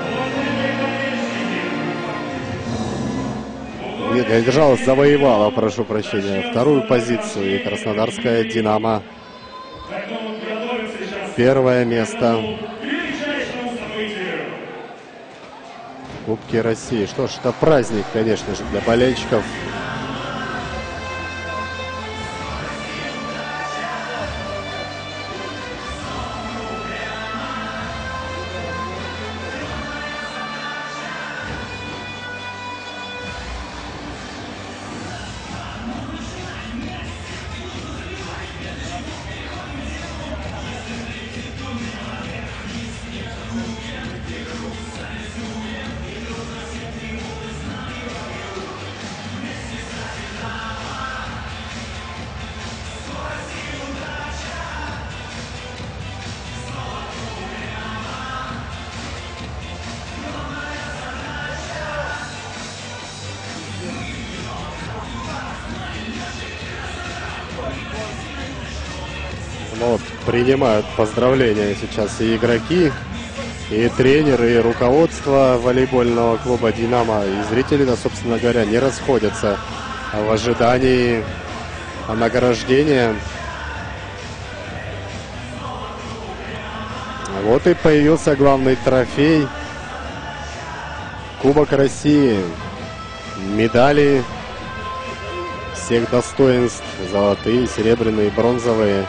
Нет, одержала, завоевала, прошу прощения, 2-ю позицию. И краснодарская «Динамо» 1-е место в Кубке России. Что ж, это праздник, конечно же, для болельщиков. Ну, вот, принимают поздравления сейчас и игроки, и тренеры, и руководство волейбольного клуба «Динамо». И зрители, да, собственно говоря, не расходятся в ожидании награждения. Вот и появился главный трофей. Кубок России. Медали всех достоинств. Золотые, серебряные, бронзовые.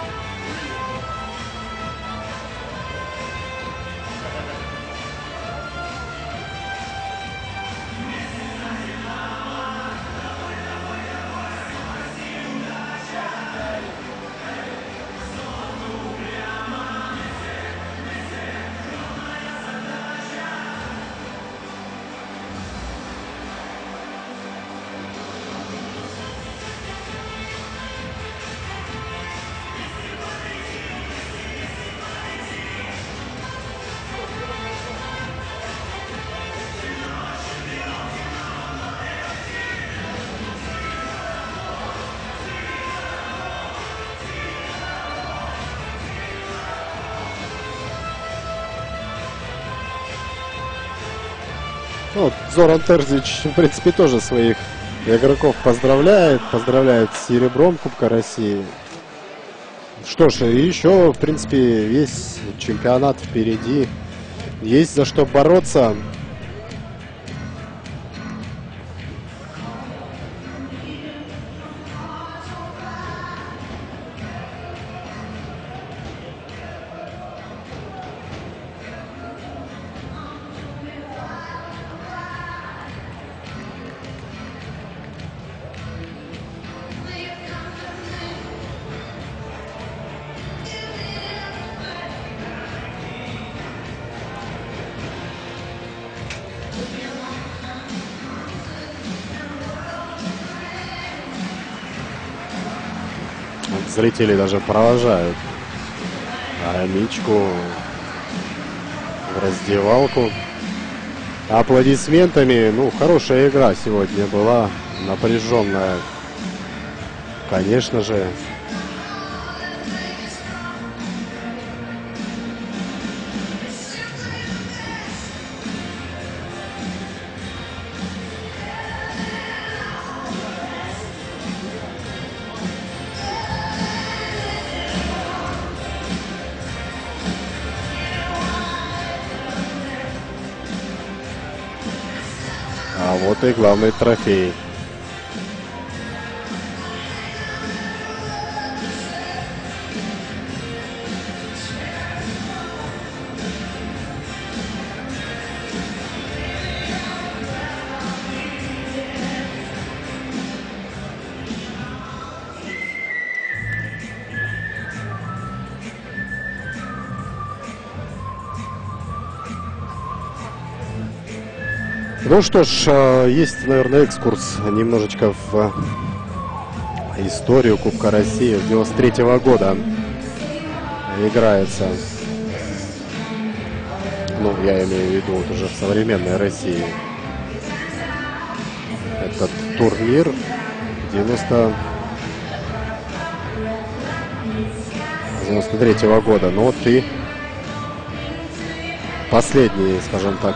Ну, Зоран Терзич, в принципе, тоже своих игроков поздравляет с серебром Кубка России. Что ж, еще, в принципе, весь чемпионат впереди. Есть за что бороться. Зрители даже провожают Амичку в раздевалку аплодисментами. Ну, хорошая игра сегодня была, напряженная, конечно же. Вот и главный трофей. Ну что ж, есть, наверное, экскурс немножечко в историю Кубка России. С 93-го года играется. Ну, я имею в виду вот уже в современной России. Этот турнир 93-го года. Ну вот и последние, скажем так,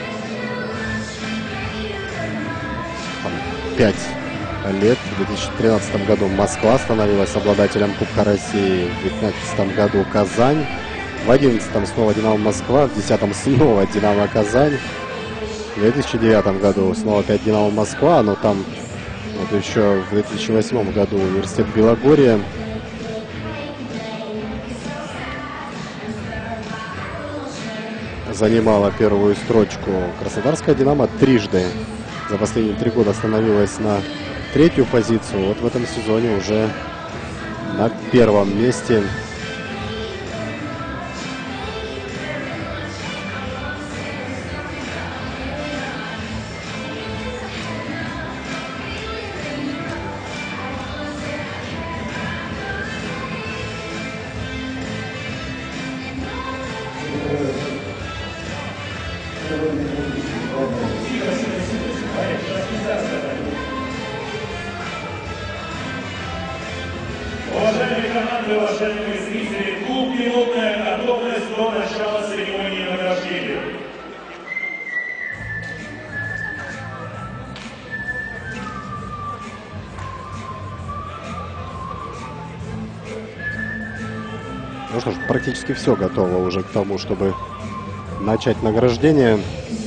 5 лет. В 2013 году Москва становилась обладателем Кубка России, в 2015 году Казань, в 2011 снова Динамо Москва, в 2010 снова Динамо Казань, в 2009 году снова опять Динамо Москва, но там вот еще в 2008 году Университет Белогорья. Занимала первую строчку. Краснодарская Динамо трижды за последние 3 года становилась на 3-ю позицию. Вот в этом сезоне уже на 1-м месте. Уважаемые команды, уважаемые зрители, клуб «Минутная готовность» до начала церемонии награждения. Ну что ж, практически все готово уже к тому, чтобы начать награждение.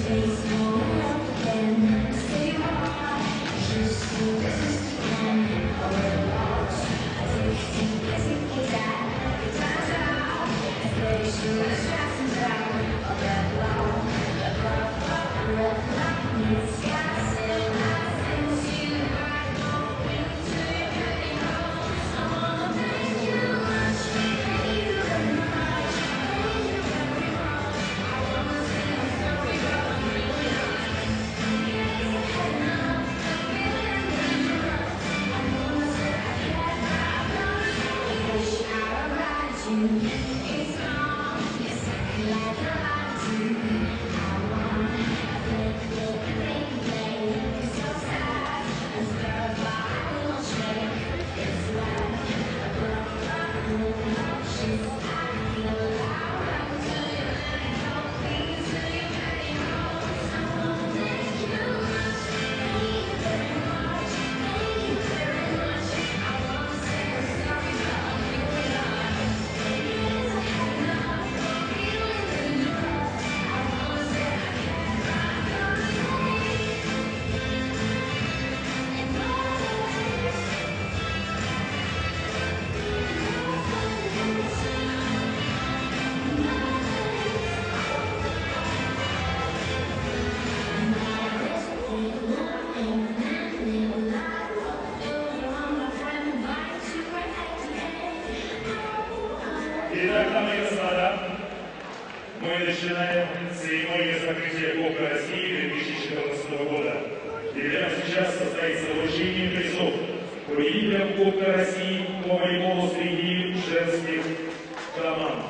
Итак, дамы и господа, мы начинаем церемонию закрытия Кубка России 2014 года. И прямо сейчас состоится вручение призов победителям Кубка России по волейболу среди женских команд.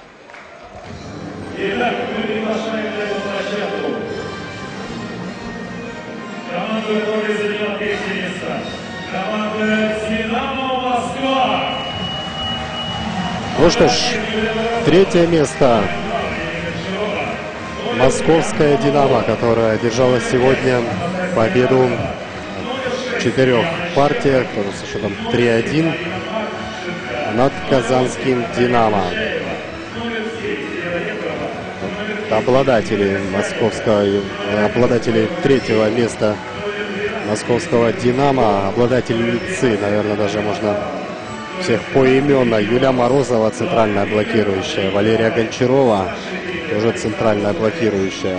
Итак, мы приглашаем на эту площадку команду, которая заняла 3-е место. Команда «Динамо Москва». Ну что ж, 3-е место. Московская «Динамо», которая одержала сегодня победу в 4 партиях со счетом 3-1 над казанским «Динамо». обладатели третьего места московского «Динамо», обладательницы, наверное, даже можно всех поименно. Юлия Морозова, центральная блокирующая, Валерия Гончарова, тоже центральная блокирующая,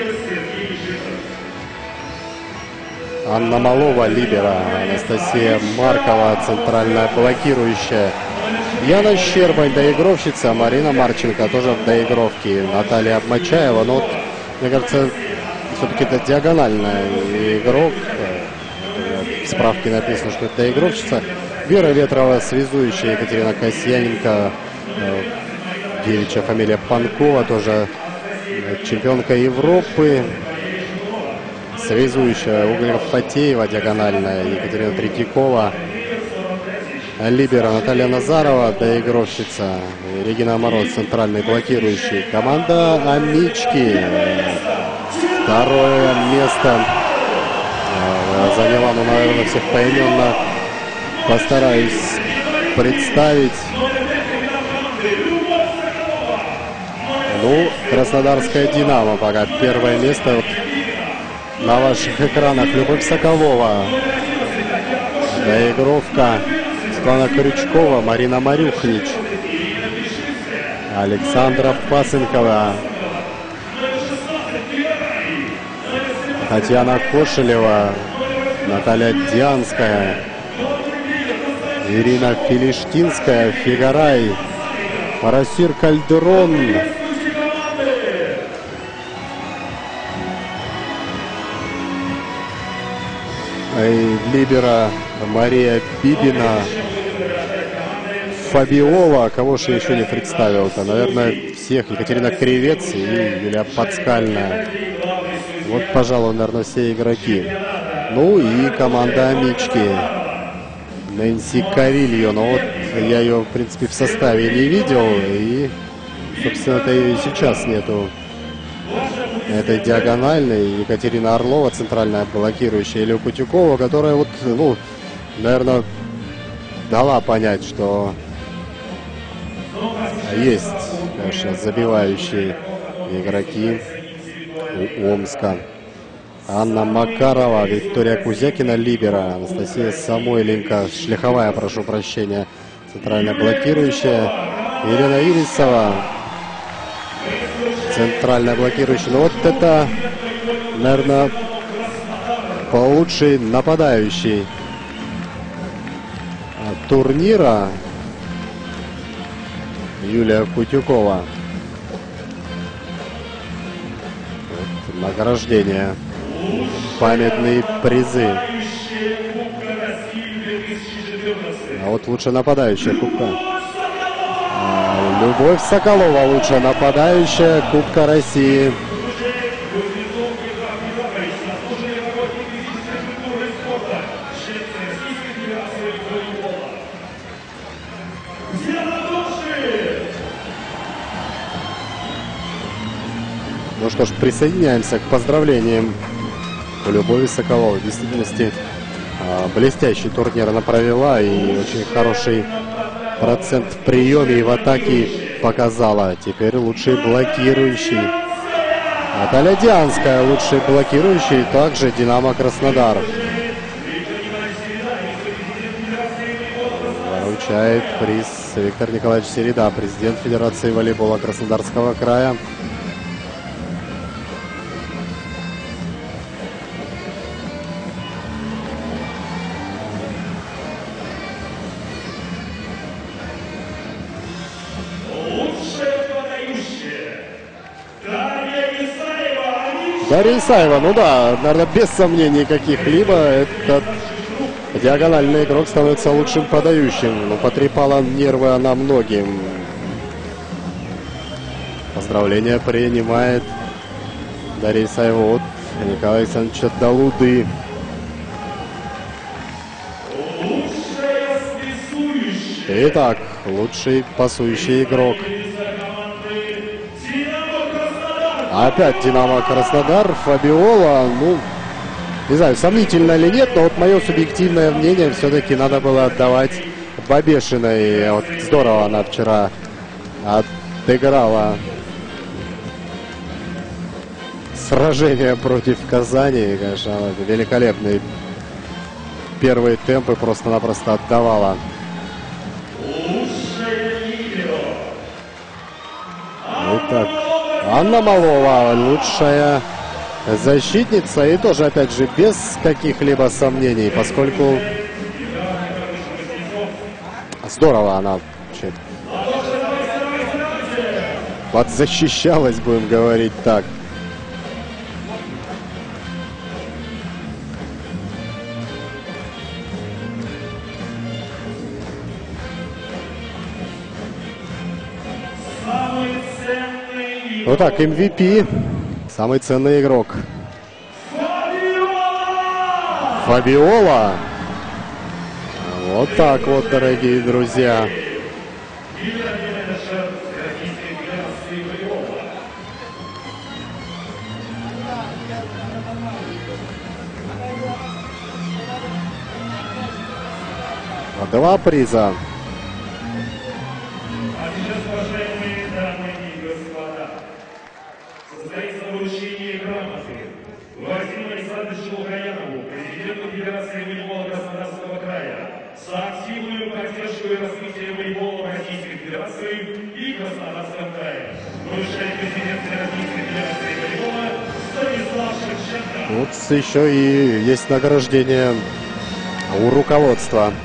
Анна Малова, либера, Анастасия Маркова, центральная блокирующая, Яна Щербань, доигровщица, Марина Марченко тоже в доигровке, Наталья Обмачаева. Но вот, мне кажется, все-таки это диагональный игрок. В справке написано, что это доигровщица. Вера Ветрова, связующая, Екатерина Касьяненко, девичья фамилия Панкова, тоже чемпионка Европы. Связующая Уголька Фатеева, диагональная, Екатерина Третьякова. Либера Наталья Назарова, доигровщица, Регина Мороз, центральный блокирующий. Команда «Амички» второе место заняла, ну, наверное, всех поименно постараюсь представить. Ну, Краснодарская «Динамо» пока первое место. Вот на ваших экранах Любовь Соколова, доигровка. Светлана Крючкова, Марина Марюхнич, Александра Пасынкова, Татьяна Кошелева, Наталья Дианская, Ирина Филиштинская, Фигарай, Марасир Кальдерон, либера Мария Бибина, Фабиола. Кого же я еще не представил-то? Наверное, всех. Екатерина Кривец и Юлия Подскальная. Вот, пожалуй, наверное, все игроки. Ну и команда «Амички». Нэнси Кавильо. Но вот я ее, в принципе, в составе не видел. И, собственно-то, и сейчас нету этой диагональной. Екатерина Орлова, центральная блокирующая, Илья Кутюкова, которая вот, ну, наверное, дала понять, что есть, конечно, забивающие игроки у Омска. Анна Макарова, Виктория Кузякина, либера, Анастасия Самойленко, Шляховая, прошу прощения, центральная блокирующая, Елена Ирисова, центральная блокирующая. Ну вот это, наверное, лучший нападающий турнира Юлия Кутюкова. Вот, награждение, памятные призы. А вот лучшая нападающая Кубка. Любовь Соколова, лучшая нападающая Кубка России. Ну что ж, присоединяемся к поздравлениям Любови Соколовой. В действительности блестящий турнир она провела и очень хороший процент в приеме и в атаке показала. Теперь лучший блокирующий. Наталья Дианская, лучший блокирующий, также «Динамо» Краснодар. Вручает приз Виктор Николаевич Середа, президент Федерации волейбола Краснодарского края. Дарья Исаева, ну да, наверное, без сомнений каких-либо, этот диагональный игрок становится лучшим подающим. Ну, потрепала нервы она многим. Поздравления принимает Дарья Исаева от Николая Александровича Далуды. Итак, лучший пасующий игрок. Опять «Динамо» Краснодар, Фабиола. Ну, не знаю, сомнительно или нет, но вот мое субъективное мнение, все-таки надо было отдавать Бабешиной. Вот здорово она вчера отыграла сражение против Казани. Конечно, великолепный первые темпы просто-напросто отдавала. Итак, Анна Малова, лучшая защитница. И тоже, опять же, без каких-либо сомнений, поскольку здорово она подзащищалась, будем говорить так. Вот так, MVP, самый ценный игрок. Фабиола. Вот так вот, дорогие друзья. Два приза. Состоится вручение грамоты Владимиру Александровичу Лукаянову, президенту Федерации волейбола Краснодарского края, за активную поддержку и развитие волейбола в Российской Федерации и Краснодарском крае. Вручает президент Российской Федерации волейбола Станислав Шевченко. Вот еще и есть награждение у руководства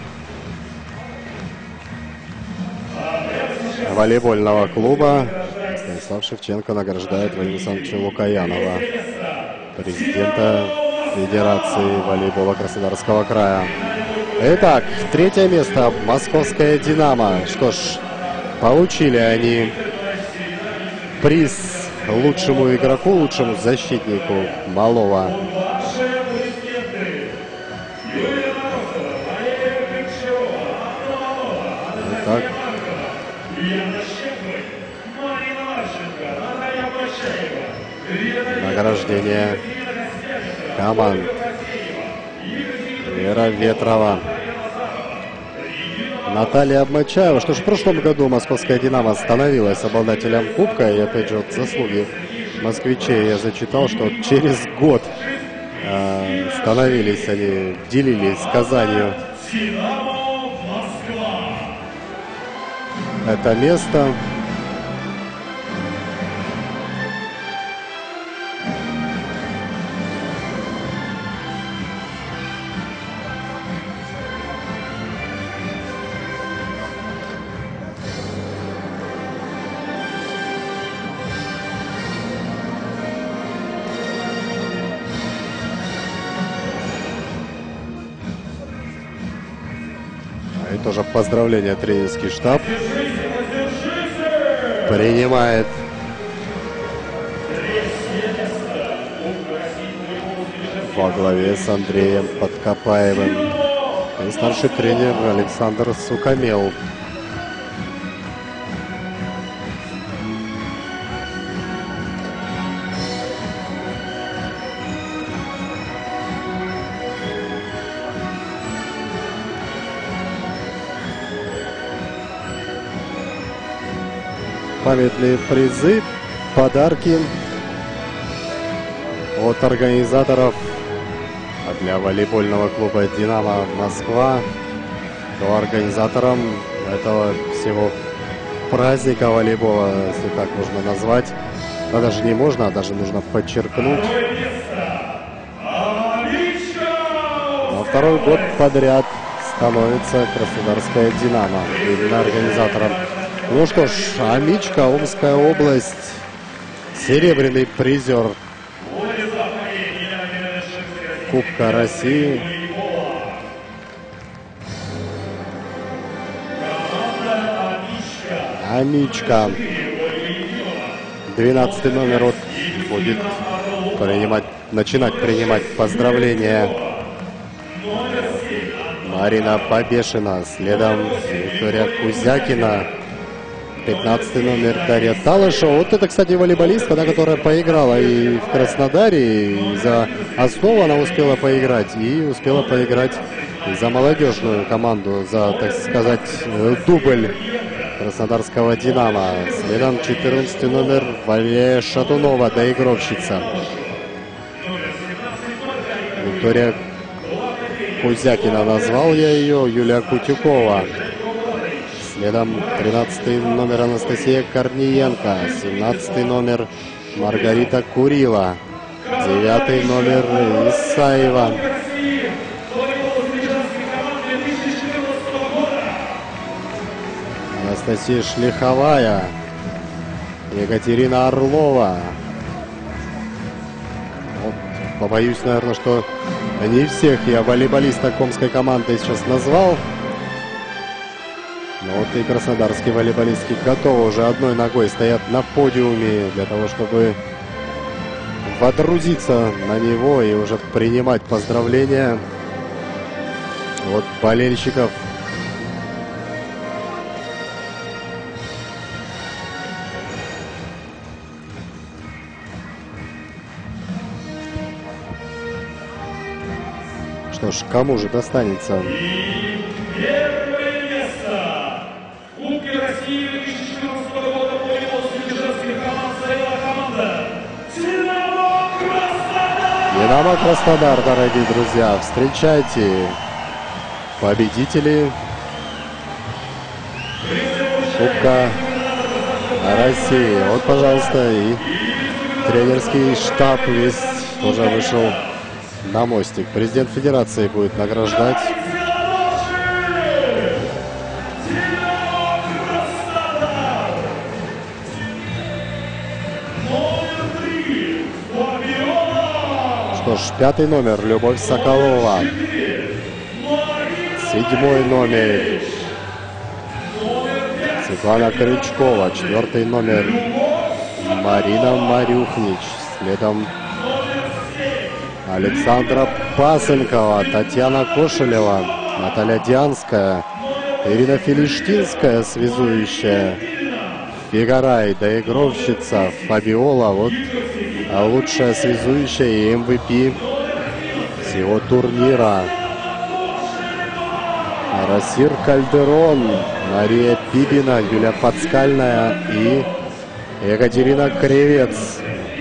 волейбольного клуба. Станислав Шевченко награждает Владимира Александровича Лукаянова, президента Федерации волейбола Краснодарского края. Итак, третье место. Московская «Динамо». Что ж, получили они приз лучшему игроку, лучшему защитнику Малова. Итак, награждение команд. Вера Ветрова, Наталья Обмочаева. Что ж, в прошлом году московская «Динамо» становилась обладателем кубка. И опять же, вот заслуги москвичей я зачитал, что через год становились они, делились с Казанью это место. И тоже поздравления тренерский штаб принимает. Во главе с Андреем Подкопаевым и старший тренер Александр Сукамел. Памятные призы, подарки от организаторов для волейбольного клуба «Динамо Москва». Кто организатором этого всего праздника волейбола, если так можно назвать. А даже не можно, а даже нужно подчеркнуть. На второй год подряд становится Краснодарская «Динамо» именно организатором. Ну что ж, Амичка, Омская область, серебряный призер Кубка России. Амичка, 12 номер, вот, будет начинать принимать поздравления. Марина Побешина, следом Виктория Кузякина. 15 номер Дарья Талышева. Вот это, кстати, волейболистка, которая поиграла и в Краснодаре, и за основу она успела поиграть, и успела поиграть за молодежную команду, за, так сказать, дубль краснодарского «Динамо». Следом 14 номер Валерия Шатунова, доигровщица. Виктория Кузякина назвал я ее, Юлия Кутюкова. Следом 13 номер Анастасия Корниенко, 17 номер Маргарита Курила, 9 номер Исаева. Анастасия Шлиховая, Екатерина Орлова. Вот, побоюсь, наверное, что не всех я волейболисток омской команды сейчас назвал. Но вот и краснодарские волейболистки готовы, уже одной ногой стоят на подиуме для того, чтобы водрузиться на него и уже принимать поздравления от болельщиков. Что ж, кому же достанется? Первое место. Кубки России 2014 года по волейболу женских команд заняла команда «Динамо Краснодар». «Динамо Краснодар», дорогие друзья, встречайте победителей Кубка России. Вот, пожалуйста, и тренерский штаб весь тоже вышел на мостик. Президент Федерации будет награждать. Что ж, 5 номер Любовь Соколова. 7 номер Светлана Крючкова. 4 номер Марина Марюхнич. Следом Александра Пасынкова, Татьяна Кошелева, Наталья Дианская, Ирина Филиштинская, связующая, Фигарай, доигровщица, Фабиола, вот лучшая связующая и MVP всего турнира. Расир Кальдерон, Мария Пибина, Юлия Подскальная и Екатерина Кривец.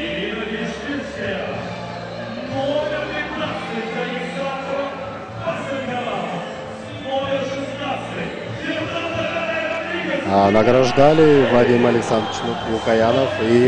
Награждали Вадим Александрович Лукаянов и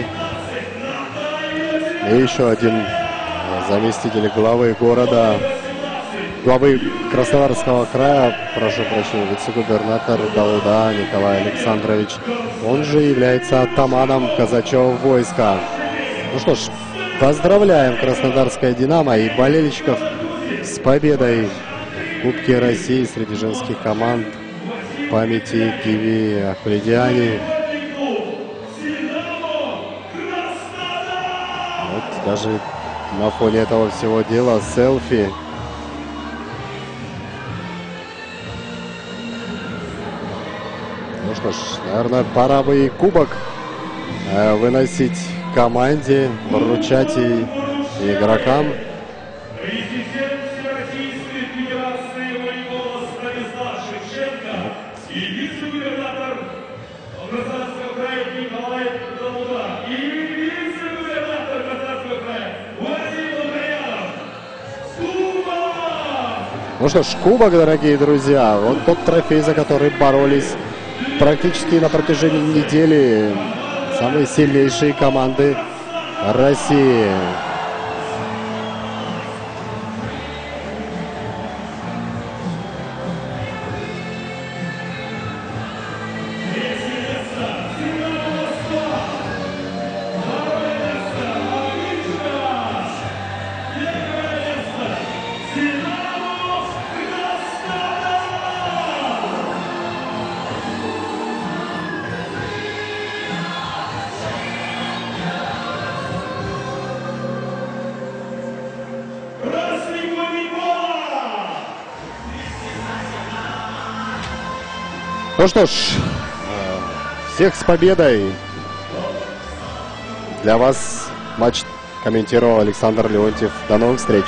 еще один заместитель главы города, главы Краснодарского края, прошу прощения, вице-губернатор Дауда Николай Александрович. Он же является атаманом казачьего войска. Ну что ж, поздравляем Краснодарское «Динамо» и болельщиков с победой в Кубке России среди женских команд. Памяти Киви Ахмедиани. Вот даже на фоне этого всего дела селфи. Ну что ж, наверное, пора бы и кубок выносить команде, вручать и игрокам. И вице-губернатор Краснодарского края Николай Дауда. И вице-губернатор Краснодарского края Вадим Лукаянов. Кубок! Ну что ж, кубок, дорогие друзья. Вот тот трофей, за который боролись практически на протяжении недели самые сильнейшие команды России. Ну что ж, всех с победой. Для вас матч комментировал Александр Леонтьев. До новых встреч.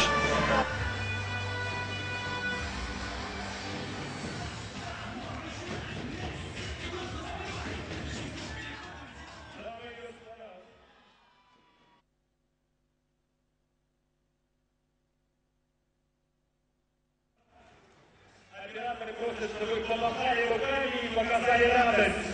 Просят, чтобы помахали руками и показали радость.